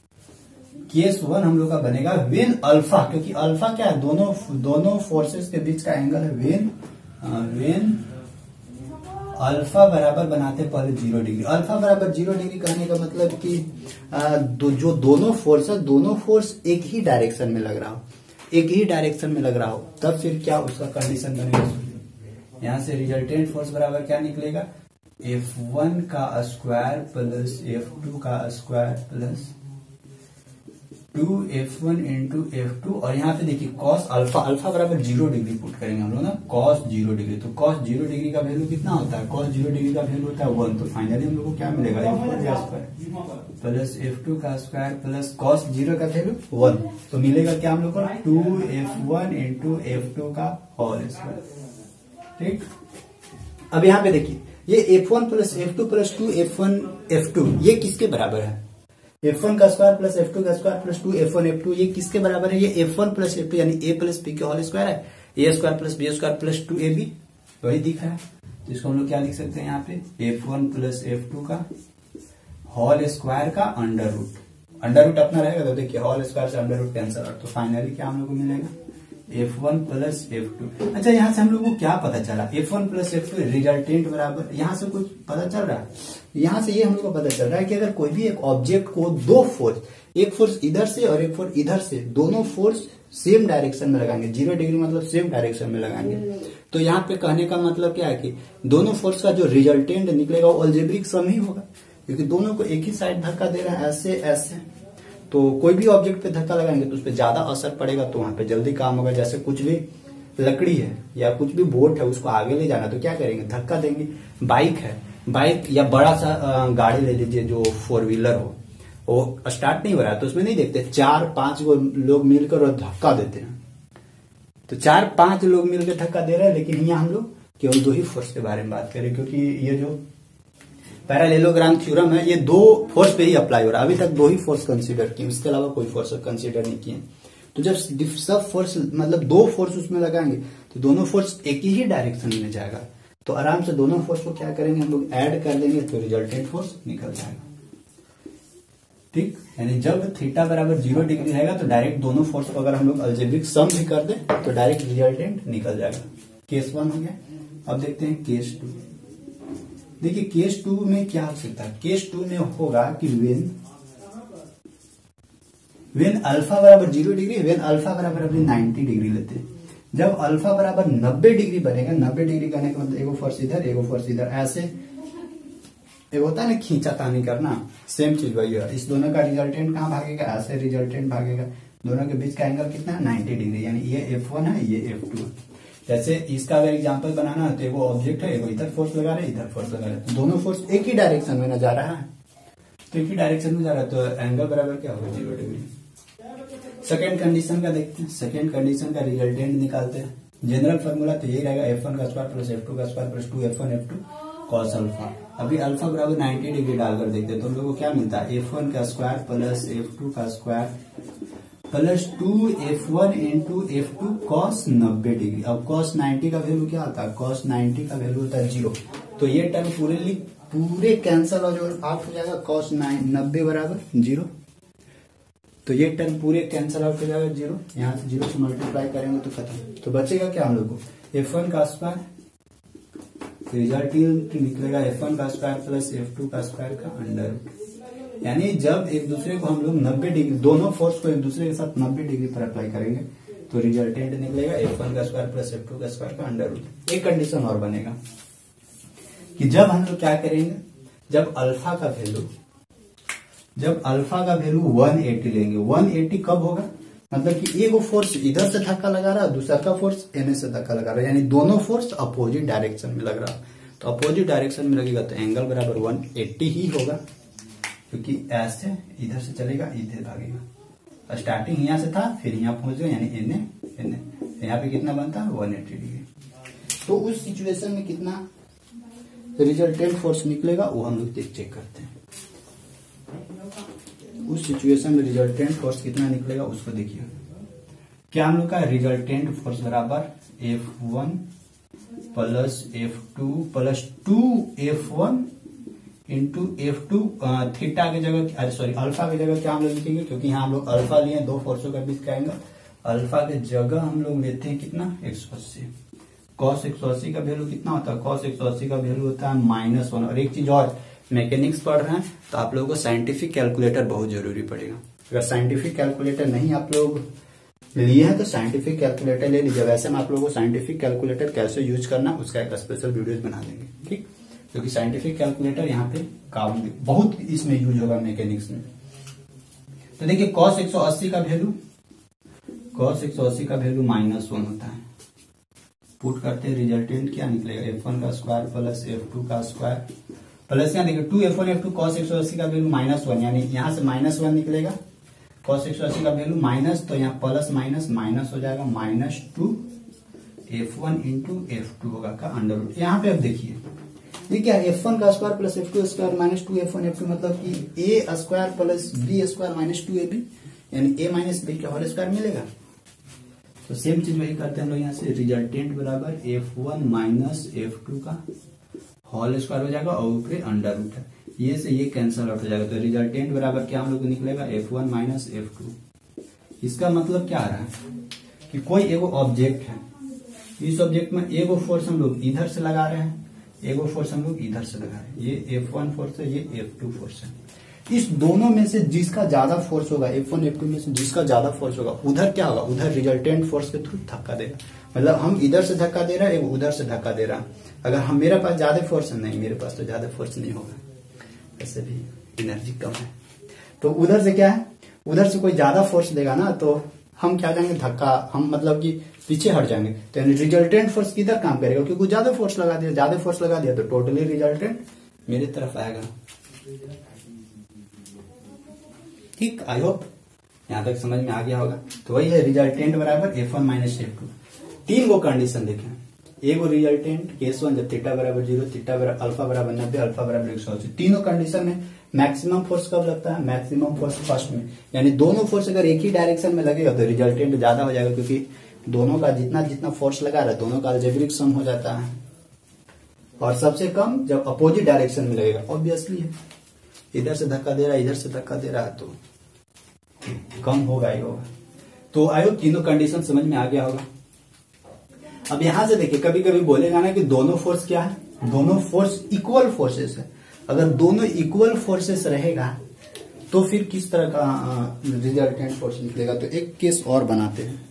केस वन हम लोग का बनेगा वेन अल्फा, क्योंकि अल्फा क्या है, दोनों दोनों फोर्सेस के बीच का एंगल है। वेन वेन अल्फा बराबर बनाते हैं पहले जीरो डिग्री। अल्फा बराबर जीरो डिग्री कहने का मतलब कि आ, दो, जो दोनों फोर्स है, दोनों फोर्स एक ही डायरेक्शन में लग रहा हो, एक ही डायरेक्शन में लग रहा हो, तब फिर क्या उसका कंडीशन बनेगा। यहां से रिजल्टेंट फोर्स बराबर क्या निकलेगा, एफ वन का स्क्वायर प्लस एफ टू का square plus two F one into F two. और यहाँ पे देखिए कॉस अल्फा, अल्फा बराबर जीरो डिग्री पुट करेंगे हम लोग ना, कॉस जीरो डिग्री। तो कॉस जीरो डिग्री का वैल्यू कितना होता है, कॉस जीरो डिग्री का वैल्यू होता है वन। तो फाइनली हम लोग को क्या मिलेगा, एफ वन का स्क्वायर प्लस एफ टू का स्क्वायर प्लस कॉस जीरो का वैल्यू वन। तो मिलेगा क्या हम लोग को, two F one into F two का होल स्क्वायर। ठीक, अब यहाँ पे देखिए ये F one plus F two plus two F one F two ये किसके बराबर है, एफ वन का स्क्वायर प्लस एफ टू का square plus two F one F two ये किसके बराबर है, ये F one plus F two यानी ए प्लस बी के होल स्क्वायर है। A square plus B square plus two A B वही दिख रहा है। तो इसको हम लोग क्या लिख सकते हैं यहाँ पे, F one plus F two का होल स्क्वायर का अंडर रूट, अंडर रूट अपना रहेगा तो देखिए होल स्क्वायर से अंडर रूट कैंसिल आउट। तो फाइनली क्या हम लोग को मिलेगा, F one plus F two. अच्छा यहाँ से हम लोग को क्या पता चला, F one plus F two resultant बराबर, यहाँ से कुछ पता चल रहा है, यहाँ से ये हम लोग को पता चल रहा है कि अगर कोई भी एक ऑब्जेक्ट को दो फोर्स, एक फोर्स इधर से और एक फोर्स इधर से, दोनों फोर्स सेम डायरेक्शन में लगाएंगे, जीरो डिग्री मतलब सेम डायरेक्शन में लगाएंगे, तो यहाँ पे कहने का मतलब क्या है कि दोनों फोर्स का जो रिजल्टेंट निकलेगा वो अलजेब्रिक सम ही होगा, क्योंकि दोनों को एक ही साइड धक्का दे रहा है, ऐसे ऐसे। तो कोई भी ऑब्जेक्ट पे धक्का लगाएंगे तो उस पर ज्यादा असर पड़ेगा, तो वहां पे जल्दी काम होगा। जैसे कुछ भी लकड़ी है या कुछ भी बोट है, उसको आगे ले जाना तो क्या करेंगे, धक्का देंगे। बाइक है, बाइक या बड़ा सा गाड़ी ले लीजिए जो फोर व्हीलर हो, वो स्टार्ट नहीं हो रहा है तो उसमें नहीं देखते चार पांच गो लोग मिलकर और धक्का देते हैं, तो चार पांच लोग मिलकर धक्का दे रहे हैं। लेकिन यहाँ हम लोग केवल दो ही फोर्स के बारे में बात करें, क्योंकि ये जो पैरेललोग्राम थ्योरम है ये दो फोर्स पे ही अप्लाई हो रहा है। अभी तक दो ही फोर्स कंसीडर किए, इसके अलावा कोई फोर्स कंसीडर नहीं किए। तो जब सब फोर्स मतलब दो फोर्स उसमें लगाएंगे तो दोनों फोर्स एक ही डायरेक्शन में जाएगा, तो आराम से दोनों फोर्स को क्या करेंगे हम लोग ऐड कर देंगे तो रिजल्टेंट फोर्स निकल जाएगा। ठीक, यानी जब थीटा बराबर जीरो डिग्री रहेगा तो डायरेक्ट दोनों फोर्स को अगर हम लोग अलजेब्रिक सम भी कर दें तो डायरेक्ट रिजल्टेंट निकल जाएगा। केस वन हो गया। अब देखते हैं केस टू। देखिए केस टू में क्या हो सकता है, केस टू में होगा कि वेन वेन अल्फा बराबर जीरो डिग्री, वेन अल्फा बराबर अपनी नाइन्टी डिग्री लेते हैं। जब अल्फा बराबर नब्बे डिग्री बनेगा, नब्बे डिग्री करने का मतलब एगो फोर्स इधर एगो फोर्स इधर, ऐसे एक होता है ना खींचा तानी करना, सेम चीज वही है। इस दोनों का रिजल्टेंट कहाँ भागेगा, ऐसे रिजल्टेंट भागेगा। दोनों के बीच का एंगल कितना है, नाइन्टी डिग्री, यानी ये एफ वन है ये एफ टू है। जैसे इसका अगर एग्जांपल बनाना है तो एगो ऑब्जेक्ट है, एगो इधर फोर्स लगा रहे इधर फोर्स लगा रहे, तो दोनों फोर्स एक ही डायरेक्शन में ना जा रहा है, तो एक ही डायरेक्शन में जा रहा है, तो एंगल बराबर क्या होगा, जीरो डिग्री। सेकेंड कंडीशन का देखते हैं, सेकेंड कंडीशन का रिजल्टेंट निकालते हैं। जनरल फॉर्मूला तो यही रहेगा, एफ वन का स्क्वायर प्लस एफ टू का square plus two F one F two cos alpha. अभी अल्फा बराबर नाइन्टी डिग्री डालकर देखते हैं तो हम लोग को क्या मिलता है, एफ वन का स्क्वायर प्लस एफ टू का square plus two F one into F two cos नब्बे डिग्री। अब कॉस नाइन्टी का वैल्यू क्या होता है, कॉस नाइन्टी का वैल्यू होता है जीरो, तो ये टर्म पूरे पूरे कैंसल और जो आउट हो जाएगा, कॉस नब्बे बराबर जीरो, तो ये टर्म पूरे कैंसल आउट हो जाएगा जीरो। यहाँ से जीरो से मल्टीप्लाई करेंगे तो खत्म, तो बचेगा क्या हम लोग को, एफ वन का स्क्वायर, रिजल्टेंट निकलेगा एफ वन का स्क्वायर प्लस एफ टू का स्क्वायर का अंडर रूट। यानी जब एक दूसरे को हम लोग नब्बे डिग्री, दोनों फोर्स को एक दूसरे के साथ नब्बे डिग्री पर अप्लाई करेंगे तो रिजल्टेंट निकलेगा एफ वन का स्क्वायर प्लस एफ टू का स्क्वायर का अंडर रूट। एक कंडीशन और बनेगा कि जब हम लोग क्या करेंगे, जब अल्फा का वैल्यू जब अल्फा का वैल्यू वन एटी लेंगे, वन एटी कब होगा, मतलब कि एक फोर्स इधर से धक्का लगा रहा है, दूसरा का फोर्स एने से धक्का लगा रहा है, यानी दोनों फोर्स अपोजिट डायरेक्शन में लग रहा है। तो अपोजिट डायरेक्शन में लगेगा तो एंगल बराबर वन एटी ही होगा, क्योंकि ऐसे इधर से चलेगा इधर भागेगा। स्टार्टिंग यहाँ से था फिर यहाँ पहुंच गया, यानी एने एने यहाँ पे कितना बनता है वन एटी डिग्री। तो उस सिचुएशन में कितना रिजल्टेंट फोर्स निकलेगा वो हम लोग चेक करते हैं। उस सिचुएशन में रिजल्टेंट फोर्स कितना निकलेगा उसको देखिए। क्या हम लोग का रिजल्टेंट फोर्स बराबर F one plus F two plus two F one into F two theta की जगह, अरे सॉरी अल्फा की जगह क्या हम लोग लिखेंगे, क्योंकि यहाँ हम लोग अल्फा लिए दो फोर्सों का बीच का एंगल, अल्फा के जगह हम लोग लेते हैं कितना एक सौ अस्सी। कॉस एक सौ अस्सी का वैल्यू कितना होता है, कॉस एक सौ अस्सी का वैल्यू होता है माइनस वन। और एक चीज और, मैकेनिक्स पढ़ रहे हैं तो आप लोगों को साइंटिफिक कैलकुलेटर बहुत जरूरी पड़ेगा। अगर साइंटिफिक कैलकुलेटर नहीं आप लोग लिए हैं तो साइंटिफिक कैलकुलेटर ले लीजिए। वैसे हम आप लोगों को साइंटिफिक कैलकुलेटर कैसे यूज करना उसका एक स्पेशल वीडियो बना देंगे, ठीक, क्योंकि साइंटिफिक कैलकुलेटर यहाँ पे काम बहुत इसमें यूज होगा मैकेनिक्स में। तो देखिए कॉस एक सौ अस्सी का वैल्यू, कॉस एक सौ अस्सी का वैल्यू माइनस वन होता है। पुट करते हैं रिजल्टेंट क्या निकलेगा, एफ वन का स्क्वायर प्लस एफ टू का स्क्वायर प्लस यहाँ देखिए two F one F two cos एक सौ अस्सी का वैल्यू माइनस वन, यानी यहाँ से माइनस वन निकलेगा। कॉस एक सौ अस्सी का वैल्यू माइनस, तो यहाँ प्लस माइनस माइनस हो जाएगा, minus two F one into F two होगा का अंडर रूट। यहाँ पे अब देखिए ये क्या, एफ वन का square plus F two square minus two F one F two, मतलब कि A square plus B square minus two A B, यानी ए माइनस बी का होल स्क्वायर मिलेगा। तो सेम चीज वही करते हैं हम लोग यहाँ से, रिजल्टेंट बराबर F one minus F two का होल स्क्वायर हो जाएगा और ऊपर अंडर रूट है, ये से ये कैंसल आउट हो जाएगा। तो रिजल्टेंट बराबर क्या हम लोग को निकलेगा, F one minus F two. इसका मतलब क्या आ रहा है कि कोई एगो ऑब्जेक्ट है, इस ऑब्जेक्ट में एगो फोर्स हम लोग इधर से लगा रहे हैं, एगो फोर्स हम लोग इधर से लगा रहे हैं, ये एफ वन फोर्स है, ये एफ टू फोर्स है। इस दोनों में से जिसका ज्यादा फोर्स होगा, एफ वन एफ टू में से जिसका ज्यादा फोर्स होगा, उधर क्या होगा, उधर रिजल्टेंट फोर्स के थ्रू धक्का देगा। मतलब हम इधर से धक्का दे रहा है, एगो उधर से धक्का दे रहा है। अगर हम मेरे पास ज्यादा फोर्स है, नहीं मेरे पास तो ज्यादा फोर्स नहीं होगा, ऐसे भी एनर्जी कम है, तो उधर से क्या है, उधर से कोई ज्यादा फोर्स देगा ना तो हम क्या जाएंगे धक्का, हम मतलब कि पीछे हट जाएंगे। तो रिजल्टेंट फोर्स किधर काम करेगा, क्योंकि ज्यादा फोर्स लगा दिया, ज्यादा फोर्स लगा दिया तो टोटली रिजल्टेंट मेरी तरफ आएगा। ठीक, आई होप यहां तक समझ में आ गया होगा। तो वही है रिजल्टेंट बराबर F one minus F two. तीन गो कंडीशन देखें, एगो रिजल्टेंट केस वन जब थीटा बराबर जीरो, थीटा बराबर अल्फा बराबर नब्बे, अल्फा बराबर एक सौ अस्सी। तीनों कंडीशन में मैक्सिमम फोर्स कब लगता है, मैक्सिमम फोर्स फर्स्ट में, यानी दोनों फोर्स अगर एक ही डायरेक्शन में लगेगा तो रिजल्टेंट ज्यादा हो जाएगा, क्योंकि दोनों का जितना जितना फोर्स लगा रहा है दोनों का अलजेब्रिक सम हो जाता है। और सबसे कम जब अपोजिट डायरेक्शन में लगेगा, ऑब्वियसली है, इधर से धक्का दे रहा है इधर से धक्का दे रहा है तो कम होगा ही होगा। तो आयो तीनों कंडीशन समझ में आ गया होगा। अब यहां से देखिए कभी कभी बोलेगा ना कि दोनों फोर्स क्या है, दोनों फोर्स इक्वल फोर्सेस है। अगर दोनों इक्वल फोर्सेस रहेगा तो फिर किस तरह का रिजल्टेंट फोर्स निकलेगा। तो एक केस और बनाते हैं,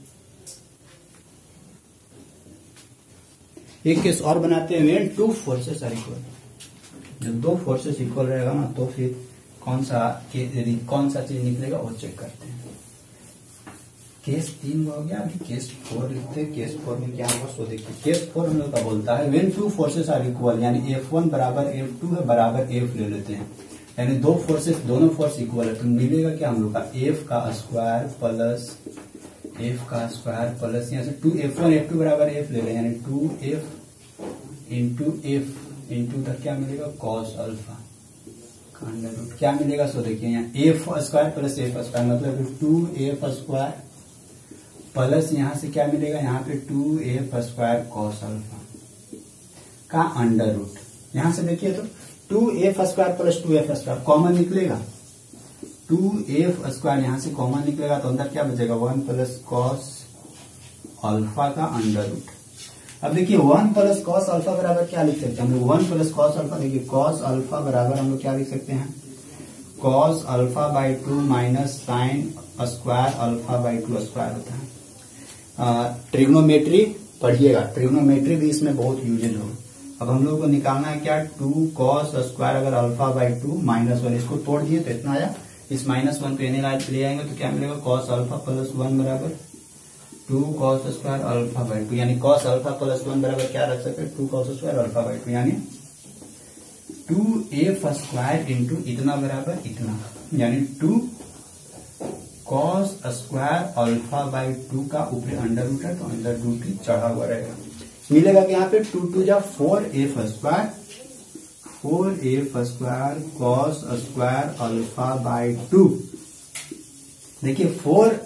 एक केस और बनाते हैं, when two forces are equal. जब दो फोर्सेस इक्वल रहेगा ना तो फिर कौन सा कौन सा चीज निकलेगा वो चेक करते हैं। केस तीन हो गया, अभी केस फोर लिखते हैं। केस फोर में क्या होगा सो देखिए। केस फोर हम लोग का बोलता है when two forces are equal, यानी एफ वन बराबर एफ टू है बराबर एफ ले लेते हैं, यानी दो फोर्सेस दोनों फोर्स इक्वल है तो मिलेगा क्या हम लोग का एफ का स्क्वायर प्लस एफ का स्क्वायर प्लस यहाँ से two F one F two बराबर एफ ले रहे हैं, यानी two F into F into तक क्या मिलेगा कॉस अल्फा का अंडर रूट। क्या मिलेगा सो देखिए यहाँ F square plus F square मतलब टू एफ स्क्वायर प्लस यहाँ से क्या मिलेगा यहाँ पे two F square cos alpha का अंडर रूट। यहाँ से देखिए तो to F square plus two F square common निकलेगा, टू एफ स्क्वायर यहाँ से कॉमन निकलेगा तो अंदर क्या बचेगा वन प्लस कॉस अल्फा का अंडर रूट। अब देखिए वन प्लस कॉस अल्फा बराबर क्या लिख सकते हैं हम लोग, वन प्लस कॉस अल्फा, देखिए कॉस अल्फा बराबर हम लोग क्या लिख सकते हैं cos alpha by two minus sine square alpha by two square होता है। ट्रिग्नोमेट्री पढ़िएगा, ट्रिग्नोमेट्री भी इसमें बहुत यूजेज होगा। अब हम लोग को निकालना है क्या टू कॉस स्क्वायर अगर alpha by two minus one, इसको तोड़ दिए तो इतना आया, इस माइनस वन को एने ले आएंगे तो क्या मिलेगा कॉस अल्फा प्लस वन बराबर two cos square alpha by two, यानी कॉस अल्फा प्लस वन बराबर क्या रख सकते हैं two cos square alpha by two, यानी टू एफ स्क्वायर इंटू इतना बराबर इतना, यानी two cos square alpha by two का ऊपर अंडर रूट है तो अंडर रूट ही चढ़ा हुआ रहेगा। मिलेगा कि यहाँ पे टू टू जा four F square, four F square cos square alpha by two. देखिए फोर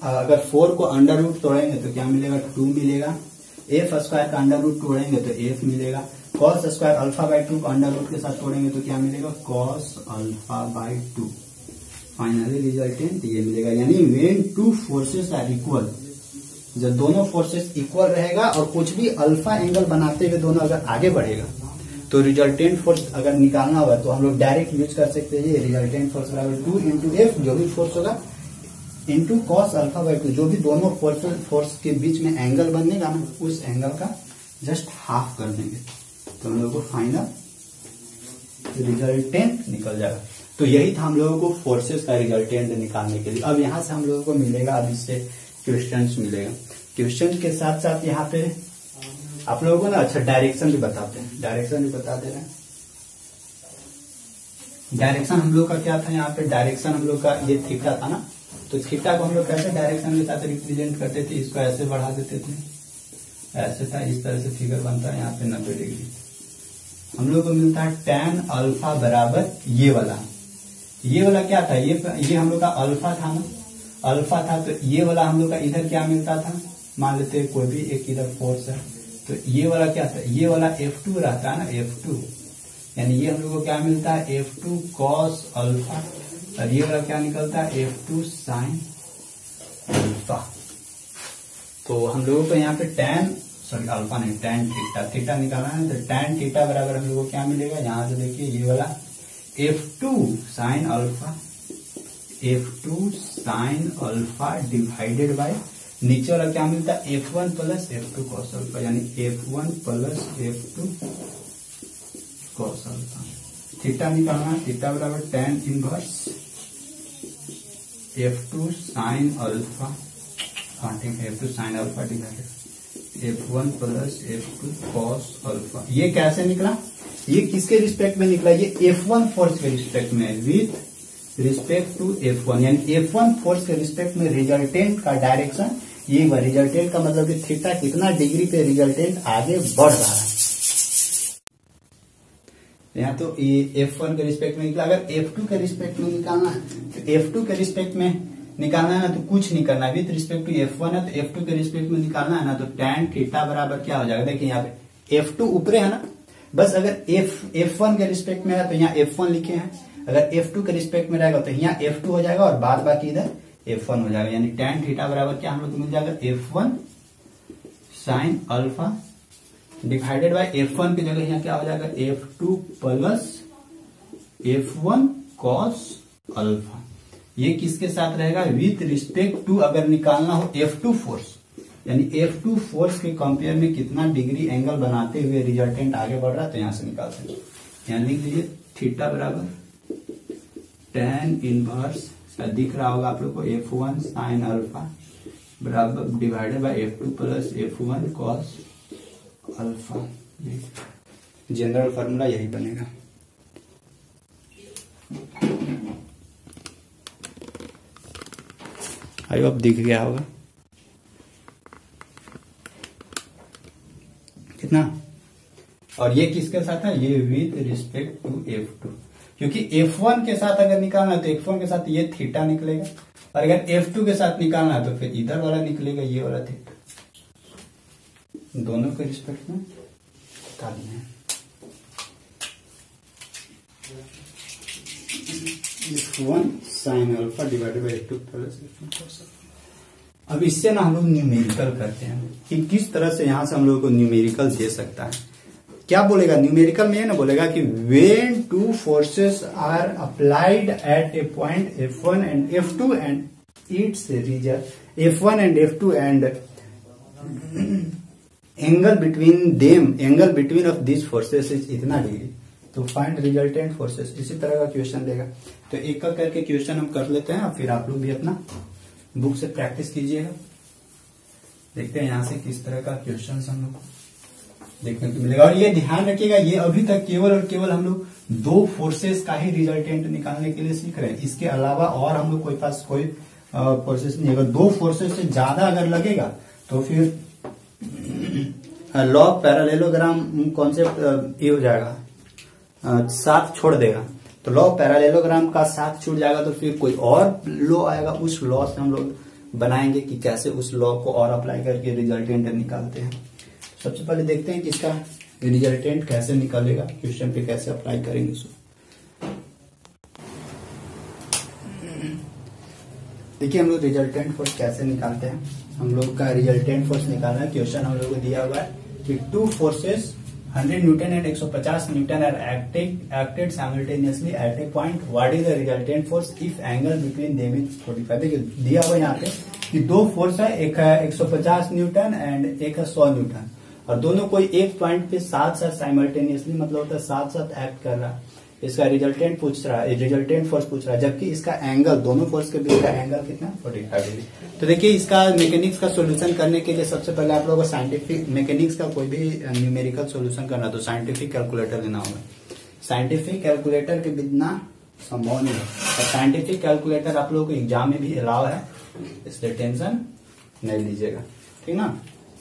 अगर फोर को अंडर रूट तोड़ेंगे तो क्या मिलेगा, टू मिलेगा। एफ स्क्वायर का अंडर रूट तोड़ेंगे तो एफ मिलेगा। Cos square alpha by two को अंडर रूट के साथ तोड़ेंगे तो क्या मिलेगा, cos alpha by two. Finally resultant ये मिलेगा। यानी when two forces are equal, जब दोनों फोर्सेस इक्वल रहेगा और कुछ भी अल्फा एंगल बनाते हुए दोनों अगर आगे बढ़ेगा तो रिजल्टेंट फोर्स अगर निकालना होगा तो हम लोग डायरेक्ट यूज कर सकते हैं। रिजल्टेंट फोर्स बराबर टू इंटू एफ, जो भी फोर्स होगा, into cos alpha by two, जो भी दोनों फोर्स फोर्स के बीच में एंगल बनेगा ना, उस एंगल का जस्ट हाफ कर देंगे तो हम लोग को फाइनल रिजल्टेंट निकल जाएगा। तो यही था हम लोगों को फोर्सेस का रिजल्टेंट निकालने के लिए। अब यहाँ से हम लोगों को मिलेगा, अब इससे क्वेश्चंस मिलेगा। क्वेश्चन के साथ साथ यहाँ पे आप लोगों को ना अच्छा डायरेक्शन भी बताते हैं, डायरेक्शन भी बता दे रहे हैं। डायरेक्शन हम लोग का क्या था, यहाँ पे डायरेक्शन हम लोग का ये थीटा था ना, तो थीटा को हम लोग कैसे डायरेक्शन के साथ रिप्रेजेंट करते थे, इसको ऐसे बढ़ा देते थे, ऐसे था, इस तरह से फिगर बनता है यहाँ पे नब्बे डिग्री। हम लोग को मिलता है टेन अल्फा बराबर ये वाला, ये वाला क्या था, ये ये हम लोग का अल्फा था ना, अल्फा था, तो ये वाला हम लोग का इधर क्या मिलता था, मान लेते हैं कोई भी एक इधर फोर्स है, तो ये वाला क्या था, ये वाला एफ टू रहता है ना, एफ टू, यानी ये हम लोग को क्या मिलता है, एफ टू कॉस अल्फा, और ये वाला क्या निकलता है, एफ टू साइन अल्फा। तो हम लोगों को यहाँ पे टेन सॉरी अल्फा नहीं, टेन थीटा, थीटा निकालना है, तो टेन थीटा बराबर हम लोग को क्या मिलेगा, यहाँ से देखिए ये वाला F two sine alpha, F two sine alpha divided by नीचे वाला क्या मिलता है, F one plus F two cos alpha, यानी F one plus F two cos alpha. Theta निकालना है, थीटा बराबर tan inverse F two sine alpha, हाँ ठीक है, F two sine alpha divided F one plus F two cos alpha. ये कैसे निकला, ये किसके रिस्पेक्ट में निकला, ये एफ वन फोर्स के रिस्पेक्ट में, with respect to F one, यानी एफ वन फोर्स के रिस्पेक्ट में रिजल्टेंट का डायरेक्शन ये, रिजल्टेंट का मतलब कि थीटा कितना डिग्री पे रिजल्टेंट आगे बढ़ रहा है। यहाँ तो ये एफ वन के रिस्पेक्ट में निकला। अगर एफ टू के रिस्पेक्ट में निकालना है तो एफ टू के रिस्पेक्ट में निकालना है ना, तो कुछ नहीं करना, with respect to F one है तो एफ टू के रिस्पेक्ट में निकालना है ना, तो टेन थीटा बराबर क्या हो जाएगा, देखिए यहाँ पे एफ टू ऊपरे है ना, बस अगर एफ एफ वन के रिस्पेक्ट में है तो यहाँ एफ वन लिखे हैं, अगर एफ टू के रिस्पेक्ट में रहेगा तो यहाँ एफ टू हो जाएगा और बाद बाकी इधर एफ वन हो जाएगा, यानी टेन थीटा बराबर क्या हम लोग को मिल जाएगा, F one sine alpha divided by F one की जगह यहाँ क्या हो जाएगा, F two plus F one cos alpha. ये किसके साथ रहेगा, विथ रिस्पेक्ट टू, अगर निकालना हो एफ टू फोर्स, यानी एफ टू फोर्स के कंपेयर में कितना डिग्री एंगल बनाते हुए रिजल्टेंट आगे बढ़ रहा है, तो यहां से निकालते हैं। यहाँ लिख लीजिए थीटा बराबर टेन इनवर्स, दिख रहा होगा आप लोग को, एफ वन साइन अल्फा बराबर divided by F two plus F one cos alpha. General formula यही बनेगा। आई होप दिख गया होगा कितना, और ये किसके साथ है, ये with respect to F two, क्योंकि एफ वन के साथ अगर निकालना है तो एफ वन के साथ ये थीटा निकलेगा, और अगर एफ टू के साथ निकालना है तो फिर इधर वाला निकलेगा, ये वाला थीटा, दोनों के रिस्पेक्ट में बता दिए हैं। F one sine alpha divided by F two plus F one cos alpha. अब इससे ना हम लोग न्यूमेरिकल करते हैं कि किस तरह से यहां से हम लोग को न्यूमेरिकल दे सकता है। क्या बोलेगा न्यूमेरिकल में, ये ना बोलेगा कि when two forces are applied at a point F one and F two and its reason F one and F two and angle between them, angle between of this forces is इतना degree, तो find resultant forces. इसी तरह का question देगा, तो एक एक करके क्वेश्चन हम कर लेते हैं, फिर आप लोग भी अपना बुक से प्रैक्टिस कीजिएगा। देखते हैं यहाँ से किस तरह का क्वेश्चन हम लोग देखने को मिलेगा। और ये ध्यान रखिएगा, ये अभी तक केवल और केवल हम लोग दो फोर्सेस का ही रिजल्टेंट निकालने के लिए सीख रहे हैं, इसके अलावा और हम लोग कोई पास कोई फोर्सेस नहीं। अगर दो फोर्सेस से ज्यादा अगर लगेगा तो फिर लॉ ऑफ पैरेललोग्राम कॉन्सेप्ट ये हो जाएगा, साथ छोड़ देगा, तो लॉ ऑफ पैरेललोग्राम का साथ छूट जाएगा, तो फिर कोई और लॉ आएगा, उस लॉ से हम लोग बनाएंगे कि कैसे उस लॉ को और अप्लाई करके रिजल्टेंट निकालते हैं। सबसे पहले देखते हैं कि इसका रिजल्टेंट कैसे निकलेगा, क्वेश्चन पे कैसे अप्लाई करेंगे इसको। देखिए हम लोग रिजल्टेंट फोर्स कैसे निकालते हैं। हम लोग का रिजल्टेंट फोर्स निकालना है। क्वेश्चन हम लोग को दिया हुआ है कि two forces hundred newton and एक सौ पचास newton are acting acted simultaneously at a point, what is the resultant force if angle between them is forty five. देखिए दिया हुआ यहाँ पे कि दो फोर्स है, एक है एक सौ पचास न्यूटन एंड एक है सौ न्यूटन, और दोनों कोई एक पॉइंट पे साथ साथ साइमल्टेनियसली मतलब होता है साथ साथ एक्ट कर रहा है। इसका रिजल्टेंट पूछ रहा है, रिजल्टेंट फोर्स पूछ रहा है, जबकि इसका एंगल दोनों फोर्स के बीच का एंगल कितना पैंतालीस डिग्री। तो देखिए इसका मैकेनिक्स का सॉल्यूशन करने के लिए सबसे पहले आप लोगों को साइंटिफिक मैकेनिक्स का कोई भी न्यूमेरिकल सॉल्यूशन करना तो साइंटिफिक कैलकुलेटर लेना होगा। साइंटिफिक कैलकुलेटर के बिना संभव नहीं है, और साइंटिफिक कैलकुलेटर आप लोगों को एग्जाम में भी अलाउ है, इसलिए टेंशन नहीं लीजिएगा, ठीक ना।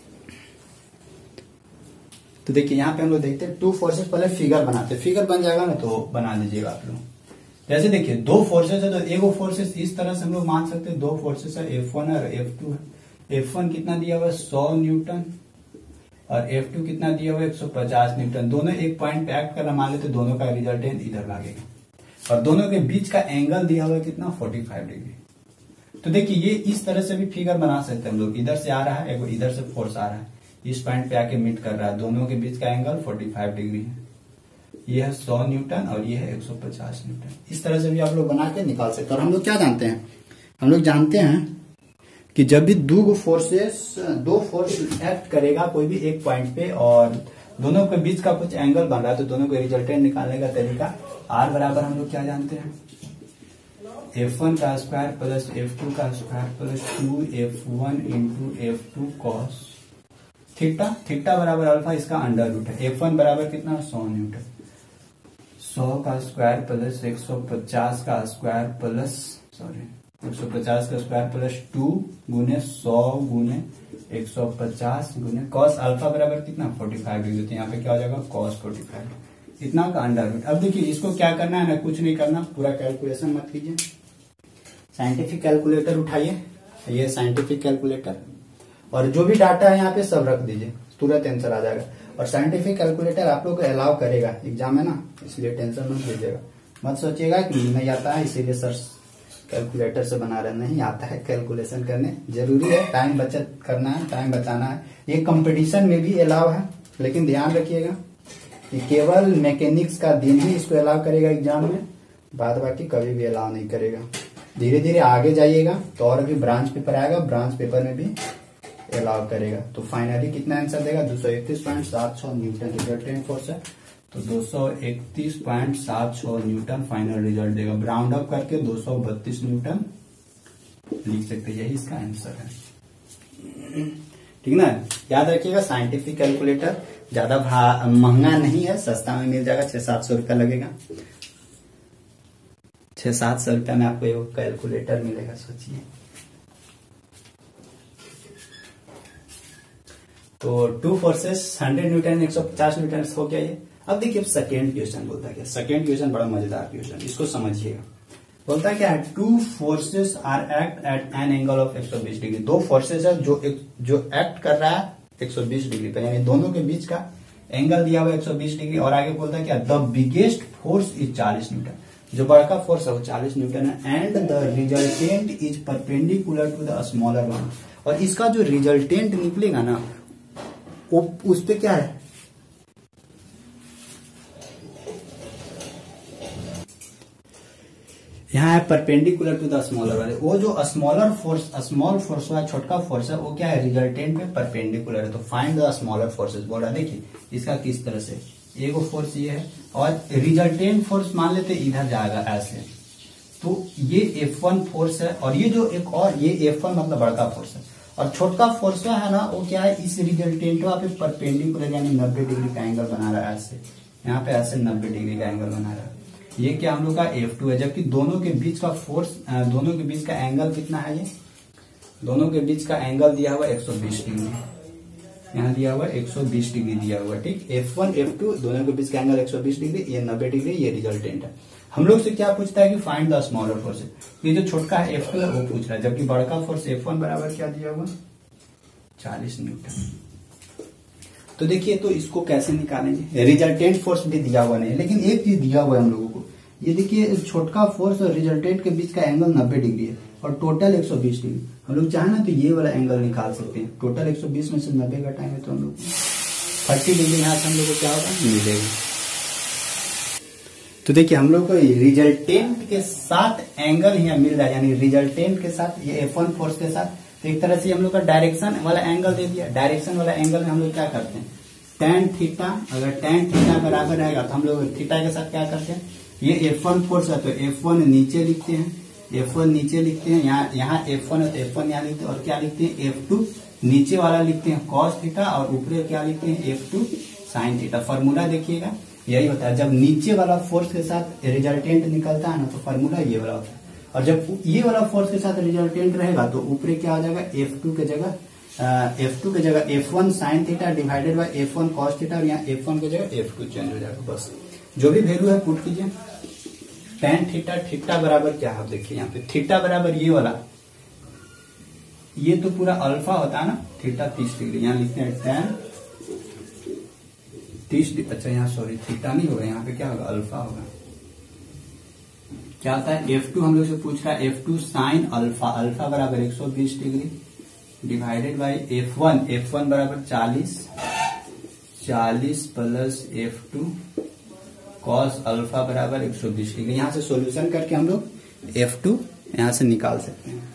तो देखिए यहाँ पे हम लोग देखते हैं टू फोर्सेस, पहले फिगर बनाते हैं, फिगर बन जाएगा ना तो बना लीजिएगा आप लोग। जैसे देखिए दो फोर्सेस है तो एगो फोर्सेस इस तरह से हम लोग मान सकते हैं, दो फोर्सेस है एफ वन और एफ टू है। एफ वन कितना दिया हुआ है सौ न्यूटन और एफ टू कितना दिया हुआ है एक सौ पचास न्यूटन। दोनों एक पॉइंट पे एक्ट करना मान लेते, दोनों का रिजल्टेंट इधर लगेगा और दोनों के बीच का एंगल दिया हुआ है कितना पैंतालीस डिग्री। तो देखिए ये इस तरह से भी फिगर बना सकते हैं हम लोग, इधर से आ रहा है, एगो इधर से फोर्स आ रहा है, इस पॉइंट पे आके मीट कर रहा है, दोनों के बीच का एंगल पैंतालीस डिग्री है। ये है सौ न्यूटन और ये है एक सौ पचास न्यूटन। इस तरह से भी आप लोग बना के निकाल सकते हैं। और हम लोग क्या जानते हैं, हम लोग जानते हैं कि जब भी दो फोर्सेस दो फोर्स एक्ट करेगा कोई भी एक पॉइंट पे और दोनों के बीच का कुछ एंगल बन रहा है तो दोनों को रिजल्टेंट निकालने का तरीका आर बराबर हम लोग क्या जानते हैं, एफ वन का स्क्वायर प्लस एफ टू का square plus two F one into F two cos theta. Theta बराबर अल्फा, इसका अंडर रूट है। एफ वन बराबर कितना सौ न्यूटन, सौ का स्क्वायर प्लस एक सौ पचास का स्क्वायर प्लस सॉरी एक सौ पचास का स्क्वायर प्लस टू गुने सौ गुने एक सौ पचास गुने कॉस अल्फा बराबर कितना पैंतालीस डिग्री। तो यहाँ पे क्या हो जाएगा कॉस पैंतालीस, इतना का अंडर रूट। अब देखिए इसको क्या करना है ना, कुछ नहीं करना, पूरा कैलकुलेशन मत कीजिए। साइंटिफिक कैलकुलेटर उठाइए, ये साइंटिफिक कैलकुलेटर, और जो भी डाटा है यहाँ पे सब रख दीजिए, तुरंत आंसर आ जाएगा। और साइंटिफिक कैलकुलेटर आप लोग को अलाउ करेगा, एग्जाम है ना, इसलिए टेंशन मत लीजिएगा। मत सोचिएगा कि नहीं आता है इसीलिए सर कैलकुलेटर से बना रहे, नहीं आता है, कैलकुलेशन करने जरूरी है, टाइम बचत करना है, टाइम बचाना है। ये कंपटीशन में भी अलाउ है, लेकिन ध्यान रखिएगा कि केवल मैकेनिक्स का दिन ही इसको अलाउ करेगा एग्जाम में, बाद बाकी कभी भी अलाउ नहीं करेगा। धीरे धीरे आगे जाइएगा तो और भी ब्रांच पेपर आएगा, ब्रांच पेपर में भी अलाउ करेगा। तो फाइनली कितना आंसर देगा, दो सौ इकतीस पॉइंट सात छह न्यूटन रिजल्टेंट फोर्स है, तो दो सौ इकतीस पॉइंट सात छह न्यूटन फाइनल रिजल्ट देगा। ब्राउंड अप करके दो सौ बत्तीस न्यूटन लिख सकते हैं, यही इसका आंसर है, ठीक ना। याद रखिएगा साइंटिफिक कैलकुलेटर ज्यादा महंगा नहीं है, सस्ता में मिल जाएगा, छह सात सौ रुपया लगेगा, छह सात सौ रुपया में आपको ये कैलकुलेटर मिलेगा, सोचिए। तो टू फोर्सेस हंड्रेड न्यूटन एक सौ पचास न्यूटन हो गया ये। अब देखिए सेकेंड क्वेश्चन बोलता है क्या, सेकेंड क्वेश्चन बड़ा मजेदार क्वेश्चन, इसको समझिएगा। बोलता है क्या है, two forces are act at an angle of एक सौ बीस डिग्री। दो फोर्सेस है जो एक, जो एक्ट कर रहा है एक सौ बीस डिग्री पे, यानी दोनों के बीच का एंगल दिया हुआ है एक सौ बीस डिग्री। और आगे बोलता है क्या, द बिगेस्ट फोर्स इज चालीस न्यूटन, जो बड़का फोर्स है वो चालीस न्यूटन है, and the resultant is perpendicular to the smaller one. और इसका जो रिजल्टेंट निकलेगा ना वो उस पे क्या है, यहाँ है परपेंडिकुलर टू द स्मॉलर वाले। वो जो स्मॉलर फोर्स स्मॉल फोर्स है, छोटका फोर्स है, वो क्या है रिजल्टेंट पे परपेंडिकुलर है। तो फाइंड द स्मॉलर फोर्सेस बोल रहा है। देखिए इसका किस तरह से, एगो फोर्स ये है और रिजल्टेंट फोर्स मान लेते इधर जाएगा ऐसे, तो ये एफ वन फोर्स है और ये जो एक और ये एफ वन मतलब बड़का फोर्स है, और छोटका फोर्स है ना वो क्या है इस रिजल्टेंट पे परपेंडिकुलर यानी नब्बे डिग्री का एंगल बना रहा है ऐसे, यहाँ पे ऐसे नब्बे डिग्री का एंगल बना रहा है। ये क्या हम लोग का एफ टू है, जबकि दोनों के बीच का फोर्स दोनों के बीच का एंगल कितना है, ये दोनों के बीच का एंगल दिया हुआ एक सौ बीस डिग्री, यहाँ दिया हुआ एक सौ बीस डिग्री दिया हुआ, ठीक। एफ वन एफ टू दोनों के बीच का एंगल एक सौ बीस डिग्री, ये नब्बे डिग्री, ये रिजल्टेंट है। हम लोग से क्या पूछता है कि फाइंड द स्मॉलर फोर्स। ये जो छोटका है एफ टू है वो पूछ रहा है, जबकि बड़का फोर्स एफ वन बराबर क्या दिया हुआ चालीस न्यूटन। तो देखिए तो इसको कैसे निकालेंगे, रिजल्टेंट फोर्स भी दिया हुआ नहीं है, लेकिन एक चीज दिया हुआ है हम लोगों को, ये देखिए छोटका फोर्स और रिजल्टेंट के बीच का एंगल नब्बे डिग्री है और टोटल एक सौ बीस डिग्री। हम लोग चाहे ना तो ये वाला एंगल निकाल सकते हैं, टोटल एक सौ बीस में से नब्बे घटाएंगे तो हम लोग तीस डिग्री यहाँ से हम लोग को क्या होगा मिलेगा। तो देखिए हम लोग को रिजल्टेंट के साथ एंगल यहाँ मिल रहा है, यानी रिजल्टेंट के साथ ये एफ वन फोर्स के साथ, तो एक तरह से हम लोग का डायरेक्शन वाला एंगल दे दिया। डायरेक्शन वाला एंगल में हम लोग क्या करते हैं, टेन थीटा, अगर टेन थीटा बराबर रहेगा तो हम लोग थीटा के साथ क्या करते हैं, ये एफ वन फोर्स है तो एफ वन नीचे लिखते हैं, एफ वन नीचे लिखते हैं, यहाँ यहाँ एफ वन है तो एफ वन यहाँ लिखते हैं, और क्या लिखते हैं एफ टू नीचे वाला लिखते हैं कॉस थीटा और ऊपर क्या लिखते हैं F two sine theta. Formula देखिएगा यही होता है, जब नीचे वाला फोर्स के साथ रिजल्टेंट निकलता है ना तो फॉर्मूला ये वाला होता है, और जब ये वाला फोर्स के साथ रिजल्टेंट रहेगा तो ऊपर क्या हो जाएगा एफ टू के जगह एफ टू के जगह F one sine theta divided by F one cos theta, और यहाँ एफ वन के जगह एफ टू चेंज हो जाएगा। बस जो भी वैल्यू है पुट कीजिए। टेन थीटा, थीटा बराबर क्या है देखिए यहाँ पे, थीटा बराबर ये वाला, ये तो पूरा अल्फा होता है ना, थीटा तीस डिग्री, यहाँ लिखते हैं टेन तीस, अच्छा यहाँ सॉरी थीटा नहीं होगा, यहाँ पे क्या होगा अल्फा होगा। क्या होता है एफ टू हम लोग से पूछ रहा है, F two sine alpha, alpha बराबर एक सौ बीस degree divided by F one, F one बराबर चालीस, चालीस plus F two cos alpha बराबर एक सौ बीस डिग्री। यहां से सॉल्यूशन करके हम लोग एफ टू यहां से निकाल सकते हैं।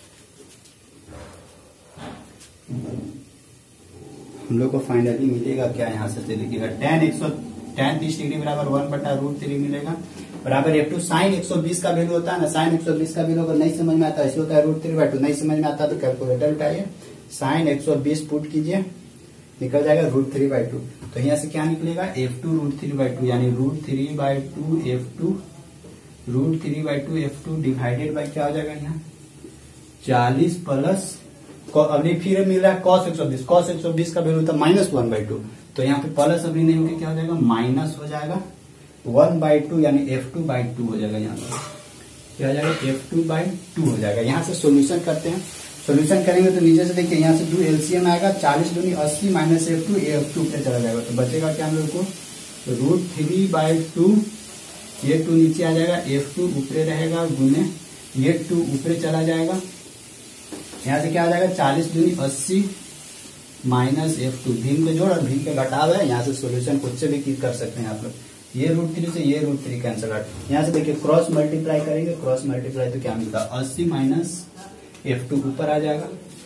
हम लोग को फाइनली मिलेगा क्या, यहां से लिखिएगा टेन एक सौ टेन तीस डिग्री बराबर वन बटा रूट थ्री मिलेगा, बराबर एफ टू साइन एक सौ बीस का वैल्यू होता है ना, साइन एक सौ बीस का वैल्यू अगर नहीं समझ में आता ऐसे होता है रूट थ्री बाई टू, नहीं समझ में आता तो कैलकुलेटर उठाइए, साइन एक सौ बीस पुट कीजिए, निकल जाएगा रूट थ्री बाई टू। तो यहाँ से क्या निकलेगा F two root three by two, यानी root three by two F two root three by two F two divided by क्या हो जाएगा यहाँ चालीस प्लस, अभी फिर मिल रहा है कॉस एक सौ बीस, कॉस एक सौ बीस का वैल्यू था माइनस वन बाई टू, तो यहाँ पे प्लस अभी नहीं होगी क्या हो जाएगा माइनस हो जाएगा वन बाई टू, यानी एफ टू बाई टू हो जाएगा, यहाँ पे क्या हो जाएगा एफ टू बाई टू हो जाएगा। यहाँ से सोल्यूशन करते हैं, सोल्यूशन करेंगे तो नीचे से देखिए यहाँ से टू एलसीएम आएगा, चालीस दूनी अस्सी minus F two F two पे चला जाएगा, तो बचेगा क्या हम लोग को रूट थ्री बाई टू, ये टू नीचे आ जाएगा, एफ टू ऊपरे रहेगा गुने ये टू ऊपरे चला जाएगा, यहाँ से क्या आ जाएगा चालीस दूनी अस्सी माइनस एफ टू, भीम के जोड़ और भीम के घटाव है। यहाँ से सोल्यूशन खुद से भी कर सकते हैं आप लोग, ये रूट थ्री से ये रूट थ्री कैंसिल आउट, यहाँ से देखिए क्रॉस मल्टीप्लाई करेंगे, क्रॉस मल्टीप्लाई तो क्या मिलता है अस्सी माइनस एफ टू ऊपर आ जाएगा,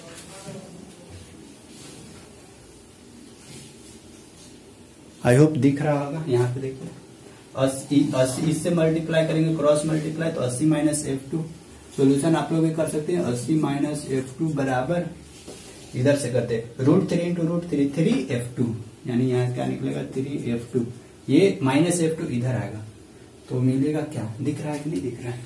आई होप दिख रहा होगा, यहाँ पे देखिए अस्सी अस्सी इससे मल्टीप्लाई करेंगे क्रॉस मल्टीप्लाई तो अस्सी माइनस एफ टू, सोल्यूशन आप लोग भी कर सकते हैं, अस्सी माइनस एफ टू बराबर इधर से करते root three into root three three F two, यानी यहाँ क्या निकलेगा थ्री एफ टू, ये माइनस एफ टू इधर आएगा तो मिलेगा क्या, दिख रहा है कि नहीं दिख रहा है,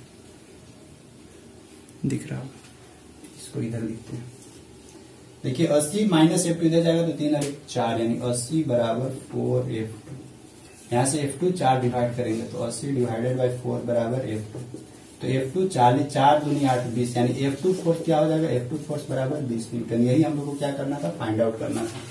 दिख रहा होगा, इसको इधर लिखते हैं, देखिए अस्सी माइनस एफ टू इधर जाएगा तो तीन और चार, यानी अस्सी बराबर फोर एफ टू, यहाँ से एफ टू चार डिवाइड करेंगे तो अस्सी डिवाइडेड बाई फोर बराबर एफ टू, तो एफ टू चालीस, चार दूनी आठ बीस, यानी एफ टू फोर्स क्या हो जाएगा एफ टू फोर्स बराबर बीस न्यूटन। यही हम लोग को क्या करना था फाइंड आउट करना था,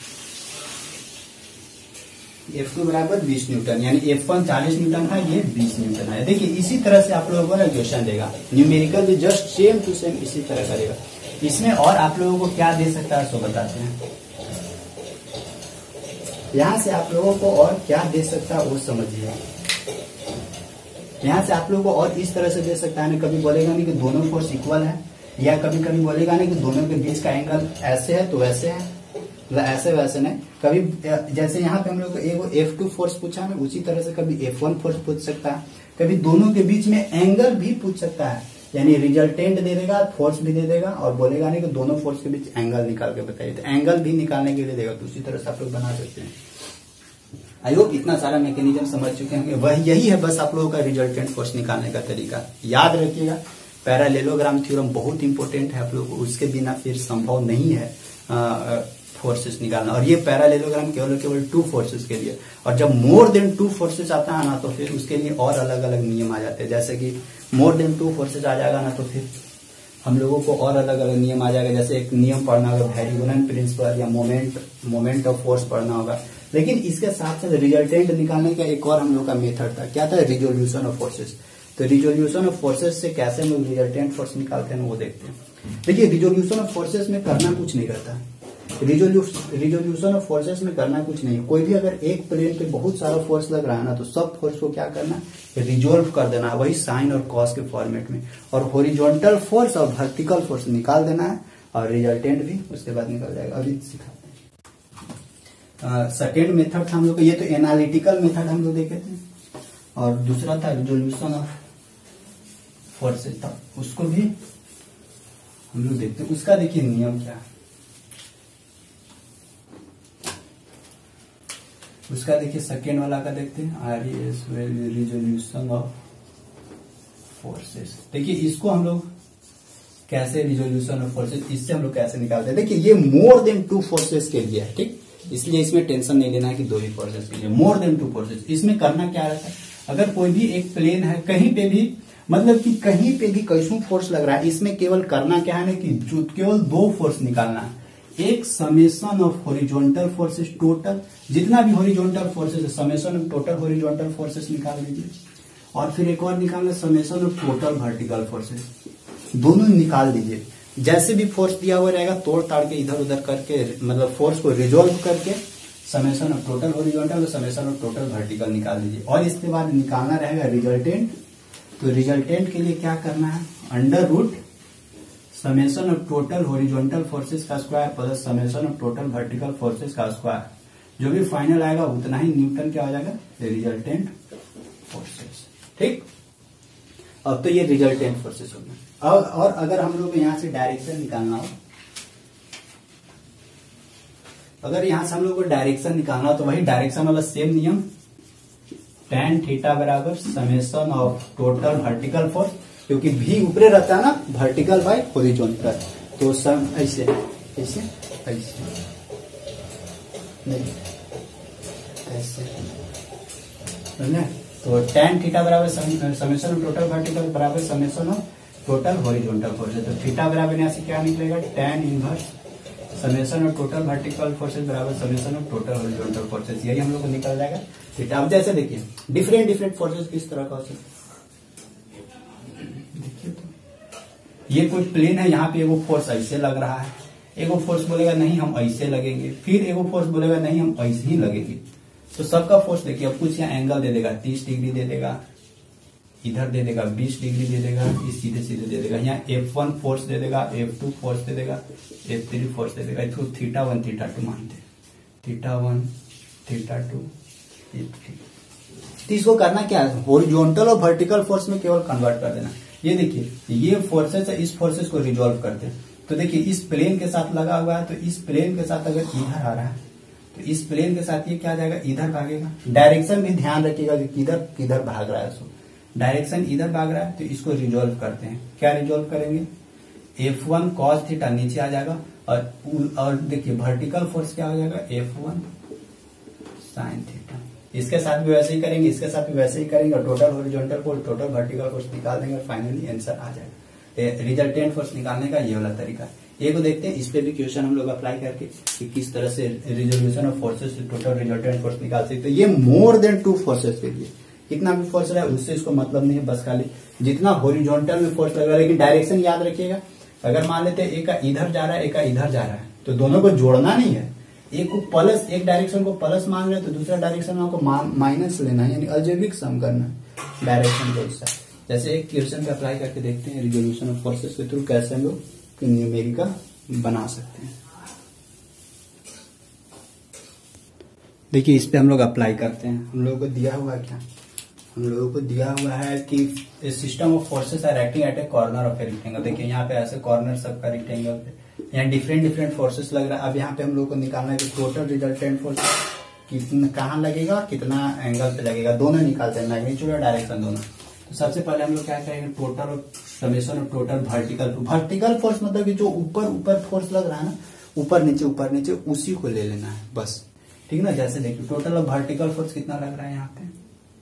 एफ टू बराबर बीस न्यूटन, यानी एफ वन चालीस न्यूटन है, ये बीस न्यूटन है। देखिए इसी तरह से आप लोगों को ना क्वेश्चन देगा, न्यूमेरिकल भी जस्ट सेम टू सेम इसी तरह करेगा। इसमें और आप लोगों को क्या दे सकता है सो बताते हैं, यहाँ से आप लोगों को और क्या दे सकता है वो समझिए। यहाँ से आप लोगों को और इस तरह से दे सकता है ना, कभी बोलेगा नहीं कि दोनों फोर्स इक्वल है, या कभी कभी बोलेगा नहीं कि दोनों के बीच का एंगल ऐसे है तो वैसे है, मतलब ऐसे वैसे नहीं। कभी जैसे यहाँ पे हम लोग को एफ टू फोर्स पूछा है, उसी तरह से कभी एफ वन फोर्स पूछ सकता है, कभी दोनों के बीच में एंगल भी पूछ सकता है, यानी रिजल्टेंट दे देगा फोर्स भी दे देगा और बोलेगा नहीं कि दोनों फोर्स के बीच एंगल निकाल के बताइए, तो एंगल भी निकालने के लिए देगा, तो उसी तरह से आप लोग बना सकते हैं। आई होप इतना सारा मैकेनिज्म समझ चुके हैं, वह यही है बस आप लोगों का रिजल्टेंट फोर्स निकालने का तरीका। याद रखिएगा पैरेललोग्राम थ्योरम बहुत इंपॉर्टेंट है आप लोगों को, उसके बिना फिर संभव नहीं है फोर्सेस निकालना, और ये पैरेललोग्राम केवल केवल टू फोर्सेस के लिए। और जब मोर देन टू फोर्सेस आता है ना तो फिर उसके लिए और अलग अलग नियम आ जाते हैं। जैसे कि मोर देन टू फोर्सेस आ जाएगा ना तो फिर हम लोगों को और अलग अलग नियम आ जाएगा। जैसे एक नियम पढ़ना होगा वेरिएबल प्रिंसिपल, या मोमेंट मोमेंट ऑफ फोर्स पढ़ना होगा। लेकिन इसके साथ साथ रिजल्टेंट निकालने का एक और हम लोग का मेथड था, क्या था, रिजोल्यूशन ऑफ फोर्सेस। तो रिजोल्यूशन ऑफ फोर्सेस से कैसे हम लोग रिजल्टेंट फोर्स निकालते हैं वो देखते हैं। देखिए रिजोल्यूशन ऑफ फोर्सेस में करना कुछ नहीं रहता। रिजोल्यूशन ऑफ फोर्सेस में करना कुछ नहीं, कोई भी अगर एक प्लेन पे बहुत सारा फोर्स लग रहा है ना तो सब फोर्स को क्या करना है, रिजोल्व कर देना है, वही साइन और कॉस के फॉर्मेट में। और हॉरिजॉन्टल फोर्स और वर्टिकल फोर्स निकाल देना है, और रिजल्टेंट भी उसके बाद निकल जाएगा। अभी सिखाते हैं। सेकेंड मेथड था हम लोग, ये तो एनालिटिकल मेथड हम लोग देखे थे, और दूसरा था रिजोल्यूशन ऑफ फोर्सेस था, उसको भी हम लोग देखते हैं। उसका देखिए नियम क्या है, उसका देखिए सेकेंड वाला का देखते हैं, R S resolution of forces. देखिए इसको हम लोग कैसे रिजोल्यूशन ऑफ फोर्सेस, इससे हम लोग कैसे निकालते हैं। देखिए ये मोर देन टू फोर्सेस के लिए है, ठीक, इसलिए इसमें टेंशन नहीं लेना है कि दो ही फोर्सेस के लिए, मोर देन टू फोर्सेस। इसमें करना क्या रहता है, अगर कोई भी एक प्लेन है, कहीं पे भी मतलब कि कहीं पे भी कैसू फोर्स लग रहा है, इसमें केवल करना क्या है कि केवल दो फोर्स निकालना है। एक summation of horizontal forces total, जितना भी हॉरिजॉन्टल फोर्सेस है summation of total horizontal forces निकाल लीजिए, और फिर एक और निकालना summation of total vertical forces, दोनों निकाल दीजिए। जैसे भी फोर्स दिया हुआ रहेगा तोड़ ताड़ के इधर उधर करके, मतलब फोर्स को रिजोल्व करके समेशन ऑफ टोटल हॉरिजॉन्टल और समेशन ऑफ टोटल वर्टिकल निकाल दीजिए। और इसके बाद निकालना रहेगा रिजल्टेंट। तो रिजल्टेंट के लिए क्या करना है, under root summation of total horizontal forces का square plus summation of total vertical forces का स्क्वायर, जो भी फाइनल आएगा उतना ही न्यूटन क्या हो जाएगा, रिजल्टेंट फोर्सेस। ठीक, अब तो ये रिजल्टेंट फोर्सेस हो गया। और, और अगर हम लोग यहां से डायरेक्शन निकालना हो, अगर यहां से हम लोग को डायरेक्शन निकालना हो तो वही डायरेक्शन वाला सेम नियम, tan थीटा बराबर summation of total vertical force, क्योंकि भी ऊपरे रहता है ना, वर्टिकल बाय हॉरिजॉन्टल, तो सम ऐसे ऐसे ऐसे नहीं ऐसे है। तो tan थीटा बराबर समेशन ऑफ टोटल वर्टिकल बराबर summation of total horizontal force. तो थीटा बराबर यहाँ से क्या निकलेगा, tan inverse summation of total vertical forces बराबर summation of total horizontal forces, यही हम लोग को निकल जाएगा थीटा। अब जैसे देखिए डिफरेंट डिफरेंट फोर्सेस किस तरह का हो सकता है, देखिए तो ये कुछ प्लेन है, यहाँ पे एगो फोर्स ऐसे लग रहा है, एगो फोर्स बोलेगा नहीं हम ऐसे लगेंगे, फिर एगो फोर्स बोलेगा नहीं हम ऐसे ही लगेंगे। तो सबका फोर्स देखिए, अब कुछ यहाँ एंगल दे देगा, तीस डिग्री दे देगा, इधर दे देगा बीस डिग्री दे देगा, इस सीधे सीधे दे देगा। यहाँ एफ वन फोर्स दे देगा, एफ टू फोर्स दे देगा, एफ थ्री फोर्स दे देगा। इसको थीटा वन थीटा टू मानते हैं, theta one theta two F three. तो इसको करना क्या है, हॉरिजॉन्टल और वर्टिकल फोर्स में केवल कन्वर्ट कर देना। ये देखिए ये फोर्सेस है, इस फोर्सेस को रिजोल्व करते हैं। तो देखिए इस प्लेन के साथ लगा हुआ है, तो इस प्लेन के साथ अगर इधर आ रहा है तो इस प्लेन के साथ ये क्या जाएगा, इधर भागेगा। डायरेक्शन भी ध्यान रखिएगा कि किधर किधर भाग रहा है, सो डायरेक्शन इधर भाग रहा है, तो इसको रिजोल्व करते हैं। क्या रिजोल्व करेंगे, एफ वन कॉस थीटा नीचे आ जाएगा, और और देखिए वर्टिकल फोर्स क्या हो जाएगा, एफ वन साइन थीटा। इसके साथ भी वैसे ही करेंगे, इसके साथ भी वैसे ही करेंगे, और total horizontal force total vertical force निकाल देंगे, और फाइनली आंसर आ जाएगा। रिजल्टेंट फोर्स निकालने का ये वाला तरीका है। ये को देखते हैं, इस पे भी क्वेश्चन हम लोग अप्लाई करके कि किस तरह से रिजोल्यूशन ऑफ फोर्सेस से टोटल रिजल्टेंट फोर्स निकाल सकते हैं। ये मोर देन टू फोर्सेस के लिए, कितना भी फोर्स रहा है उससे इसको मतलब नहीं है, बस खाली जितना हॉरिजॉन्टल में फोर्स लग रहा है। लेकिन डायरेक्शन याद रखिएगा, अगर मान लेते हैं एक का इधर जा रहा है एक का इधर जा रहा है, तो दोनों को जोड़ना नहीं है, एक को प्लस, एक डायरेक्शन को प्लस मान रहे हैं तो दूसरा डायरेक्शन में आपको माइनस लेना है, यानी अलजेब्रिक सम करना है डायरेक्शन के साथ। जैसे एक क्वेश्चन पे अप्लाई करके देखते हैं रिजोल्यूशन ऑफ फोर्सेस के थ्रू कैसे हम लोग न्यूमेरिकल बना सकते हैं। देखिए इस पे हम लोग अप्लाई करते हैं। हम लोगों को दिया हुआ है क्या, हम लोगों को दिया हुआ है कि system of forces are acting at a corner of a rectangle. देखिए यहाँ पे ऐसे कॉर्नर सबका रेक्टेंगल पे, यहाँ डिफरेंट डिफरेंट फोर्सेस लग रहा है। अब यहाँ पे हम लोग को निकालना है कि टोटल रिजल्टेंट फोर्स कितना कहाँ लगेगा और कितना एंगल पे लगेगा, दोनों निकालते हैं, मैग्नीट्यूड और डायरेक्शन दोनों। तो सबसे पहले हम लोग क्या करेंगे, total summation of total vertical vertical force, मतलब कि जो ऊपर ऊपर फोर्स लग रहा है ना, ऊपर नीचे ऊपर नीचे उसी को ले लेना है बस, ठीक ना। जैसे देखिए टोटल ऑफ वर्टिकल फोर्स कितना लग रहा है यहाँ पे,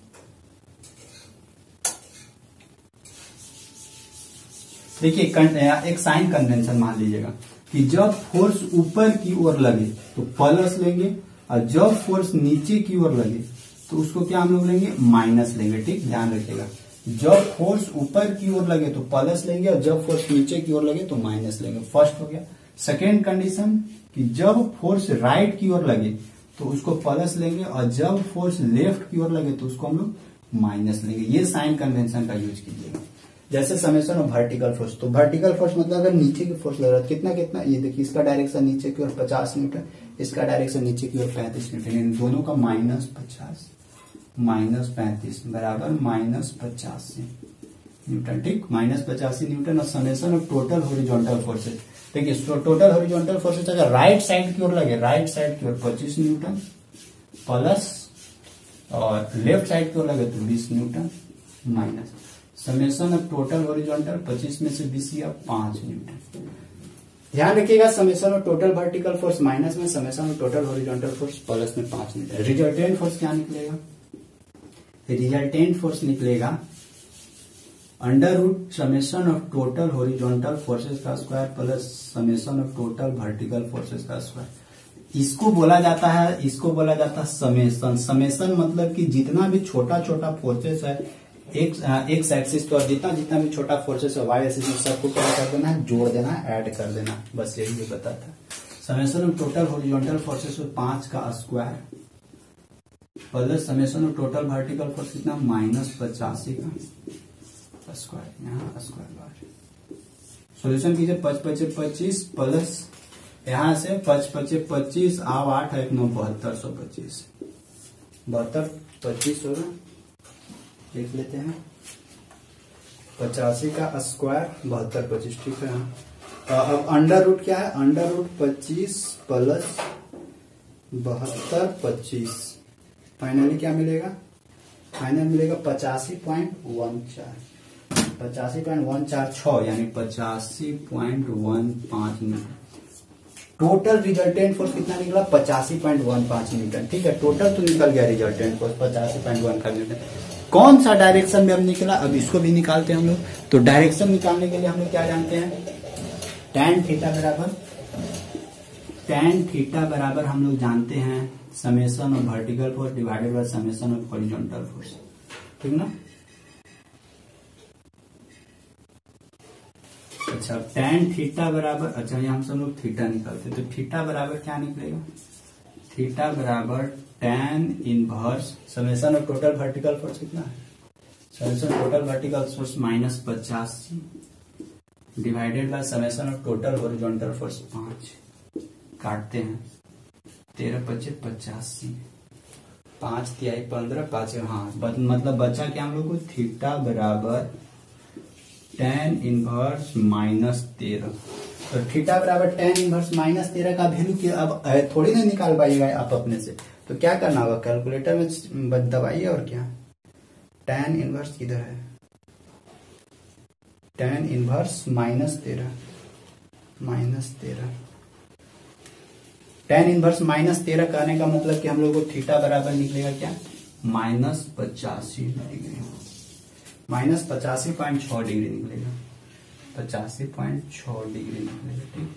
देखिए एक साइन कन्वेंशन मान लीजिएगा कि जब फोर्स ऊपर की ओर लगे तो प्लस लेंगे, और जब फोर्स नीचे की ओर लगे तो उसको क्या हम लोग लेंगे, माइनस लेंगे। ठीक, ध्यान रखिएगा, जब फोर्स ऊपर की ओर लगे तो प्लस लेंगे, और जब फोर्स नीचे की ओर लगे तो माइनस लेंगे। फर्स्ट हो गया। सेकेंड कंडीशन कि जब फोर्स राइट की ओर लगे तो उसको प्लस लेंगे, और जब फोर्स लेफ्ट की ओर लगे तो उसको हम लोग माइनस लेंगे। ये साइन कन्वेंशन का यूज कीजिएगा। जैसे समेशन ऑफ वर्टिकल फोर्स, तो वर्टिकल फोर्स मतलब अगर नीचे की फोर्स लग रहा है कितना कितना, ये देखिए इसका डायरेक्शन नीचे की ओर पचास न्यूटन, इसका डायरेक्शन नीचे की ओर पैंतीस न्यूटन, इन दोनों का माइनस पचास माइनस पैंतीस बराबर माइनस पचासी न्यूटन। ठीक, माइनस पचासी न्यूटन। और summation of total horizontal forces, देखिए टोटल हॉरिजॉन्टल फोर्सेज अगर राइट साइड की ओर लगे, राइट साइड की ओर पच्चीस न्यूटन प्लस, और लेफ्ट साइड की ओर लगे तो बीस newton minus. Summation of total horizontal पच्चीस में से बीस या पांच न्यूटन। ध्यान रखिएगा, summation of total vertical force minus में, summation of total horizontal force plus में पांच न्यूटन। रिजल्टेंट फोर्स क्या निकलेगा, रिजल्टेंट फोर्स निकलेगा under root summation of total horizontal forces का square plus summation of total vertical forces का square. इसको बोला जाता है, इसको बोला जाता है समेशन। समेशन मतलब कि जितना भी छोटा छोटा फोर्सेस है एक एक्स एक्सिस पर, जितना जितना भी छोटा फोर्सेस है वाई एक्सिस में, सबको क्या कर देना है, जोड़ देना है, ऐड कर देना, बस यही ये बताता है। Summation of total horizontal forces में पांच का square plus summation of total vertical force कितना, माइनस पचासी का स्क्वायर, यहाँ स्क्वायर बार। सोल्यूशन कीजिए, पच पचे पच्चीस प्लस यहाँ से पच पचे पच्चीस, आव आठ एक नौ बहत्तर सौ पच्चीस, बहत्तर पच्चीस होगा, देख लेते हैं। पचासी का स्क्वायर बहत्तर पच्चीस, ठीक है। अब अंडर रूट क्या है, अंडर रूट पच्चीस प्लस बहत्तर पच्चीस, फाइनली क्या मिलेगा, फाइनल मिलेगा पचासी पॉइंट वन चार, पचासी पॉइंट वन चार छ, यानी पचासी पॉइंट वन पांच न्यूटन। टोटल रिजल्टेंट फोर्स कितना निकला, पचासी पॉइंट वन पांच न्यूटन। ठीक है, टोटल तो निकल गया रिजल्टेंट फोर्स पचासी पॉइंट वन का न्यूटन। कौन सा डायरेक्शन में अब निकला, अब इसको भी निकालते हैं हम लोग। तो डायरेक्शन निकालने के लिए हम लोग क्या जानते हैं, टैन थीटा बराबर, टैन थीटा बराबर हम लोग जानते हैं summation of vertical force divided by summation of horizontal force, ठीक ना। अच्छा, टैन थीटा बराबर, अच्छा यहाँ हम सब लोग थीटा निकालते, तो थीटा बराबर क्या निकलेगा, थीटा बराबर tan inverse summation of total vertical force कितना है, summation total vertical force minus पचासी divided by summation of total horizontal force पांच, काटते हैं, तेरह पच्चीस पचासी, पांच तिहाई पंद्रह, पांच, हाँ मतलब बचा क्या हम लोग को, थीटा बराबर टेन इनवर्स माइनस तेरह। तो थीटा बराबर टेन इनवर्स माइनस तेरह का वैल्यू की अब थोड़ी ना निकाल पाइएगा आप अपने से, तो क्या करना होगा, कैलकुलेटर में दबाइए, और क्या, टेन इनवर्स किधर है, टेन इनवर्स माइनस तेरह, माइनस तेरह, टेन इनवर्स माइनस तेरह कहने का मतलब कि हम लोग को थीटा बराबर निकलेगा क्या, माइनस पचासी डिग्री, माइनस पचासी पॉइंट छह डिग्री निकलेगा, पचासी पॉइंट छह डिग्री निकलेगा। ठीक,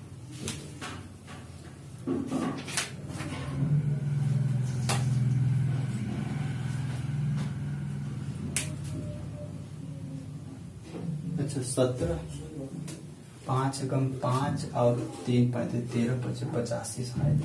अच्छा सत्रह, पांच कम पांच और तीन पैंतीस, तेरह पचे पचासी, शायद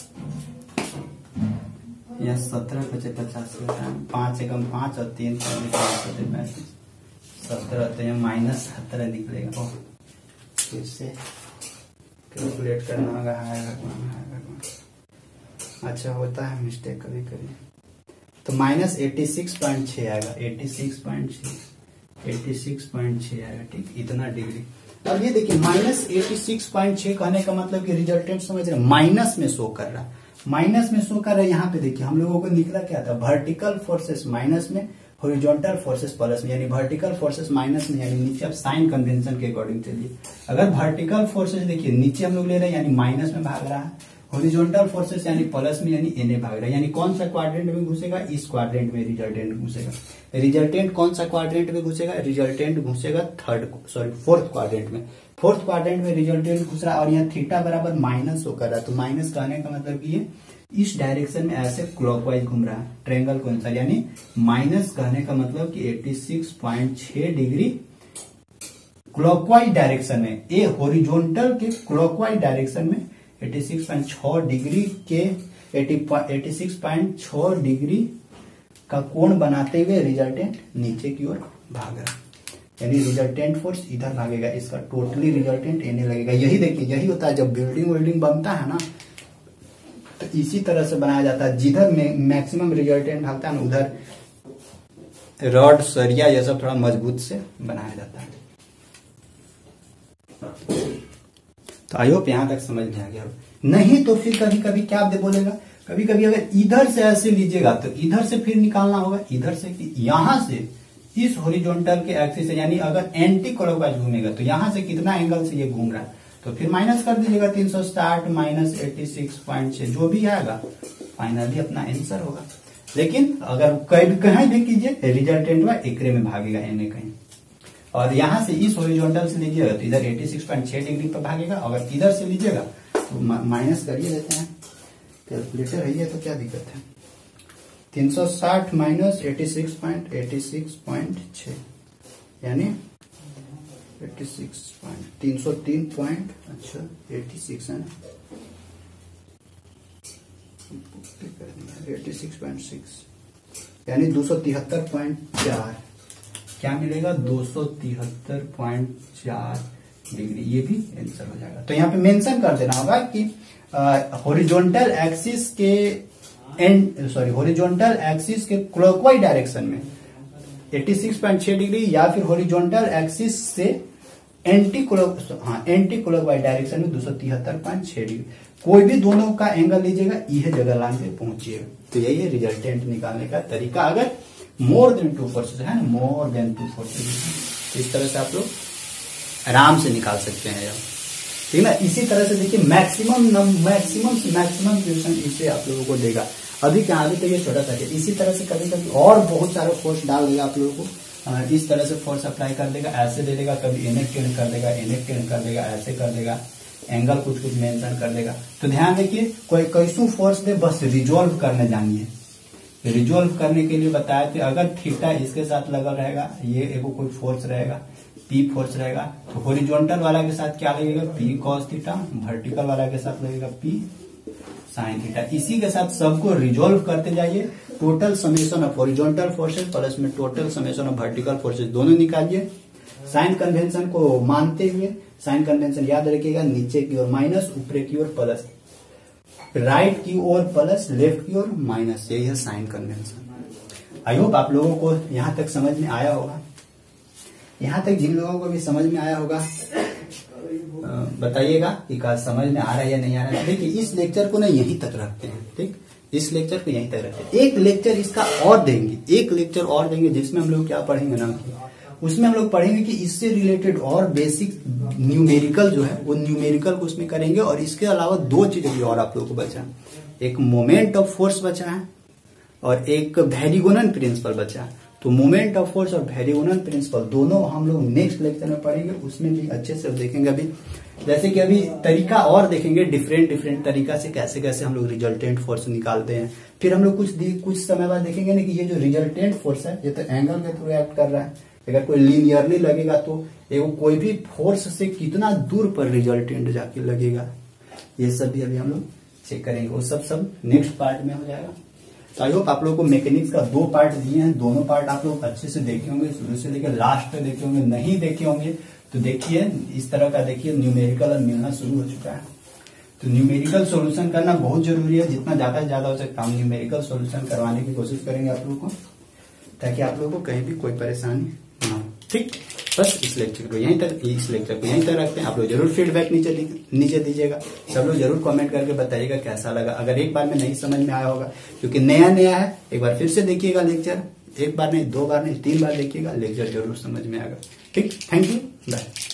यह सत्रह पचे पचासी होता है, पांच एकम पांच और तीन पैंतीस पैंतीस, सत्रह, तो यह माइनस सत्रह निकलेगा। फिर से कैलकुलेट करना होगा, हाय भगवान हाय भगवान, अच्छा होता है मिस्टेक कभी कभी, तो माइनस एट्टी सिक्स पॉइंट छह आएगा, एट्टी सिक्स पॉइंट छह, एट्टी सिक्स पॉइंट छह आएगा। ठीक, इतना डिग्री। अब ये देखिए माइनस एट्टी सिक्स पॉइंट छह कहने का मतलब कि रिजल्टेंट समझ रहे, माइनस में शो कर रहा है, माइनस में शो कर रहा है। यहाँ पे देखिए हम लोगों को निकला क्या था, वर्टिकल फोर्सेस माइनस में, हॉरिजॉन्टल फोर्सेस प्लस में यानी वर्टिकल फोर्सेस माइनस में यानी नीचे। अब साइन कन्वेंशन के अकॉर्डिंग चलिए, अगर वर्टिकल फोर्सेस देखिए नीचे हम लोग ले रहे हैं यानी माइनस में भाग रहा है, हॉरिजॉन्टल फोर्सेस यानी प्लस में यानी एन ए भाग रहा है, यानी कौन सा क्वाड्रेंट में घुसेगा, इस क्वाड्रेंट में रिजल्टेंट घुसेगा। रिजल्टेंट कौन सा क्वाड्रेंट में घुसेगा, रिजल्टेंट घुसेगा थर्ड सॉरी फोर्थ क्वाड्रेंट में। फोर्थ क्वाड्रेंट में रिजल्टेंट घुस रहा है और यहाँ थीटा बराबर माइनस होकर रहा है, तो माइनस कहने का मतलब कि ये इस डायरेक्शन में ऐसे क्लॉकवाइज घूम रहा है ट्रायंगल कौन सा, यानी माइनस कहने का मतलब कि छियासी पॉइंट छह डिग्री क्लॉकवाइज डायरेक्शन में, ए हॉरिजॉन्टल के क्लॉकवाइज डायरेक्शन में छियासी पॉइंट छह डिग्री के छियासी पॉइंट छह डिग्री का कोण बनाते हुए रिजल्टेंट नीचे की ओर भाग रहा है, यानी रिजल्टेंट फोर्स इधर भागेगा, इसका टोटली रिजल्टेंट एने लगेगा। यही देखिए यही होता है जब बिल्डिंग वेल्डिंग बनता है ना, तो इसी तरह से बनाया जाता है, जिधर मैक्सिमम रिजल्टेंट भागता है ना उधर रॉड सरिया यह सब थोड़ा मजबूत से बनाया जाता है। तो आई होप यहां तक समझ में आ गया। नहीं तो फिर कभी कभी क्या आप बोलेगा, कभी कभी अगर इधर से ऐसे लीजिएगा तो इधर से फिर निकालना होगा, इधर से कि यहां से इस हॉरिजॉन्टल के एक्सिस से, यानी अगर एंटी क्लॉकवाइज घूमेगा तो यहां से कितना एंगल से ये घूम रहा है, तो फिर माइनस कर दीजिएगा तीन सौ साठ माइनस छियासी पॉइंट छह, जो भी आएगा फाइनली अपना आंसर होगा। लेकिन अगर कहीं कहीं भी कीजिए रिजल्टेंट में एकरे में भागेगा एने कहीं, और यहां से इस हॉरिजॉन्टल से लीजिएगा तो इधर छियासी पॉइंट छह डिग्री पर भागेगा, अगर इधर से लीजिएगा तो माइनस करिए देते हैं, कैलकुलेटर है ये तो क्या दिक्कत है, तीन सौ साठ माइनस छियासी पॉइंट छियासी पॉइंट छह यानी छियासी पॉइंट तीन सौ तीन पॉइंट अच्छा छियासी है ना, छियासी पॉइंट छह यानी दो सौ तिहत्तर पॉइंट चार, क्या मिलेगा दो सौ तिहत्तर पॉइंट चार डिग्री, ये भी आंसर हो जाएगा। तो यहाँ पे मेंशन कर देना होगा कि हॉरिजॉन्टल एक्सिस के एंड सॉरी हॉरिजॉन्टल एक्सिस के क्लॉकवाइज डायरेक्शन में छियासी पॉइंट छह डिग्री या फिर हॉरिजॉन्टल एक्सिस से एंटी क्लॉक हाँ एंटी क्लॉकवाइज डायरेक्शन में दो सौ तिहत्तर पॉइंट छह डिग्री, कोई भी दोनों का एंगल लीजिएगा यह जगह लाइन पे पहुंचिएगा। तो यही है रिजल्टेंट निकालने का तरीका, अगर मोर देन टू फोर्सेज है ना, मोर देन टू फोर्सेज इस तरह से आप लोग आराम से निकाल सकते हैं यार, ठीक है ना। इसी तरह से देखिए मैक्सिमम मैक्सिमम मैक्सिमम क्वेश्चन इससे आप लोगों को देगा। अभी क्या अभी तो ये छोटा सा है, इसी तरह से कभी कभी और बहुत सारे फोर्स डाल देगा आप लोगों को, इस तरह से फोर्स अप्लाई कर देगा, ऐसे दे देगा, कभी एन एफ टेन कर देगा, एन एफ टेन कर देगा, ऐसे कर देगा, एंगल कुछ कुछ मेंशन कर देगा। तो ध्यान देखिए कोई कैसू फोर्स दे बस रिजोल्व करने जानिए। रिजोल्व करने के लिए बताया कि अगर थीटा इसके साथ लगा रहेगा, ये एगो कोई फोर्स रहेगा, पी फोर्स रहेगा, तो हॉरिजॉन्टल वाला के साथ क्या लगेगा पी कॉस थीटा, वर्टिकल वाला के साथ लगेगा पी साइन थीटा। इसी के साथ सबको रिजोल्व करते जाइए, total summation of horizontal forces plus में total summation of vertical forces दोनों निकालिए। साइन कन्वेंशन को मानते हुए, साइन कन्वेंशन याद रखिएगा, नीचे की ओर माइनस, ऊपर की ओर प्लस, राइट की ओर प्लस, लेफ्ट की ओर माइनस, यही है साइन कन्वेंशन। आई होप आप लोगों को यहां तक समझ में आया होगा। यहां तक जिन लोगों को भी समझ में आया होगा बताइएगा कि का समझ में आ रहा है या नहीं आ रहा है। देखिए इस लेक्चर को ना यहीं तक रखते हैं, ठीक, इस लेक्चर को यहीं तक रखते हैं। एक लेक्चर इसका और देंगे, एक लेक्चर और देंगे जिसमें हम लोग क्या पढ़ेंगे ना, उसमें हम लोग पढ़ेंगे कि इससे रिलेटेड और बेसिक न्यूमेरिकल जो है वो न्यूमेरिकल को उसमें करेंगे। और इसके अलावा दो चीजें भी और आप लोगों को बचा, एक मोमेंट ऑफ फोर्स बचा है और एक वेरिगोनल प्रिंसिपल बचा है। तो मोमेंट ऑफ फोर्स और वेरिगोनल प्रिंसिपल दोनों हम लोग नेक्स्ट लेक्चर में पढ़ेंगे, उसमें भी अच्छे से देखेंगे। अभी जैसे कि अभी तरीका और देखेंगे, डिफरेंट डिफरेंट तरीका से कैसे कैसे हम लोग रिजल्टेंट फोर्स निकालते हैं। फिर हम लोग कुछ कुछ समय बाद देखेंगे ना कि ये जो रिजल्टेंट फोर्स है ये तो एंगल के थ्रू एक्ट कर रहा है, अगर कोई लीनियरली लगेगा तो एगो कोई भी फोर्स से कितना दूर पर रिजल्टेंट जाके लगेगा, ये सब भी अभी हम लोग चेक करेंगे। वो सब सब नेक्स्ट पार्ट में हो जाएगा। तो आई होप आप लोगों को मैकेनिक्स का दो पार्ट दिए हैं, दोनों पार्ट आप लोग अच्छे से देखे होंगे, शुरू से लेकर लास्ट तक देखे होंगे। नहीं देखे होंगे तो देखिए इस तरह का देखिए, न्यूमेरिकल मिलना शुरू हो चुका है। तो न्यूमेरिकल सॉल्यूशन करना बहुत जरूरी है, जितना ज्यादा से ज्यादा हो सकता है हम न्यूमेरिकल सॉल्यूशन करवाने की कोशिश करेंगे आप लोगों को, ताकि आप लोगों को कहीं भी कोई परेशानी ना हो। ठीक, बस इस लेक्चर को यहीं तक इस लेक्चर को यहीं तक रखते हैं। आप लोग जरूर फीडबैक नीचे नीचे दीजिएगा, सब लोग जरूर कमेंट करके बताइएगा कैसा लगा। अगर एक बार में नहीं समझ में आया होगा, क्योंकि नया नया है, एक बार फिर से देखिएगा लेक्चर, एक बार नहीं, दो बार नहीं, तीन बार देखिएगा, लेक्चर जरूर समझ में आएगा। ठीक, थैंक यू, बाय।